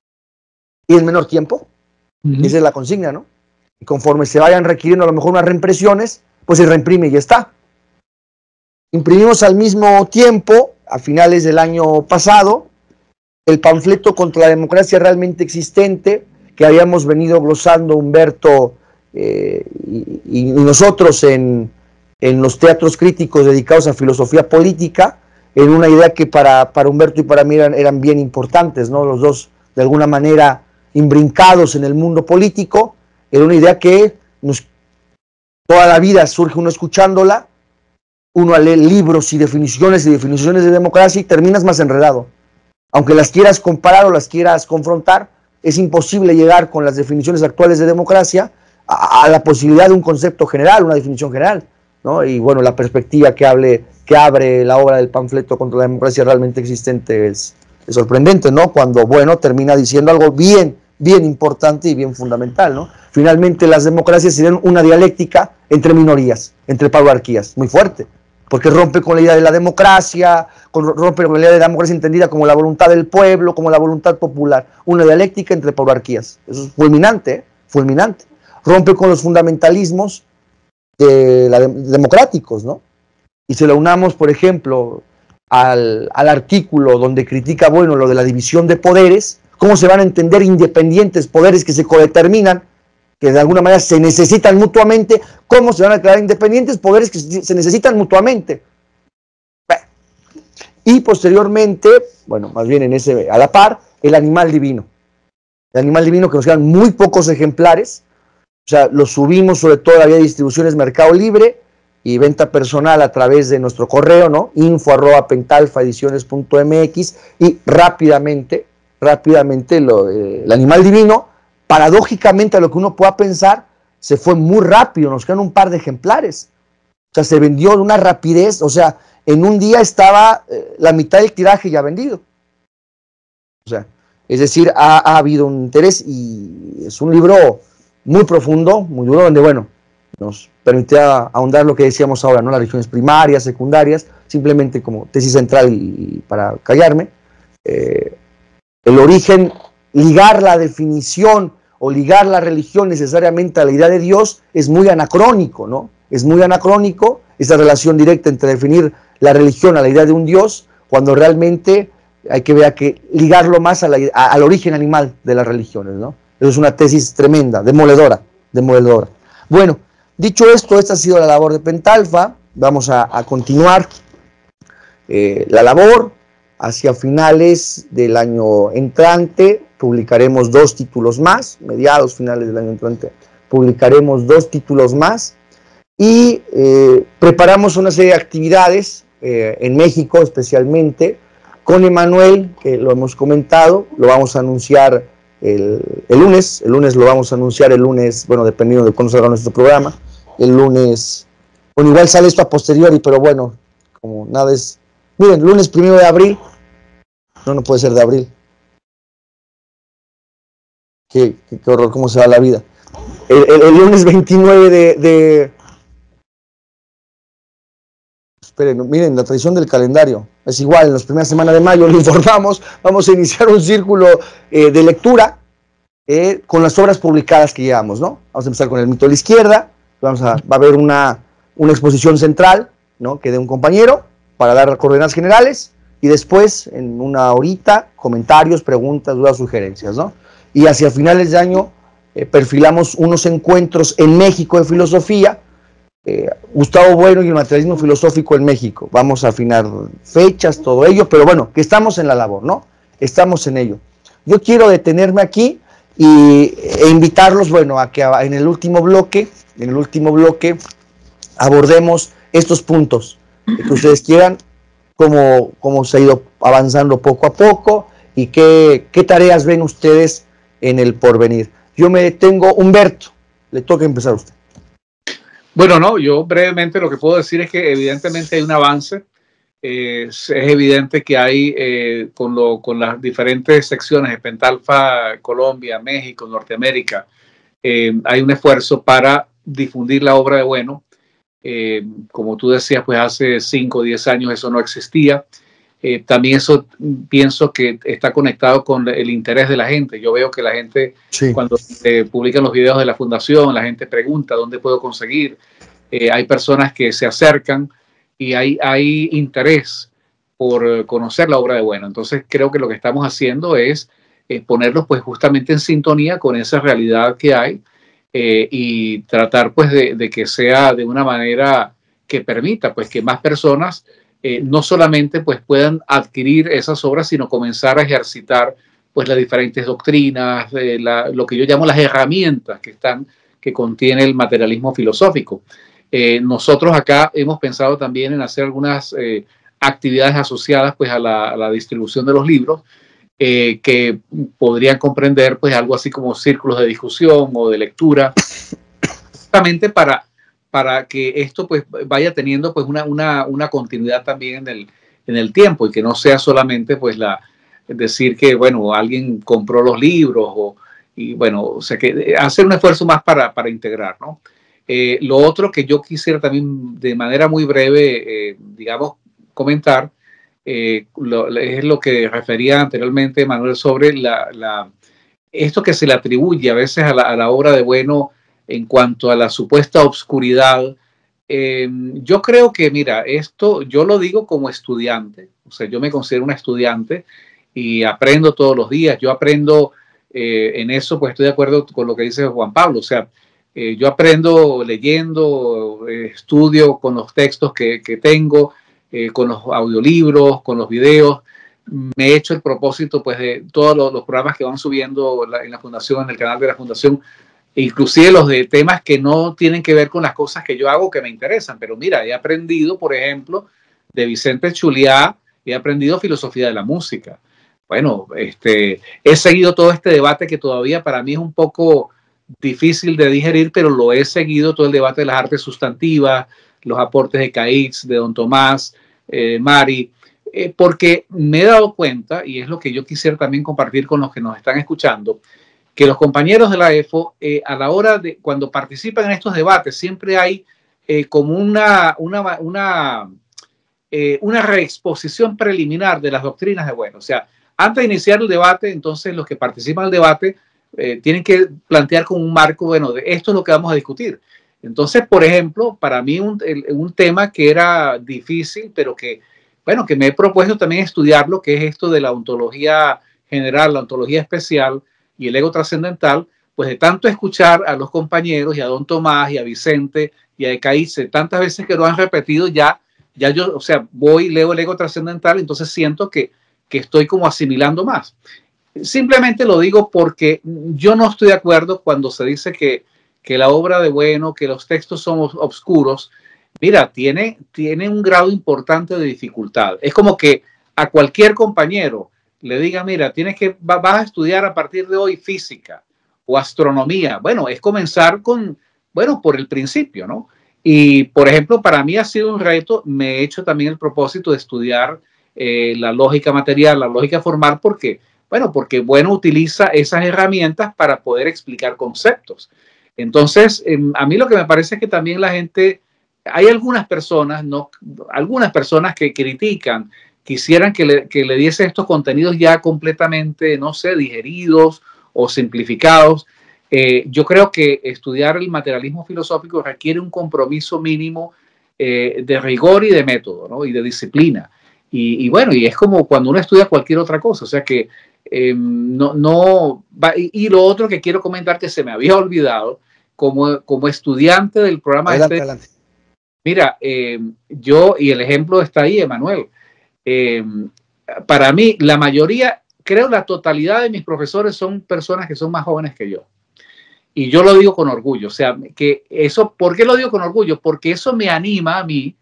A: y en menor tiempo. Uh-huh. Esa es la consigna, ¿no? Y conforme se vayan requiriendo a lo mejor unas reimpresiones, pues se reimprime y ya está. Imprimimos al mismo tiempo, a finales del año pasado, el panfleto contra la democracia realmente existente, que habíamos venido glosando Humberto eh, y, y nosotros en, en los teatros críticos dedicados a filosofía política, en una idea que para, para Humberto y para mí eran, eran bien importantes, ¿no? Los dos, de alguna manera, imbrincados en el mundo político. Era una idea que nos, toda la vida surge uno escuchándola, uno lee libros y definiciones y definiciones de democracia y terminas más enredado. Aunque las quieras comparar o las quieras confrontar, es imposible llegar con las definiciones actuales de democracia a, a la posibilidad de un concepto general, una definición general, ¿no? Y bueno, la perspectiva que, hable, que abre la obra del panfleto contra la democracia realmente existente es, es sorprendente, ¿no? Cuando, bueno, termina diciendo algo bien, bien importante y bien fundamental, ¿no? Finalmente las democracias serían una dialéctica entre minorías, entre pauarquías, muy fuerte, porque rompe con la idea de la democracia, con, rompe con la idea de la democracia entendida como la voluntad del pueblo, como la voluntad popular, una dialéctica entre pauarquías, eso es fulminante, ¿eh? fulminante, rompe con los fundamentalismos de la de, democráticos, ¿no? Y se lo unamos, por ejemplo, al, al artículo donde critica, bueno, lo de la división de poderes, cómo se van a entender independientes poderes que se codeterminan, que de alguna manera se necesitan mutuamente, cómo se van a declarar independientes poderes que se necesitan mutuamente. Bueno. Y posteriormente, bueno, más bien en ese, a la par, el animal divino. El animal divino que nos quedan muy pocos ejemplares, o sea, los subimos sobre todo a la vía de distribuciones Mercado Libre y venta personal a través de nuestro correo, ¿no? info arroba pentalfaediciones punto mx y rápidamente, rápidamente lo, eh, el animal divino, paradójicamente a lo que uno pueda pensar, se fue muy rápido, nos quedan un par de ejemplares. O sea, se vendió de una rapidez, o sea, en un día estaba eh, la mitad del tiraje ya vendido. O sea, es decir, ha, ha habido un interés y es un libro muy profundo, muy duro, donde, bueno, nos permite ahondar lo que decíamos ahora, ¿no? Las regiones primarias, secundarias, simplemente como tesis central y, y para callarme, eh, el origen, ligar la definición o ligar la religión necesariamente a la idea de Dios es muy anacrónico, ¿no? Es muy anacrónico esa relación directa entre definir la religión a la idea de un Dios, cuando realmente hay que ver que ligarlo más a la, a, al origen animal de las religiones, ¿no? Eso es una tesis tremenda, demoledora, demoledora. Bueno, dicho esto, esta ha sido la labor de Pentalfa. Vamos a, a continuar eh, la labor. Hacia finales del año entrante publicaremos dos títulos más, mediados finales del año entrante publicaremos dos títulos más y eh, preparamos una serie de actividades eh, en México especialmente con Emanuel, que lo hemos comentado, lo vamos a anunciar el, el lunes, el lunes lo vamos a anunciar el lunes, bueno, dependiendo de cuándo salga nuestro programa, el lunes, bueno, igual sale esto a posteriori, pero bueno, como nada es, miren, lunes primero de abril, no, no puede ser de abril. Qué, qué, qué horror, cómo se va la vida. El, el, el lunes veintinueve de, de... Esperen, miren, la tradición del calendario. Es igual, en las primeras semanas de mayo lo informamos. Vamos a iniciar un círculo eh, de lectura eh, con las obras publicadas que llevamos, ¿no? Vamos a empezar con el mito de la izquierda. Vamos a, va a haber una, una exposición central, ¿no? Que dé un compañero para dar coordenadas generales. Y después, en una horita, comentarios, preguntas, dudas, sugerencias, ¿no? Y hacia finales de año eh, perfilamos unos encuentros en México de filosofía, eh, Gustavo Bueno y el materialismo filosófico en México. Vamos a afinar fechas, todo ello, pero bueno, que estamos en la labor, ¿no? Estamos en ello. Yo quiero detenerme aquí y, e invitarlos, bueno, a que en el último bloque, en el último bloque, abordemos estos puntos que ustedes quieran. Cómo, cómo se ha ido avanzando poco a poco y qué, qué tareas ven ustedes en el porvenir. Yo me detengo, Humberto, le toca empezar a usted.
D: Bueno, no, yo brevemente lo que puedo decir es que evidentemente hay un avance, eh, es, es evidente que hay eh, con, lo, con las diferentes secciones de Pentalfa, Colombia, México, Norteamérica, eh, hay un esfuerzo para difundir la obra de Bueno. Eh, como tú decías, pues hace cinco o diez años eso no existía. Eh, también eso pienso que está conectado con el interés de la gente. Yo veo que la gente, sí, cuando eh, publican los videos de la fundación, la gente pregunta dónde puedo conseguir. Eh, hay personas que se acercan y hay, hay interés por conocer la obra de Bueno. Entonces creo que lo que estamos haciendo es eh, ponerlos pues justamente en sintonía con esa realidad que hay. Eh, y tratar pues de, de que sea de una manera que permita pues que más personas eh, no solamente pues puedan adquirir esas obras, sino comenzar a ejercitar pues las diferentes doctrinas, eh, la, lo que yo llamo las herramientas que están, que contiene el materialismo filosófico. Eh, nosotros acá hemos pensado también en hacer algunas eh, actividades asociadas pues a la, a la distribución de los libros. eh, que podrían comprender pues algo así como círculos de discusión o de lectura, justamente para, para que esto pues vaya teniendo pues una, una, una continuidad también en el, en el tiempo y que no sea solamente pues la decir que bueno, alguien compró los libros o, y bueno, o sea que hacer un esfuerzo más para, para integrar, ¿no? Eh, lo otro que yo quisiera también de manera muy breve, eh, digamos, comentar, eh, lo, es lo que refería anteriormente Manuel sobre la, la, esto que se le atribuye a veces a la, a la obra de Bueno en cuanto a la supuesta obscuridad. Eh, yo creo que, mira, esto yo lo digo como estudiante, o sea, yo me considero una estudiante y aprendo todos los días, yo aprendo eh, en eso, pues estoy de acuerdo con lo que dice Juan Pablo, o sea, eh, yo aprendo leyendo, eh, estudio con los textos que, que tengo, eh, con los audiolibros, con los videos, me he hecho el propósito pues de todos los, los programas que van subiendo la, en la fundación, en el canal de la fundación, inclusive los de temas que no tienen que ver con las cosas que yo hago que me interesan, pero mira, he aprendido, por ejemplo, de Vicente Chuliá, he aprendido filosofía de la música. Bueno, este, he seguido todo este debate que todavía para mí es un poco difícil de digerir, pero lo he seguido, todo el debate de las artes sustantivas, los aportes de Caix, de Don Tomás, eh, Mari, eh, porque me he dado cuenta, y es lo que yo quisiera también compartir con los que nos están escuchando, que los compañeros de la E F O, eh, a la hora de, cuando participan en estos debates, siempre hay eh, como una, una, una, eh, una reexposición preliminar de las doctrinas de Bueno. O sea, antes de iniciar el debate, entonces los que participan del debate eh, tienen que plantear como un marco, bueno, de esto es lo que vamos a discutir. Entonces, por ejemplo, para mí un, el, un tema que era difícil, pero que, bueno, que me he propuesto también estudiarlo, que es esto de la ontología general, la ontología especial y el ego trascendental, pues de tanto escuchar a los compañeros y a Don Tomás y a Vicente y a Ecaice, tantas veces que lo han repetido, ya, ya yo, o sea, voy, leo el ego trascendental, entonces siento que, que estoy como asimilando más. Simplemente lo digo porque yo no estoy de acuerdo cuando se dice que, que la obra de Bueno, que los textos son oscuros. Mira, tiene, tiene un grado importante de dificultad. Es como que a cualquier compañero le diga, mira, tienes que, vas a estudiar a partir de hoy física o astronomía. Bueno, es comenzar con, bueno, por el principio, ¿no? Y, por ejemplo, para mí ha sido un reto, me he hecho también el propósito de estudiar eh, la lógica material, la lógica formal, porque, bueno, porque Bueno utiliza esas herramientas para poder explicar conceptos. Entonces, eh, a mí lo que me parece es que también la gente, hay algunas personas, no, algunas personas que critican, quisieran que le, que le diese estos contenidos ya completamente, no sé, digeridos o simplificados. Eh, yo creo que estudiar el materialismo filosófico requiere un compromiso mínimo eh, de rigor y de método, ¿no? Y de disciplina. Y, y bueno, y es como cuando uno estudia cualquier otra cosa, o sea que eh, no, no va, y, y lo otro que quiero comentar que se me había olvidado, como, como estudiante del programa
A: adelante,
D: este,
A: adelante.
D: Mira, eh, yo, y el ejemplo está ahí, Emanuel, eh, para mí la mayoría, creo la totalidad de mis profesores son personas que son más jóvenes que yo. Y yo lo digo con orgullo, o sea, que eso, ¿por qué lo digo con orgullo? Porque eso me anima a mí,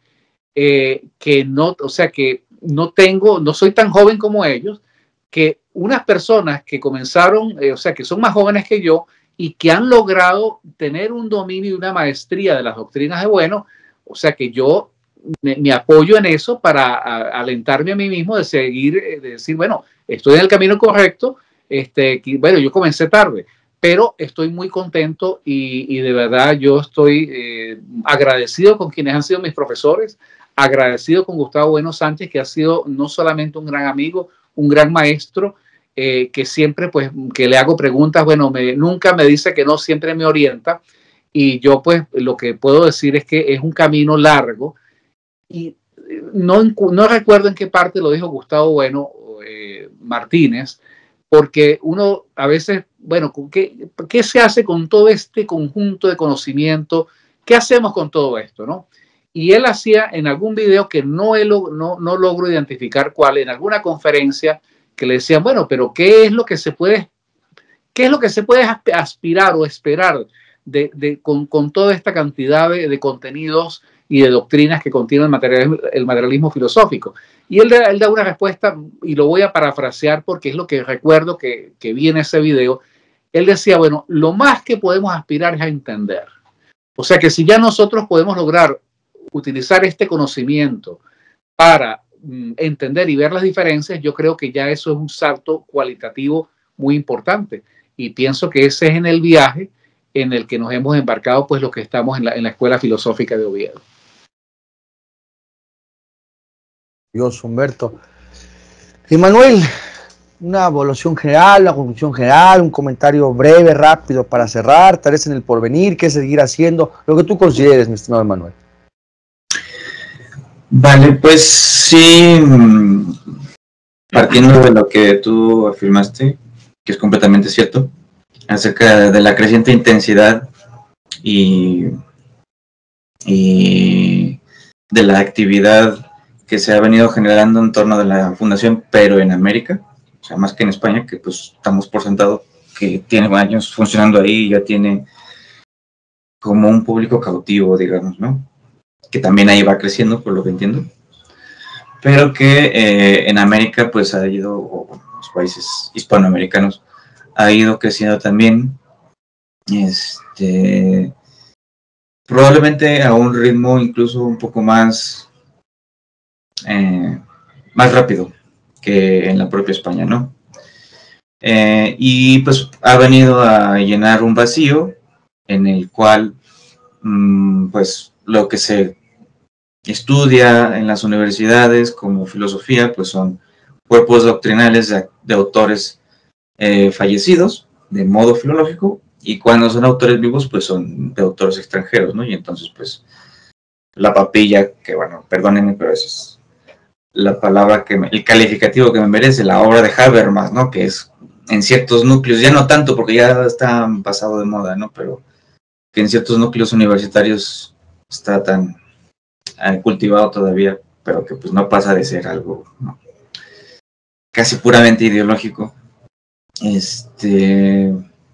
D: eh, que no, o sea, que no tengo, no soy tan joven como ellos, que unas personas que comenzaron, eh, o sea, que son más jóvenes que yo y que han logrado tener un dominio y una maestría de las doctrinas de Bueno, o sea, que yo me, me apoyo en eso para a, alentarme a mí mismo de seguir, de decir, bueno, estoy en el camino correcto, este, que, bueno, yo comencé tarde, pero estoy muy contento y, y de verdad yo estoy eh, agradecido con quienes han sido mis profesores, agradecido con Gustavo Bueno Sánchez, que ha sido no solamente un gran amigo, un gran maestro, eh, que siempre, pues, que le hago preguntas, bueno, me, nunca me dice que no, siempre me orienta, y yo, pues, lo que puedo decir es que es un camino largo, y no, no recuerdo en qué parte lo dijo Gustavo Bueno eh, Martínez, porque uno a veces, bueno, ¿qué, ¿qué se hace con todo este conjunto de conocimiento? ¿Qué hacemos con todo esto, no? Y él hacía en algún video que no, él, no, no logro identificar cuál, en alguna conferencia que le decían, bueno, pero ¿qué es lo que se puede, qué es lo que se puede aspirar o esperar de, de, con, con toda esta cantidad de, de contenidos y de doctrinas que contienen el materialismo, el materialismo filosófico. Y él, él da una respuesta, y lo voy a parafrasear porque es lo que recuerdo que, que vi en ese video. Él decía, bueno, lo más que podemos aspirar es a entender. O sea que si ya nosotros podemos lograr utilizar este conocimiento para mm, entender y ver las diferencias, yo creo que ya eso es un salto cualitativo muy importante. Y pienso que ese es en el viaje en el que nos hemos embarcado, pues los que estamos en la, en la Escuela Filosófica de Oviedo.
A: Dios, Humberto. Emanuel, una evaluación general, una conclusión general, un comentario breve, rápido para cerrar, tal vez en el porvenir, qué seguir haciendo, lo que tú consideres, mi estimado Emanuel.
B: Vale, pues sí, partiendo de lo que tú afirmaste, que es completamente cierto, acerca de la creciente intensidad y, y de la actividad que se ha venido generando en torno de la fundación, pero en América, o sea, más que en España, que pues estamos por sentado que tiene años funcionando ahí y ya tiene como un público cautivo, digamos, ¿no? Que también ahí va creciendo, por lo que entiendo, pero que eh, en América pues ha ido, o los países hispanoamericanos, ha ido creciendo también, este, probablemente a un ritmo incluso un poco más, eh, más rápido que en la propia España, ¿no? Eh, y pues ha venido a llenar un vacío en el cual, mmm, pues lo que se estudia en las universidades como filosofía, pues son cuerpos doctrinales de, de autores eh, fallecidos, de modo filológico, y cuando son autores vivos, pues son de autores extranjeros, ¿no? Y entonces, pues, la papilla, que bueno, perdónenme, pero esa es la palabra, que me, el calificativo que me merece, la obra de Habermas, ¿no? Que es en ciertos núcleos, ya no tanto porque ya está pasado de moda, ¿no? Pero que en ciertos núcleos universitarios está tan eh, cultivado todavía, pero que pues no pasa de ser algo, ¿no?, casi puramente ideológico. Este,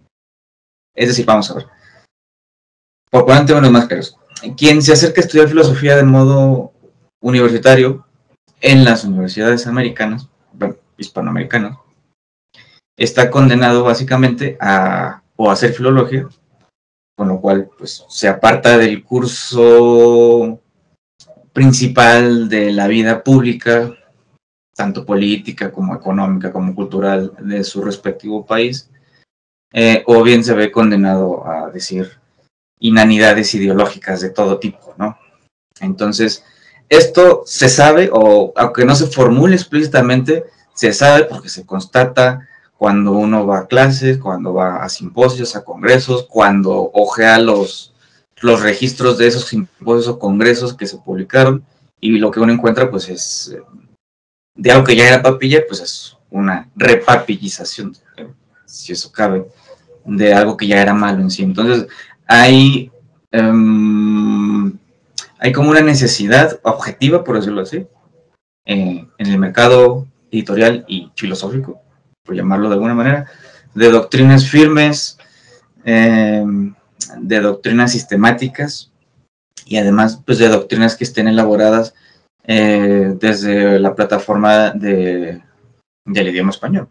B: es decir, vamos a ver, por poner en términos más claros, quien se acerca a estudiar filosofía de modo universitario en las universidades americanas, bueno, hispanoamericanas, está condenado básicamente a o a hacer filología, con lo cual pues se aparta del curso principal de la vida pública, tanto política como económica como cultural de su respectivo país, eh, o bien se ve condenado a decir inanidades ideológicas de todo tipo, ¿no? Entonces, esto se sabe, o aunque no se formule explícitamente, se sabe porque se constata cuando uno va a clases, cuando va a simposios, a congresos, cuando ojea los, los registros de esos simposios o congresos que se publicaron, y lo que uno encuentra pues es de algo que ya era papilla, pues es una repapillización, si eso cabe, de algo que ya era malo en sí. Entonces hay, um, hay como una necesidad objetiva, por decirlo así, eh, en el mercado editorial y filosófico, por llamarlo de alguna manera, de doctrinas firmes, eh, de doctrinas sistemáticas, y además pues de doctrinas que estén elaboradas eh, desde la plataforma de, del idioma español,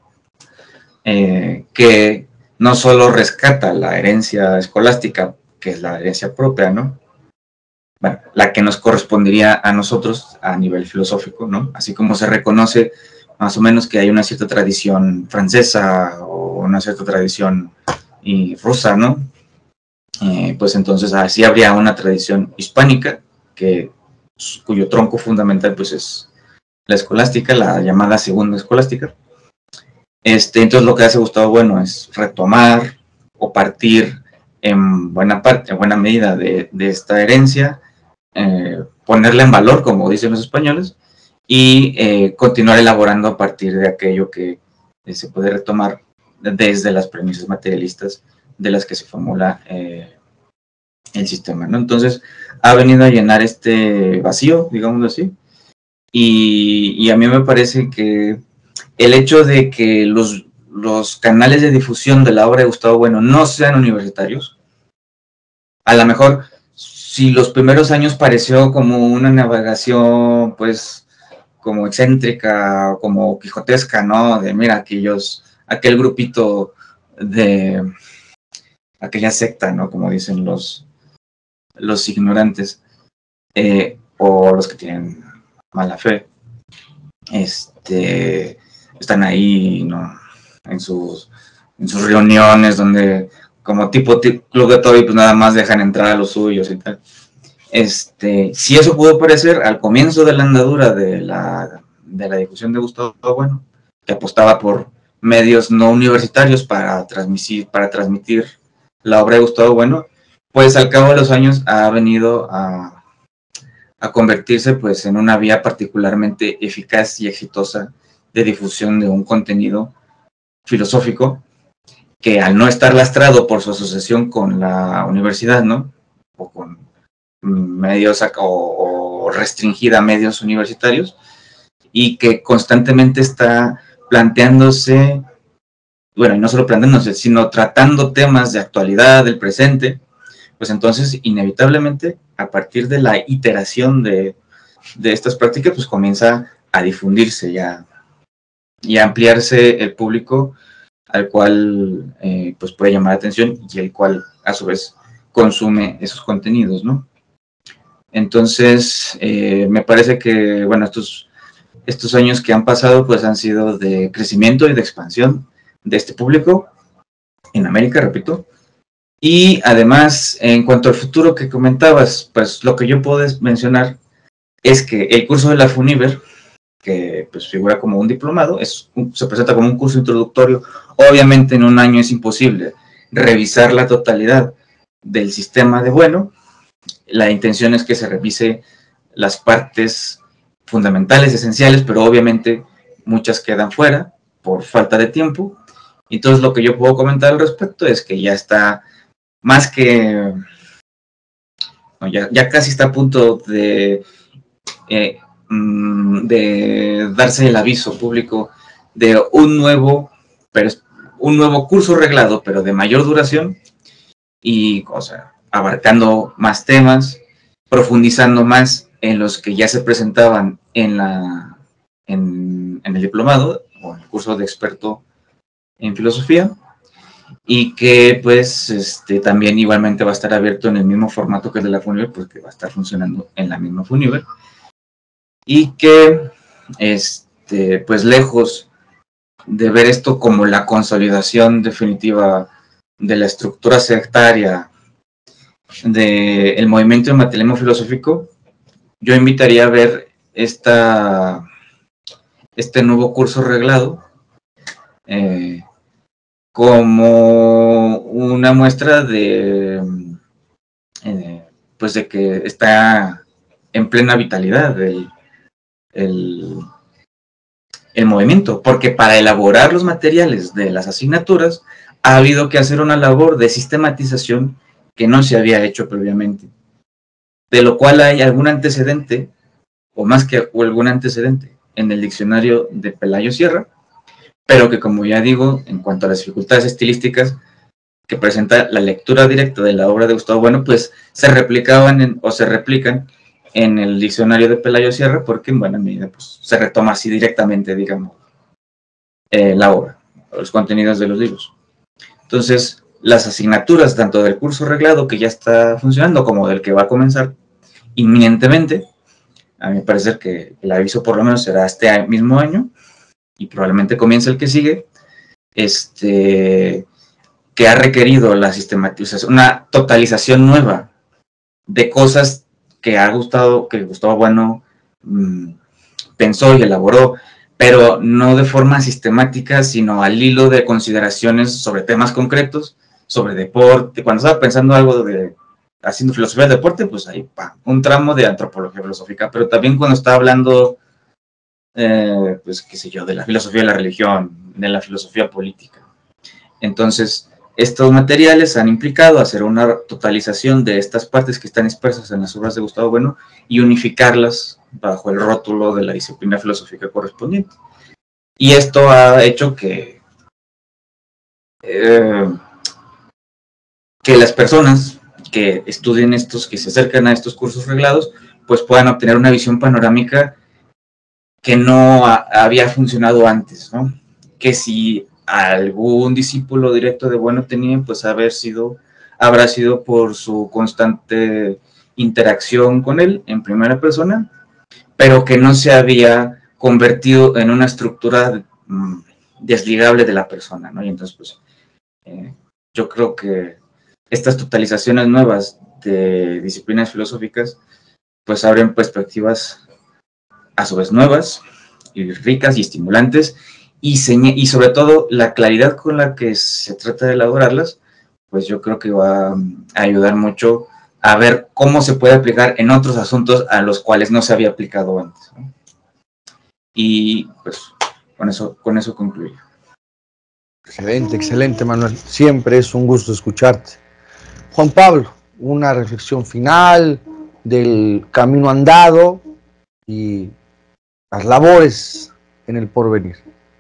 B: eh, que no solo rescata la herencia escolástica, que es la herencia propia, ¿no? Bueno, la que nos correspondería a nosotros a nivel filosófico, ¿no? Así como se reconoce más o menos que hay una cierta tradición francesa o una cierta tradición y rusa, ¿no? Eh, pues entonces así habría una tradición hispánica que, cuyo tronco fundamental pues es la escolástica, la llamada segunda escolástica. Este, entonces lo que hace Gustavo Bueno es retomar o partir en buena parte, en buena medida de, de esta herencia, eh, ponerla en valor, como dicen los españoles, y eh, continuar elaborando a partir de aquello que eh, se puede retomar desde las premisas materialistas de las que se formula eh, el sistema, ¿no? Entonces ha venido a llenar este vacío, digámoslo así, y, y a mí me parece que el hecho de que los, los canales de difusión de la obra de Gustavo Bueno no sean universitarios, a lo mejor si los primeros años pareció como una navegación, pues, como excéntrica, como quijotesca, ¿no? De mira, aquellos, aquel grupito de aquella secta, ¿no? Como dicen los, los ignorantes, eh, o los que tienen mala fe, este, están ahí, ¿no? En sus, en sus reuniones donde, como tipo, tipo club de Toby, pues nada más dejan entrar a los suyos y tal. Este, si eso pudo parecer al comienzo de la andadura de la, de la difusión de Gustavo Bueno, que apostaba por medios no universitarios para transmitir, para transmitir la obra de Gustavo Bueno, pues al cabo de los años ha venido a, a convertirse pues en una vía particularmente eficaz y exitosa de difusión de un contenido filosófico que, al no estar lastrado por su asociación con la universidad, ¿no? O con medios o, o restringida a medios universitarios, y que constantemente está planteándose, bueno, y no solo planteándose, sino tratando temas de actualidad, del presente, pues entonces inevitablemente a partir de la iteración de, de estas prácticas, pues comienza a difundirse ya y a ampliarse el público al cual eh, pues puede llamar la atención y el cual a su vez consume esos contenidos, ¿no? Entonces, eh, me parece que, bueno, estos, estos años que han pasado, pues han sido de crecimiento y de expansión de este público en América, repito. Y además, en cuanto al futuro que comentabas, pues lo que yo puedo mencionar es que el curso de la FUNIVER, que pues figura como un diplomado, es, se presenta como un curso introductorio. Obviamente en un año es imposible revisar la totalidad del sistema de Bueno. La intención es que se revise las partes fundamentales, esenciales, pero obviamente muchas quedan fuera por falta de tiempo. Entonces lo que yo puedo comentar al respecto es que ya está más que, no, ya, ya casi está a punto de, eh, de darse el aviso público de un nuevo, pero un nuevo curso reglado, pero de mayor duración y, o sea, abarcando más temas, profundizando más en los que ya se presentaban en, la, en, en el diplomado o en el curso de experto en filosofía, y que pues este, también igualmente va a estar abierto en el mismo formato que el de la FUNIVER, porque va a estar funcionando en la misma FUNIVER, y que este, pues lejos de ver esto como la consolidación definitiva de la estructura sectaria del movimiento de materialismo filosófico, yo invitaría a ver esta, este nuevo curso reglado eh, como una muestra de, eh, pues de que está en plena vitalidad el, el, el movimiento, porque para elaborar los materiales de las asignaturas ha habido que hacer una labor de sistematización que no se había hecho previamente, de lo cual hay algún antecedente, o más que o algún antecedente, en el diccionario de Pelayo Sierra, pero que, como ya digo, en cuanto a las dificultades estilísticas que presenta la lectura directa de la obra de Gustavo Bueno, pues se replicaban en, o se replican en el diccionario de Pelayo Sierra, porque en buena medida pues, se retoma así directamente, digamos, eh, la obra, los contenidos de los libros. Entonces, las asignaturas, tanto del curso reglado que ya está funcionando, como del que va a comenzar inminentemente, a mi parecer que el aviso por lo menos será este mismo año, y probablemente comience el que sigue, este, que ha requerido la sistematización, una totalización nueva de cosas que ha gustado, que Gustavo Bueno mmm, pensó y elaboró, pero no de forma sistemática, sino al hilo de consideraciones sobre temas concretos, sobre deporte. Cuando estaba pensando algo de haciendo filosofía del deporte, pues ahí pa, un tramo de antropología filosófica, pero también cuando estaba hablando Eh, pues qué sé yo, de la filosofía de la religión, de la filosofía política. Entonces, estos materiales han implicado hacer una totalización de estas partes que están dispersas en las obras de Gustavo Bueno y unificarlas bajo el rótulo de la disciplina filosófica correspondiente. Y esto ha hecho que eh, que las personas que estudien estos, que se acercan a estos cursos reglados, pues puedan obtener una visión panorámica que no a, había funcionado antes, ¿no? Que si algún discípulo directo de Bueno tenía, pues haber sido, habrá sido por su constante interacción con él en primera persona, pero que no se había convertido en una estructura mmm, desligable de la persona, ¿no? Y entonces, pues, eh, yo creo que estas totalizaciones nuevas de disciplinas filosóficas, pues abren perspectivas a su vez nuevas y ricas y estimulantes, y, y sobre todo la claridad con la que se trata de elaborarlas, pues yo creo que va a ayudar mucho a ver cómo se puede aplicar en otros asuntos a los cuales no se había aplicado antes, ¿no? Y pues con eso, con eso concluyo.
A: Excelente, excelente, Manuel. Siempre es un gusto escucharte. Juan Pablo, una reflexión final del camino andado y las labores en el porvenir.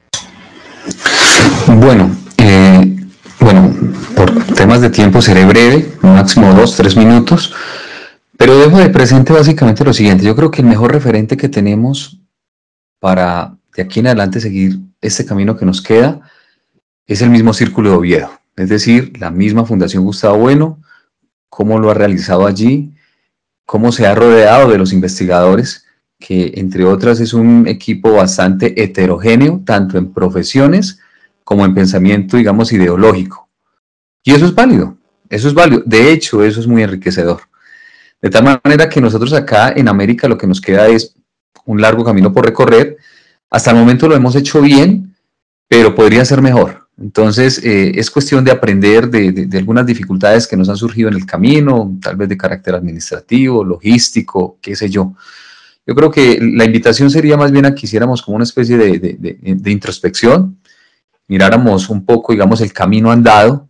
C: Bueno, eh, bueno, por temas de tiempo seré breve, máximo dos, tres minutos, pero dejo de presente básicamente lo siguiente. Yo creo que el mejor referente que tenemos para de aquí en adelante seguir este camino que nos queda es el mismo Círculo de Oviedo, es decir, la misma Fundación Gustavo Bueno, cómo lo ha realizado allí, cómo se ha rodeado de los investigadores, que entre otras es un equipo bastante heterogéneo, tanto en profesiones como en pensamiento, digamos, ideológico. Y eso es válido, eso es válido. De hecho, eso es muy enriquecedor. De tal manera que nosotros acá en América lo que nos queda es un largo camino por recorrer. Hasta el momento lo hemos hecho bien, pero podría ser mejor. Entonces, eh, es cuestión de aprender de, de, de algunas dificultades que nos han surgido en el camino, tal vez de carácter administrativo, logístico, qué sé yo. Yo creo que la invitación sería más bien a que hiciéramos como una especie de, de, de, de introspección, miráramos un poco, digamos, el camino andado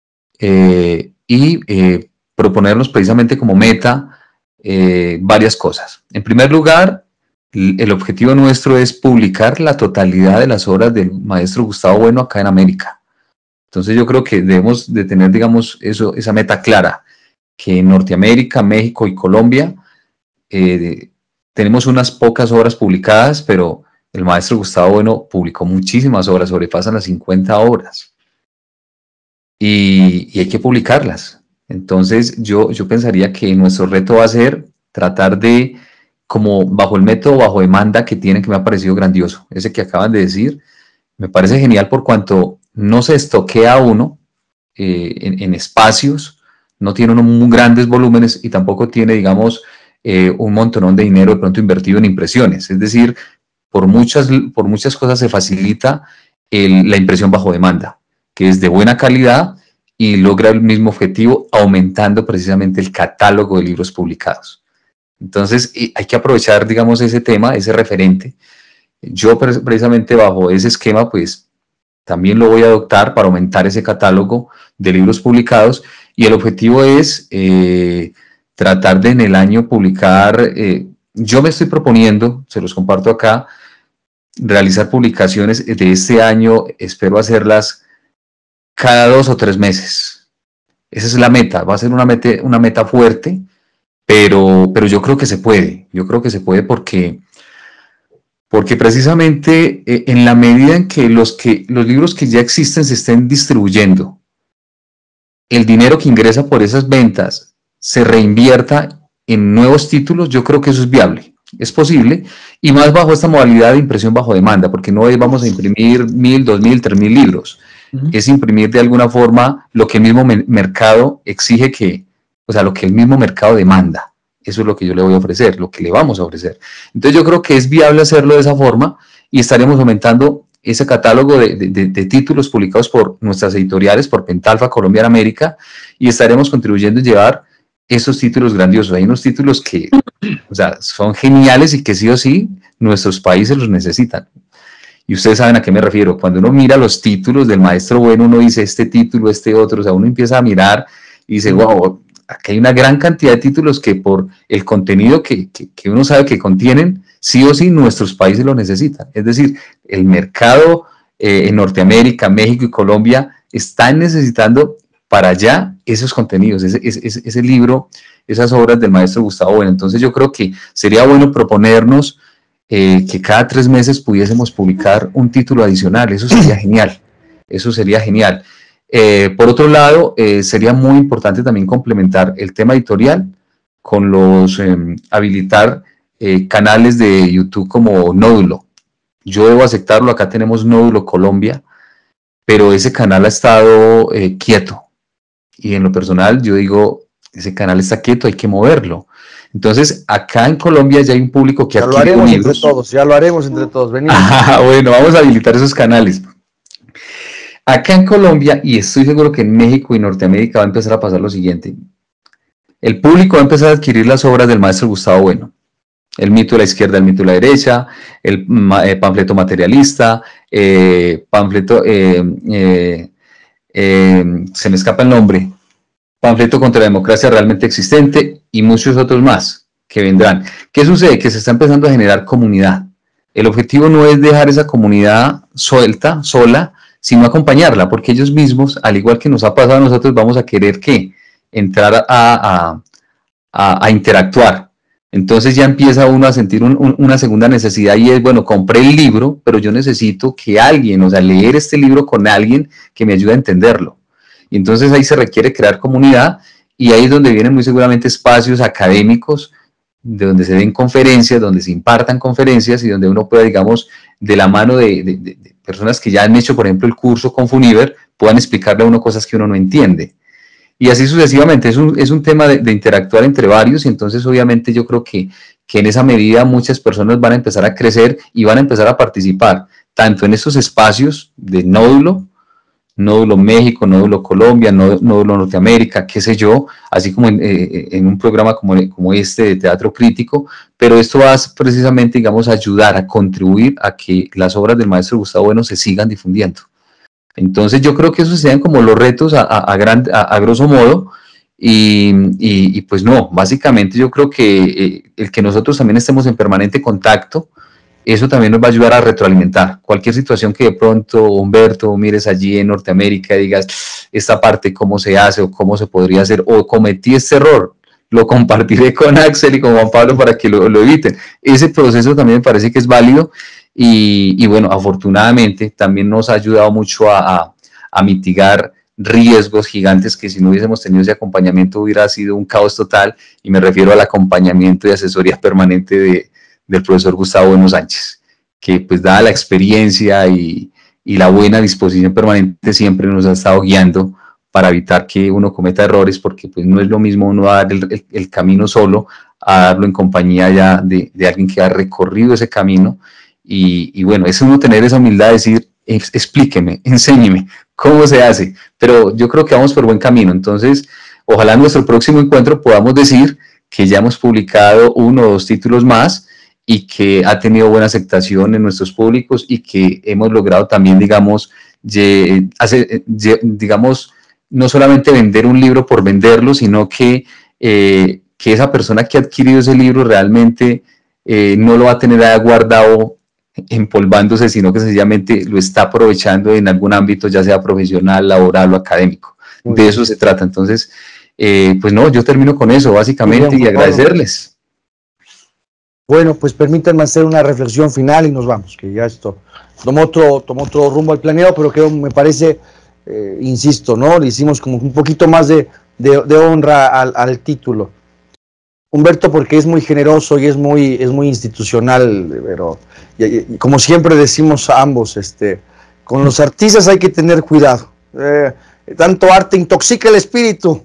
C: eh, y eh, proponernos precisamente como meta eh, varias cosas. En primer lugar, el objetivo nuestro es publicar la totalidad de las obras del maestro Gustavo Bueno acá en América. Entonces yo creo que debemos de tener, digamos, eso, esa meta clara, que en Norteamérica, México y Colombia eh, tenemos unas pocas obras publicadas, pero el maestro Gustavo Bueno publicó muchísimas obras, sobrepasan las cincuenta obras. Y, y hay que publicarlas. Entonces yo, yo pensaría que nuestro reto va a ser tratar de, como bajo el método bajo demanda que tienen, que me ha parecido grandioso, ese que acaban de decir, me parece genial por cuanto no se estoquea uno eh, en, en espacios, no tiene uno muy grandes volúmenes y tampoco tiene, digamos, eh, un montonón de dinero de pronto invertido en impresiones. Es decir, por muchas, por muchas cosas se facilita el, la impresión bajo demanda, que es de buena calidad y logra el mismo objetivo aumentando precisamente el catálogo de libros publicados. Entonces hay que aprovechar, digamos, ese tema, ese referente. Yo precisamente bajo ese esquema, pues también lo voy a adoptar para aumentar ese catálogo de libros publicados y el objetivo es eh, tratar de en el año publicar, eh, yo me estoy proponiendo, se los comparto acá, realizar publicaciones de este año, espero hacerlas cada dos o tres meses. Esa es la meta, va a ser una meta, una meta fuerte, pero, pero yo creo que se puede, yo creo que se puede porque, porque precisamente eh, en la medida en que los, que los libros que ya existen se estén distribuyendo, el dinero que ingresa por esas ventas se reinvierta en nuevos títulos, yo creo que eso es viable, es posible, y más bajo esta modalidad de impresión bajo demanda, porque no es vamos a imprimir mil, dos mil, tres mil libros, uh-huh. Es imprimir de alguna forma lo que el mismo me- mercado exige que, o sea, lo que el mismo mercado demanda. Eso es lo que yo le voy a ofrecer, lo que le vamos a ofrecer. Entonces yo creo que es viable hacerlo de esa forma y estaremos aumentando ese catálogo de, de, de títulos publicados por nuestras editoriales, por Pentalfa, Colombia, América, y estaremos contribuyendo en llevar esos títulos grandiosos. Hay unos títulos que, o sea, son geniales y que sí o sí nuestros países los necesitan. Y ustedes saben a qué me refiero. Cuando uno mira los títulos del maestro Bueno, uno dice este título, este otro, o sea, uno empieza a mirar y dice, wow, aquí hay una gran cantidad de títulos que por el contenido que, que, que uno sabe que contienen, sí o sí nuestros países lo necesitan. Es decir, el mercado eh, en Norteamérica, México y Colombia están necesitando para allá esos contenidos, ese, ese, ese libro, esas obras del maestro Gustavo Bueno. Entonces yo creo que sería bueno proponernos eh, que cada tres meses pudiésemos publicar un título adicional. Eso sería genial, eso sería genial. Eh, por otro lado, eh, sería muy importante también complementar el tema editorial con los, eh, habilitar eh, canales de YouTube como Nódulo. Yo debo aceptarlo, acá tenemos Nódulo Colombia, pero ese canal ha estado eh, quieto. Y en lo personal yo digo, ese canal está quieto, hay que moverlo. Entonces, acá en Colombia ya hay un público que
A: ya
C: adquiere
A: lo haremos
C: libros.
A: entre todos, ya lo haremos entre todos. Venimos.
C: Ah, bueno, vamos a habilitar esos canales. Acá en Colombia, y estoy seguro que en México y Norteamérica va a empezar a pasar lo siguiente. El público va a empezar a adquirir las obras del maestro Gustavo Bueno. El mito de la izquierda, el mito de la derecha, el eh, panfleto materialista, eh, panfleto, eh, eh, eh, se me escapa el nombre, panfleto contra la democracia realmente existente y muchos otros más que vendrán. ¿Qué sucede? Que se está empezando a generar comunidad. El objetivo no es dejar esa comunidad suelta, sola, sino acompañarla, porque ellos mismos, al igual que nos ha pasado a nosotros, vamos a querer ¿qué? Entrar a, a, a, a interactuar. Entonces ya empieza uno a sentir un, un, una segunda necesidad y es, bueno, compré el libro, pero yo necesito que alguien, o sea, leer este libro con alguien que me ayude a entenderlo. Y entonces ahí se requiere crear comunidad y ahí es donde vienen muy seguramente espacios académicos, de donde se den conferencias, donde se impartan conferencias y donde uno pueda, digamos, de la mano de, de, de personas que ya han hecho, por ejemplo, el curso con Funiver, puedan explicarle a uno cosas que uno no entiende. Y así sucesivamente, es un, es un tema de, de interactuar entre varios y entonces obviamente yo creo que, que en esa medida muchas personas van a empezar a crecer y van a empezar a participar, tanto en estos espacios de Nódulo, Nódulo México, Nódulo Colombia, Nódulo Norteamérica, qué sé yo, así como en, eh, en un programa como, como este de teatro crítico, pero esto va precisamente, digamos, a ayudar, a contribuir a que las obras del maestro Gustavo Bueno se sigan difundiendo. Entonces yo creo que esos serían como los retos a, a, a, gran, a, a grosso modo y, y, y pues no, básicamente yo creo que eh, el que nosotros también estemos en permanente contacto, eso también nos va a ayudar a retroalimentar. Cualquier situación que de pronto, Humberto, mires allí en Norteamérica y digas, esta parte cómo se hace o cómo se podría hacer, o cometí este error, lo compartiré con Axel y con Juan Pablo para que lo, lo eviten. Ese proceso también me parece que es válido. Y, y bueno, afortunadamente también nos ha ayudado mucho a, a, a mitigar riesgos gigantes que si no hubiésemos tenido ese acompañamiento hubiera sido un caos total, y me refiero al acompañamiento y asesoría permanente de, del profesor Gustavo Bueno Sánchez, que pues dada la experiencia y, y la buena disposición permanente siempre nos ha estado guiando para evitar que uno cometa errores, porque pues no es lo mismo uno dar el, el, el camino solo a darlo en compañía ya de, de alguien que ha recorrido ese camino. Y, y bueno, es uno tener esa humildad de decir, explíqueme, enséñeme cómo se hace, pero yo creo que vamos por buen camino. Entonces, ojalá en nuestro próximo encuentro podamos decir que ya hemos publicado uno o dos títulos más y que ha tenido buena aceptación en nuestros públicos y que hemos logrado también, digamos, ye, hacer, ye, digamos, no solamente vender un libro por venderlo, sino que, eh, que esa persona que ha adquirido ese libro realmente eh, no lo va a tener ahí guardado empolvándose, sino que sencillamente lo está aprovechando en algún ámbito, ya sea profesional, laboral o académico. Muy de bien. Eso se trata. Entonces, eh, pues no, yo termino con eso básicamente bien, y agradecerles.
A: Bueno, pues permítanme hacer una reflexión final y nos vamos, que ya esto tomó otro, tomó otro rumbo al planeado, pero que me parece, eh, insisto, ¿no? Le hicimos como un poquito más de, de, de honra al, al título. Humberto, porque es muy generoso y es muy, es muy institucional, pero y, y, como siempre decimos a ambos, este, con los artistas hay que tener cuidado. Eh, tanto arte intoxica el espíritu.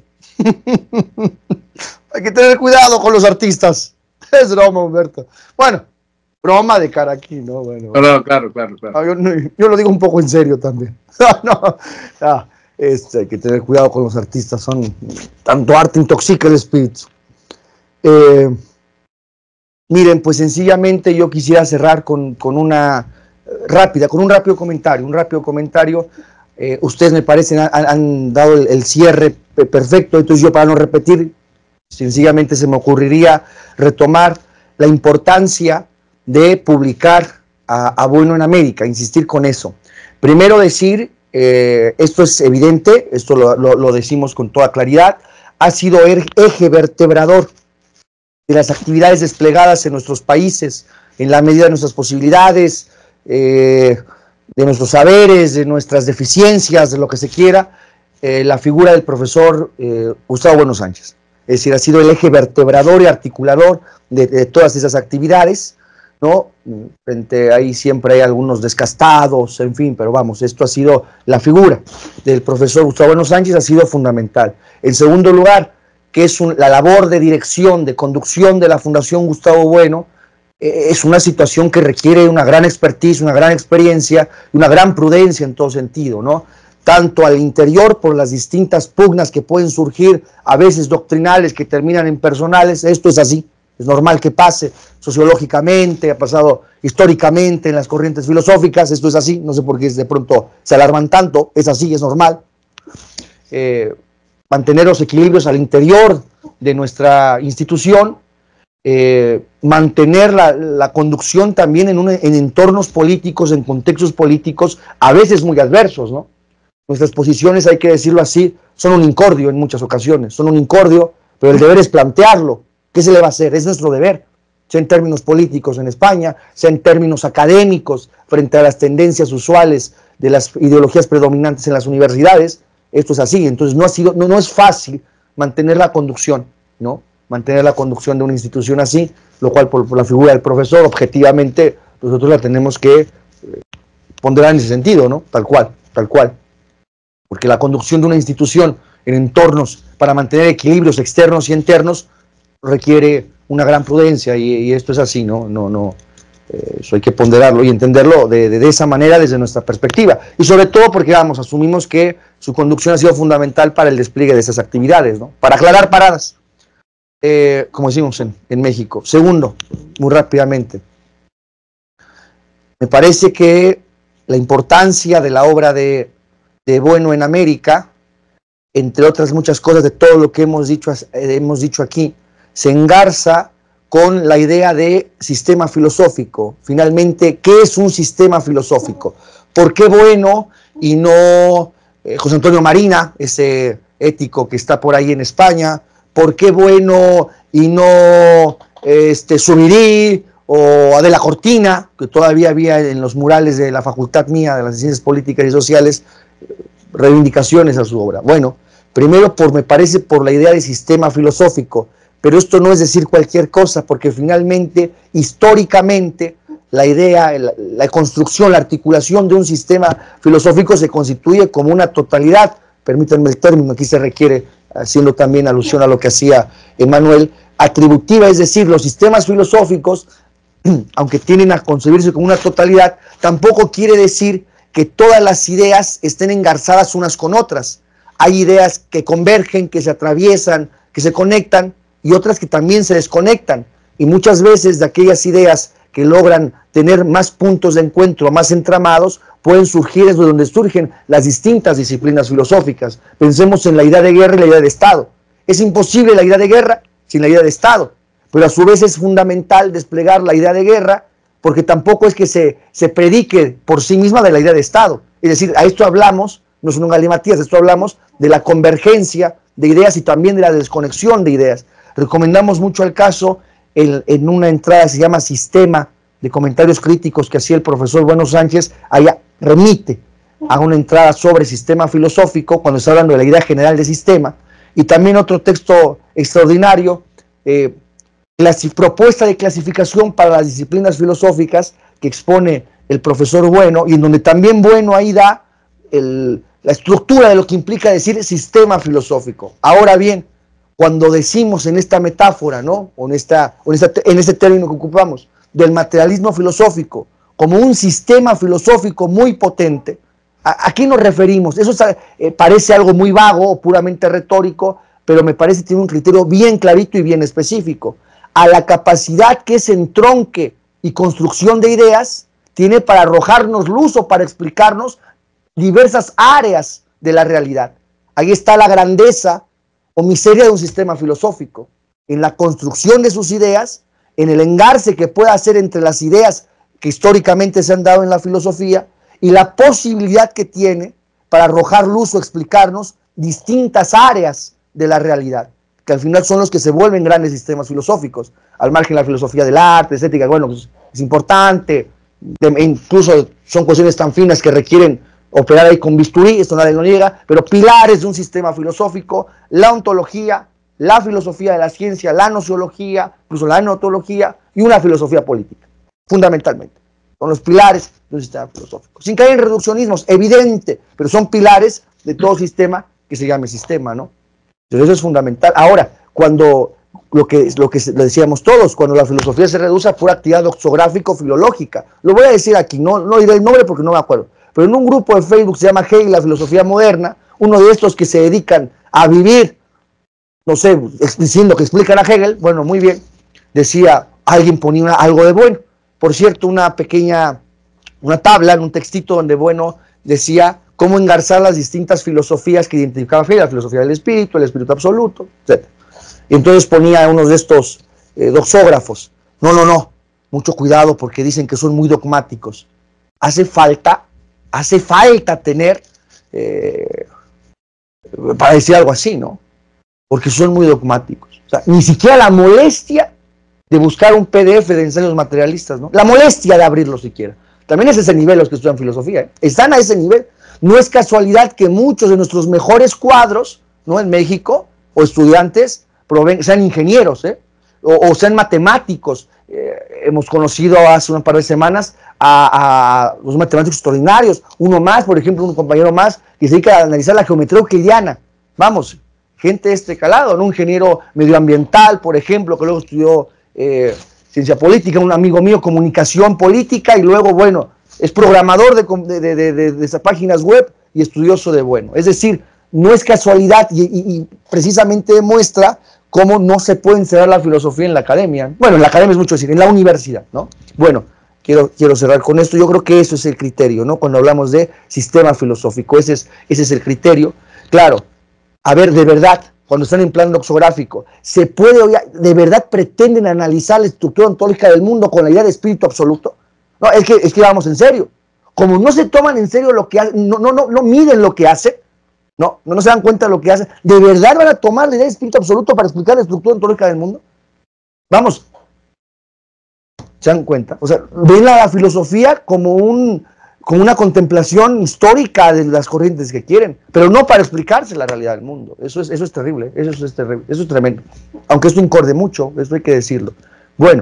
A: Hay que tener cuidado con los artistas. Es broma, Humberto. Bueno, broma de cara aquí, ¿no? Bueno,
D: claro, claro, claro. claro.
A: Yo, yo lo digo un poco en serio también. no, no, este, hay que tener cuidado con los artistas. Son, tanto arte intoxica el espíritu. Eh, miren, pues sencillamente yo quisiera cerrar con, con una rápida, con un rápido comentario, un rápido comentario. Eh, ustedes me parecen han, han dado el, el cierre perfecto, entonces yo para no repetir, sencillamente se me ocurriría retomar la importancia de publicar a, a Bueno en América, insistir con eso. Primero decir eh, esto es evidente, esto lo, lo, lo decimos con toda claridad, ha sido eje vertebrador de las actividades desplegadas en nuestros países, en la medida de nuestras posibilidades, eh, de nuestros saberes, de nuestras deficiencias, de lo que se quiera, eh, la figura del profesor eh, Gustavo Bueno Sánchez. Es decir, ha sido el eje vertebrador y articulador de, de todas esas actividades, ¿no? Frente ahí siempre hay algunos descastados, en fin, pero vamos, esto ha sido, la figura del profesor Gustavo Bueno Sánchez ha sido fundamental. En segundo lugar, que es un, la labor de dirección, de conducción de la Fundación Gustavo Bueno, eh, es una situación que requiere una gran expertise, una gran experiencia, una gran prudencia en todo sentido, ¿no? Tanto al interior por las distintas pugnas que pueden surgir, a veces doctrinales que terminan en personales, esto es así, es normal que pase sociológicamente, ha pasado históricamente en las corrientes filosóficas, esto es así, no sé por qué de pronto se alarman tanto, es así, es normal. Eh, mantener los equilibrios al interior de nuestra institución, eh, mantener la, la conducción también en, un, en entornos políticos, en contextos políticos, a veces muy adversos, ¿no? Nuestras posiciones, hay que decirlo así, son un incordio en muchas ocasiones, son un incordio, pero el deber es plantearlo. ¿Qué se le va a hacer? Es nuestro deber, sea en términos políticos en España, sea en términos académicos, frente a las tendencias usuales de las ideologías predominantes en las universidades. Esto es así, entonces no, ha sido, no, no es fácil mantener la conducción, ¿no? Mantener la conducción de una institución así, lo cual por, por la figura del profesor, objetivamente, nosotros la tenemos que eh, ponderar en ese sentido, ¿no? Tal cual, tal cual. Porque la conducción de una institución en entornos para mantener equilibrios externos y internos requiere una gran prudencia y, y esto es así, ¿no? No, no, eh, eso hay que ponderarlo y entenderlo de, de, de esa manera desde nuestra perspectiva. Y sobre todo porque, vamos, asumimos que su conducción ha sido fundamental para el despliegue de esas actividades, ¿no? Para aclarar paradas, eh, como decimos en, en México. Segundo, muy rápidamente, me parece que la importancia de la obra de de Bueno en América, entre otras muchas cosas de todo lo que hemos dicho, hemos dicho aquí, se engarza con la idea de sistema filosófico. Finalmente, ¿qué es un sistema filosófico? ¿Por qué Bueno y no eh, José Antonio Marina, ese ético que está por ahí en España? ¿Por qué Bueno y no este, Zubirí o Adela Cortina, que todavía había en los murales de la facultad mía de las ciencias políticas y sociales reivindicaciones a su obra? Bueno, primero por, me parece por la idea de sistema filosófico, pero esto no es decir cualquier cosa, porque finalmente, históricamente, la idea, la, la construcción, la articulación de un sistema filosófico se constituye como una totalidad, permítanme el término, aquí se requiere, haciendo también alusión a lo que hacía Emmanuel, atributiva, es decir, los sistemas filosóficos, aunque tienen a concebirse como una totalidad, tampoco quiere decir que todas las ideas estén engarzadas unas con otras. Hay ideas que convergen, que se atraviesan, que se conectan, y otras que también se desconectan. Y muchas veces de aquellas ideas que logran tener más puntos de encuentro, más entramados, pueden surgir, es de donde surgen las distintas disciplinas filosóficas. Pensemos en la idea de guerra y la idea de Estado. Es imposible la idea de guerra sin la idea de Estado, pero a su vez es fundamental desplegar la idea de guerra, porque tampoco es que se, se predique por sí misma de la idea de Estado. Es decir, a esto hablamos, no es un galimatías, a esto hablamos de la convergencia de ideas y también de la desconexión de ideas. Recomendamos mucho el caso en, en una entrada que se llama Sistema, de comentarios críticos que hacía el profesor Bueno Sánchez, allá remite a una entrada sobre sistema filosófico, cuando está hablando de la idea general de sistema, y también otro texto extraordinario, eh, propuesta de clasificación para las disciplinas filosóficas que expone el profesor Bueno, y en donde también Bueno ahí da el, la estructura de lo que implica decir sistema filosófico. Ahora bien, cuando decimos en esta metáfora, ¿no? o en, esta, o en, esta, en este término que ocupamos, del materialismo filosófico, como un sistema filosófico muy potente, ¿a, a qué nos referimos? Eso eh, parece algo muy vago o puramente retórico, pero me parece que tiene un criterio bien clarito y bien específico. A la capacidad que ese entronque y construcción de ideas tiene para arrojarnos luz o para explicarnos diversas áreas de la realidad. Ahí está la grandeza o miseria de un sistema filosófico, en la construcción de sus ideas, en el engarce que pueda hacer entre las ideas que históricamente se han dado en la filosofía y la posibilidad que tiene para arrojar luz o explicarnos distintas áreas de la realidad, que al final son los que se vuelven grandes sistemas filosóficos, al margen de la filosofía del arte, estética, bueno, pues es importante, de, incluso son cuestiones tan finas que requieren operar ahí con bisturí, esto nadie lo niega, pero pilares de un sistema filosófico, la ontología, la filosofía de la ciencia, la nociología, incluso la neotología y una filosofía política, fundamentalmente. Son los pilares de un sistema filosófico. Sin caer en reduccionismos, evidente, pero son pilares de todo sistema que se llame sistema, ¿no? Entonces eso es fundamental. Ahora, cuando lo que, lo que le decíamos todos, cuando la filosofía se reduce a pura actividad doxográfico-filológica, lo voy a decir aquí, no, no diré el nombre porque no me acuerdo, pero en un grupo de Facebook se llama Hegel, la filosofía moderna, uno de estos que se dedican a vivir, no sé, diciendo que explican a Hegel, bueno, muy bien, decía, alguien ponía una, algo de bueno. Por cierto, una pequeña, una tabla en un textito donde, bueno, decía cómo engarzar las distintas filosofías que identificaba Hegel, la filosofía del espíritu, el espíritu absoluto, etcétera. Y entonces ponía unos de estos eh, doxógrafos. No, no, no, mucho cuidado porque dicen que son muy dogmáticos. Hace falta, hace falta tener, eh, para decir algo así, ¿no? Porque son muy dogmáticos. O sea, ni siquiera la molestia de buscar un P D F de ensayos materialistas, ¿no? La molestia de abrirlo siquiera. También es ese nivel los que estudian filosofía, ¿eh? Están a ese nivel. No es casualidad que muchos de nuestros mejores cuadros, ¿no? En México, o estudiantes, proven, sean ingenieros, ¿eh? o, o sean matemáticos. Eh, hemos conocido hace un par de semanas a, a los matemáticos extraordinarios. Uno más, por ejemplo, un compañero más, que se dedica a analizar la geometría euclidiana. Vamos, gente de este calado, ¿no? Un ingeniero medioambiental, por ejemplo, que luego estudió Eh, ciencia política, un amigo mío, comunicación política, y luego, bueno, es programador de, de, de, de, de esas páginas web y estudioso de, bueno, es decir, no es casualidad y, y, y precisamente demuestra cómo no se puede encerrar la filosofía en la academia. Bueno, en la academia es mucho decir, en la universidad, ¿no? Bueno, quiero, quiero cerrar con esto. Yo creo que eso es el criterio, ¿no? Cuando hablamos de sistema filosófico, ese es, ese es el criterio. Claro, a ver, de verdad, cuando están en plan doxográfico, se puede, de verdad pretenden analizar la estructura ontológica del mundo con la idea de espíritu absoluto. No, es que, es que vamos en serio. Como no se toman en serio lo que hacen, no, no, no, no miden lo que hacen, no, no, no se dan cuenta de lo que hacen, ¿de verdad van a tomar la idea de espíritu absoluto para explicar la estructura ontológica del mundo? Vamos, ¿se dan cuenta? O sea, ven la, la filosofía como un... como una contemplación histórica de las corrientes que quieren, pero no para explicarse la realidad del mundo. Eso es, eso es terrible, eso es terrible, eso es tremendo. Aunque esto incorde mucho, esto hay que decirlo. Bueno,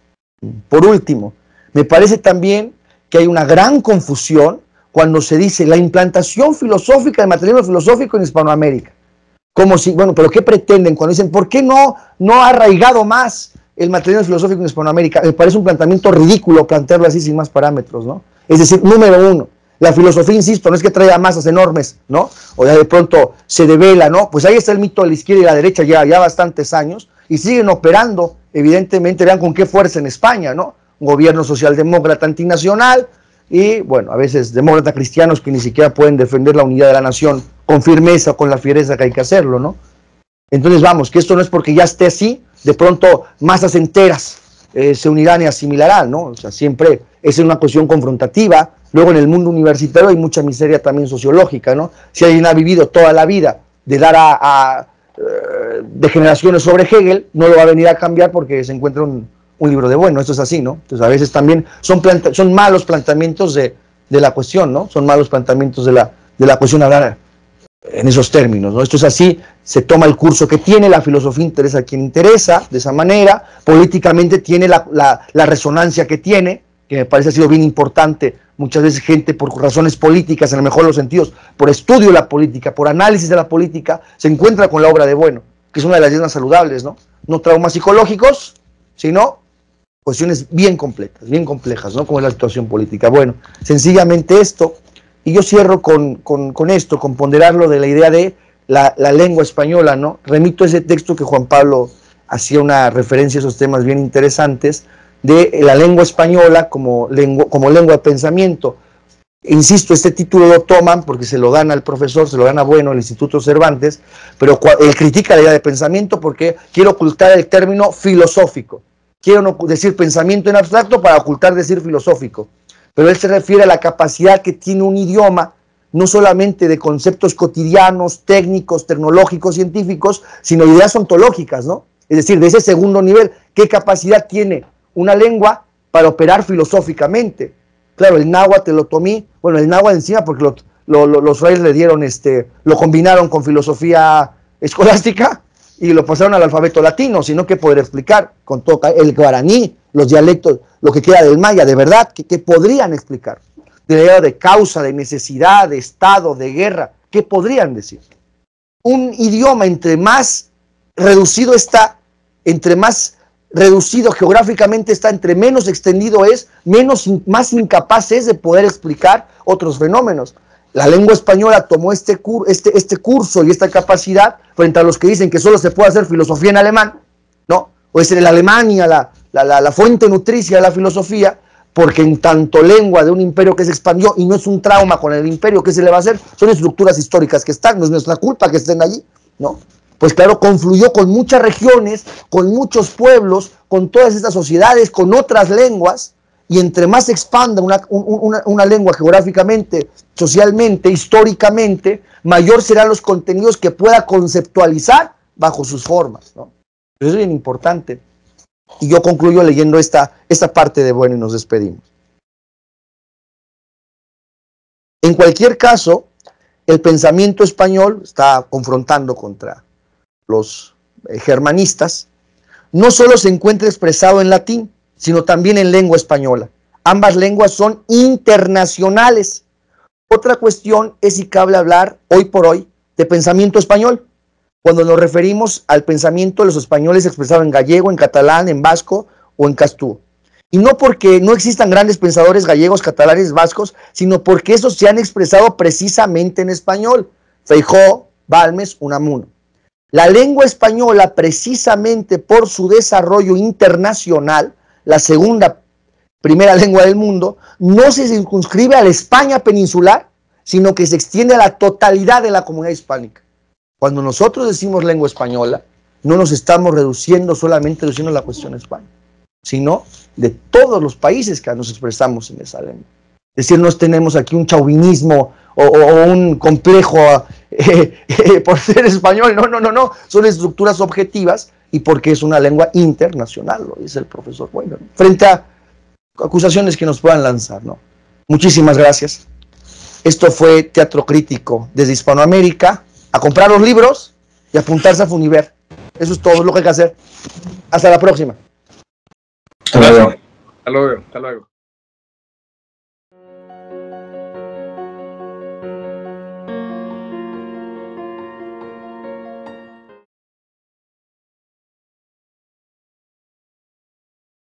A: por último, me parece también que hay una gran confusión cuando se dice la implantación filosófica del materialismo filosófico en Hispanoamérica. Como si, bueno, pero ¿qué pretenden cuando dicen, ¿por qué no, no ha arraigado más el materialismo filosófico en Hispanoamérica? Me parece un planteamiento ridículo plantearlo así sin más parámetros, ¿no? Es decir, número uno, la filosofía, insisto, no es que traiga masas enormes, ¿no? O ya de pronto se devela, ¿no? Pues ahí está el mito de la izquierda y la derecha ya, ya bastantes años y siguen operando, evidentemente, vean con qué fuerza en España, ¿no? Un gobierno socialdemócrata antinacional y, bueno, a veces demócratas cristianos que ni siquiera pueden defender la unidad de la nación con firmeza o con la fiereza que hay que hacerlo, ¿no? Entonces, vamos, que esto no es porque ya esté así, de pronto masas enteras eh, se unirán y asimilarán, ¿no? O sea, siempre es una cuestión confrontativa. Luego en el mundo universitario hay mucha miseria también sociológica, ¿no? Si alguien ha vivido toda la vida de dar a, a uh, de generaciones sobre Hegel, no lo va a venir a cambiar porque se encuentra un, un libro de bueno, esto es así, ¿no? Entonces a veces también son, planta son malos planteamientos de, de la cuestión, ¿no? Son malos planteamientos de la, de la cuestión hablar en esos términos, ¿no? Esto es así, se toma el curso que tiene, la filosofía interesa a quien interesa, de esa manera, políticamente tiene la, la, la resonancia que tiene, que me parece ha sido bien importante, muchas veces gente por razones políticas, en el mejor de los sentidos, por estudio de la política, por análisis de la política, se encuentra con la obra de Bueno, que es una de las ideas más saludables, ¿no? No traumas psicológicos, sino cuestiones bien completas, bien complejas, ¿no? Como es la situación política. Bueno, sencillamente esto, y yo cierro con, con, con esto, con ponderarlo de la idea de la, la lengua española, ¿no? Remito a ese texto que Juan Pablo hacía una referencia a esos temas bien interesantes, de la lengua española como lengua, como lengua de pensamiento. Insisto, este título lo toman porque se lo dan al profesor, se lo dan a Bueno, el Instituto Cervantes, pero él critica la idea de pensamiento porque quiere ocultar el término filosófico. Quiero no decir pensamiento en abstracto para ocultar decir filosófico. Pero él se refiere a la capacidad que tiene un idioma no solamente de conceptos cotidianos, técnicos, tecnológicos, científicos, sino ideas ontológicas, ¿no? Es decir, de ese segundo nivel, ¿qué capacidad tiene una lengua para operar filosóficamente? Claro, el náhuatl, el otomí, bueno, el náhuatl encima porque lo, lo, lo, los frailes le dieron, este, lo combinaron con filosofía escolástica y lo pasaron al alfabeto latino, sino que poder explicar con todo el guaraní, los dialectos, lo que queda del maya, de verdad, que, que podrían explicar. De la idea de causa, de necesidad, de estado, de guerra, ¿qué podrían decir? Un idioma entre más reducido está, entre más reducido geográficamente está, entre menos extendido es, menos, más incapaz es de poder explicar otros fenómenos. La lengua española tomó este, cur, este, este curso y esta capacidad frente a los que dicen que solo se puede hacer filosofía en alemán, ¿no? O es en la Alemania la, la, la, la fuente nutricia de la filosofía, porque en tanto lengua de un imperio que se expandió, y no es un trauma con el imperio, ¿qué se le va a hacer? Son estructuras históricas que están, no es nuestra culpa que estén allí, ¿no? Pues claro, confluyó con muchas regiones, con muchos pueblos, con todas estas sociedades, con otras lenguas, y entre más se expanda una, una, una lengua geográficamente, socialmente, históricamente, mayor serán los contenidos que pueda conceptualizar bajo sus formas, ¿no? Eso es bien importante. Y yo concluyo leyendo esta, esta parte de bueno y nos despedimos. En cualquier caso, el pensamiento español está confrontando contra los eh, germanistas. No solo se encuentra expresado en latín, sino también en lengua española. Ambas lenguas son internacionales. Otra cuestión es si cabe hablar hoy por hoy de pensamiento español, cuando nos referimos al pensamiento de los españoles expresado en gallego, en catalán, en vasco o en castú. Y no porque no existan grandes pensadores gallegos, catalanes, vascos, sino porque esos se han expresado precisamente en español. Feijóo, Balmes, Unamuno. La lengua española, precisamente por su desarrollo internacional, la segunda, primera lengua del mundo, no se circunscribe a la España peninsular, sino que se extiende a la totalidad de la comunidad hispánica. Cuando nosotros decimos lengua española, no nos estamos reduciendo solamente reduciendo la cuestión de España, sino de todos los países que nos expresamos en esa lengua. Es decir, no tenemos aquí un chauvinismo o, o, o un complejo eh, eh, por ser español, no, no, no, no, son estructuras objetivas y porque es una lengua internacional, lo dice el profesor Bueno, ¿no? Frente a acusaciones que nos puedan lanzar, ¿no? Muchísimas gracias. Esto fue Teatro Crítico desde Hispanoamérica. A comprar los libros y apuntarse a Funiver. Eso es todo lo que hay que hacer. Hasta la próxima.
B: Hasta luego.
D: Hasta luego. Hasta luego.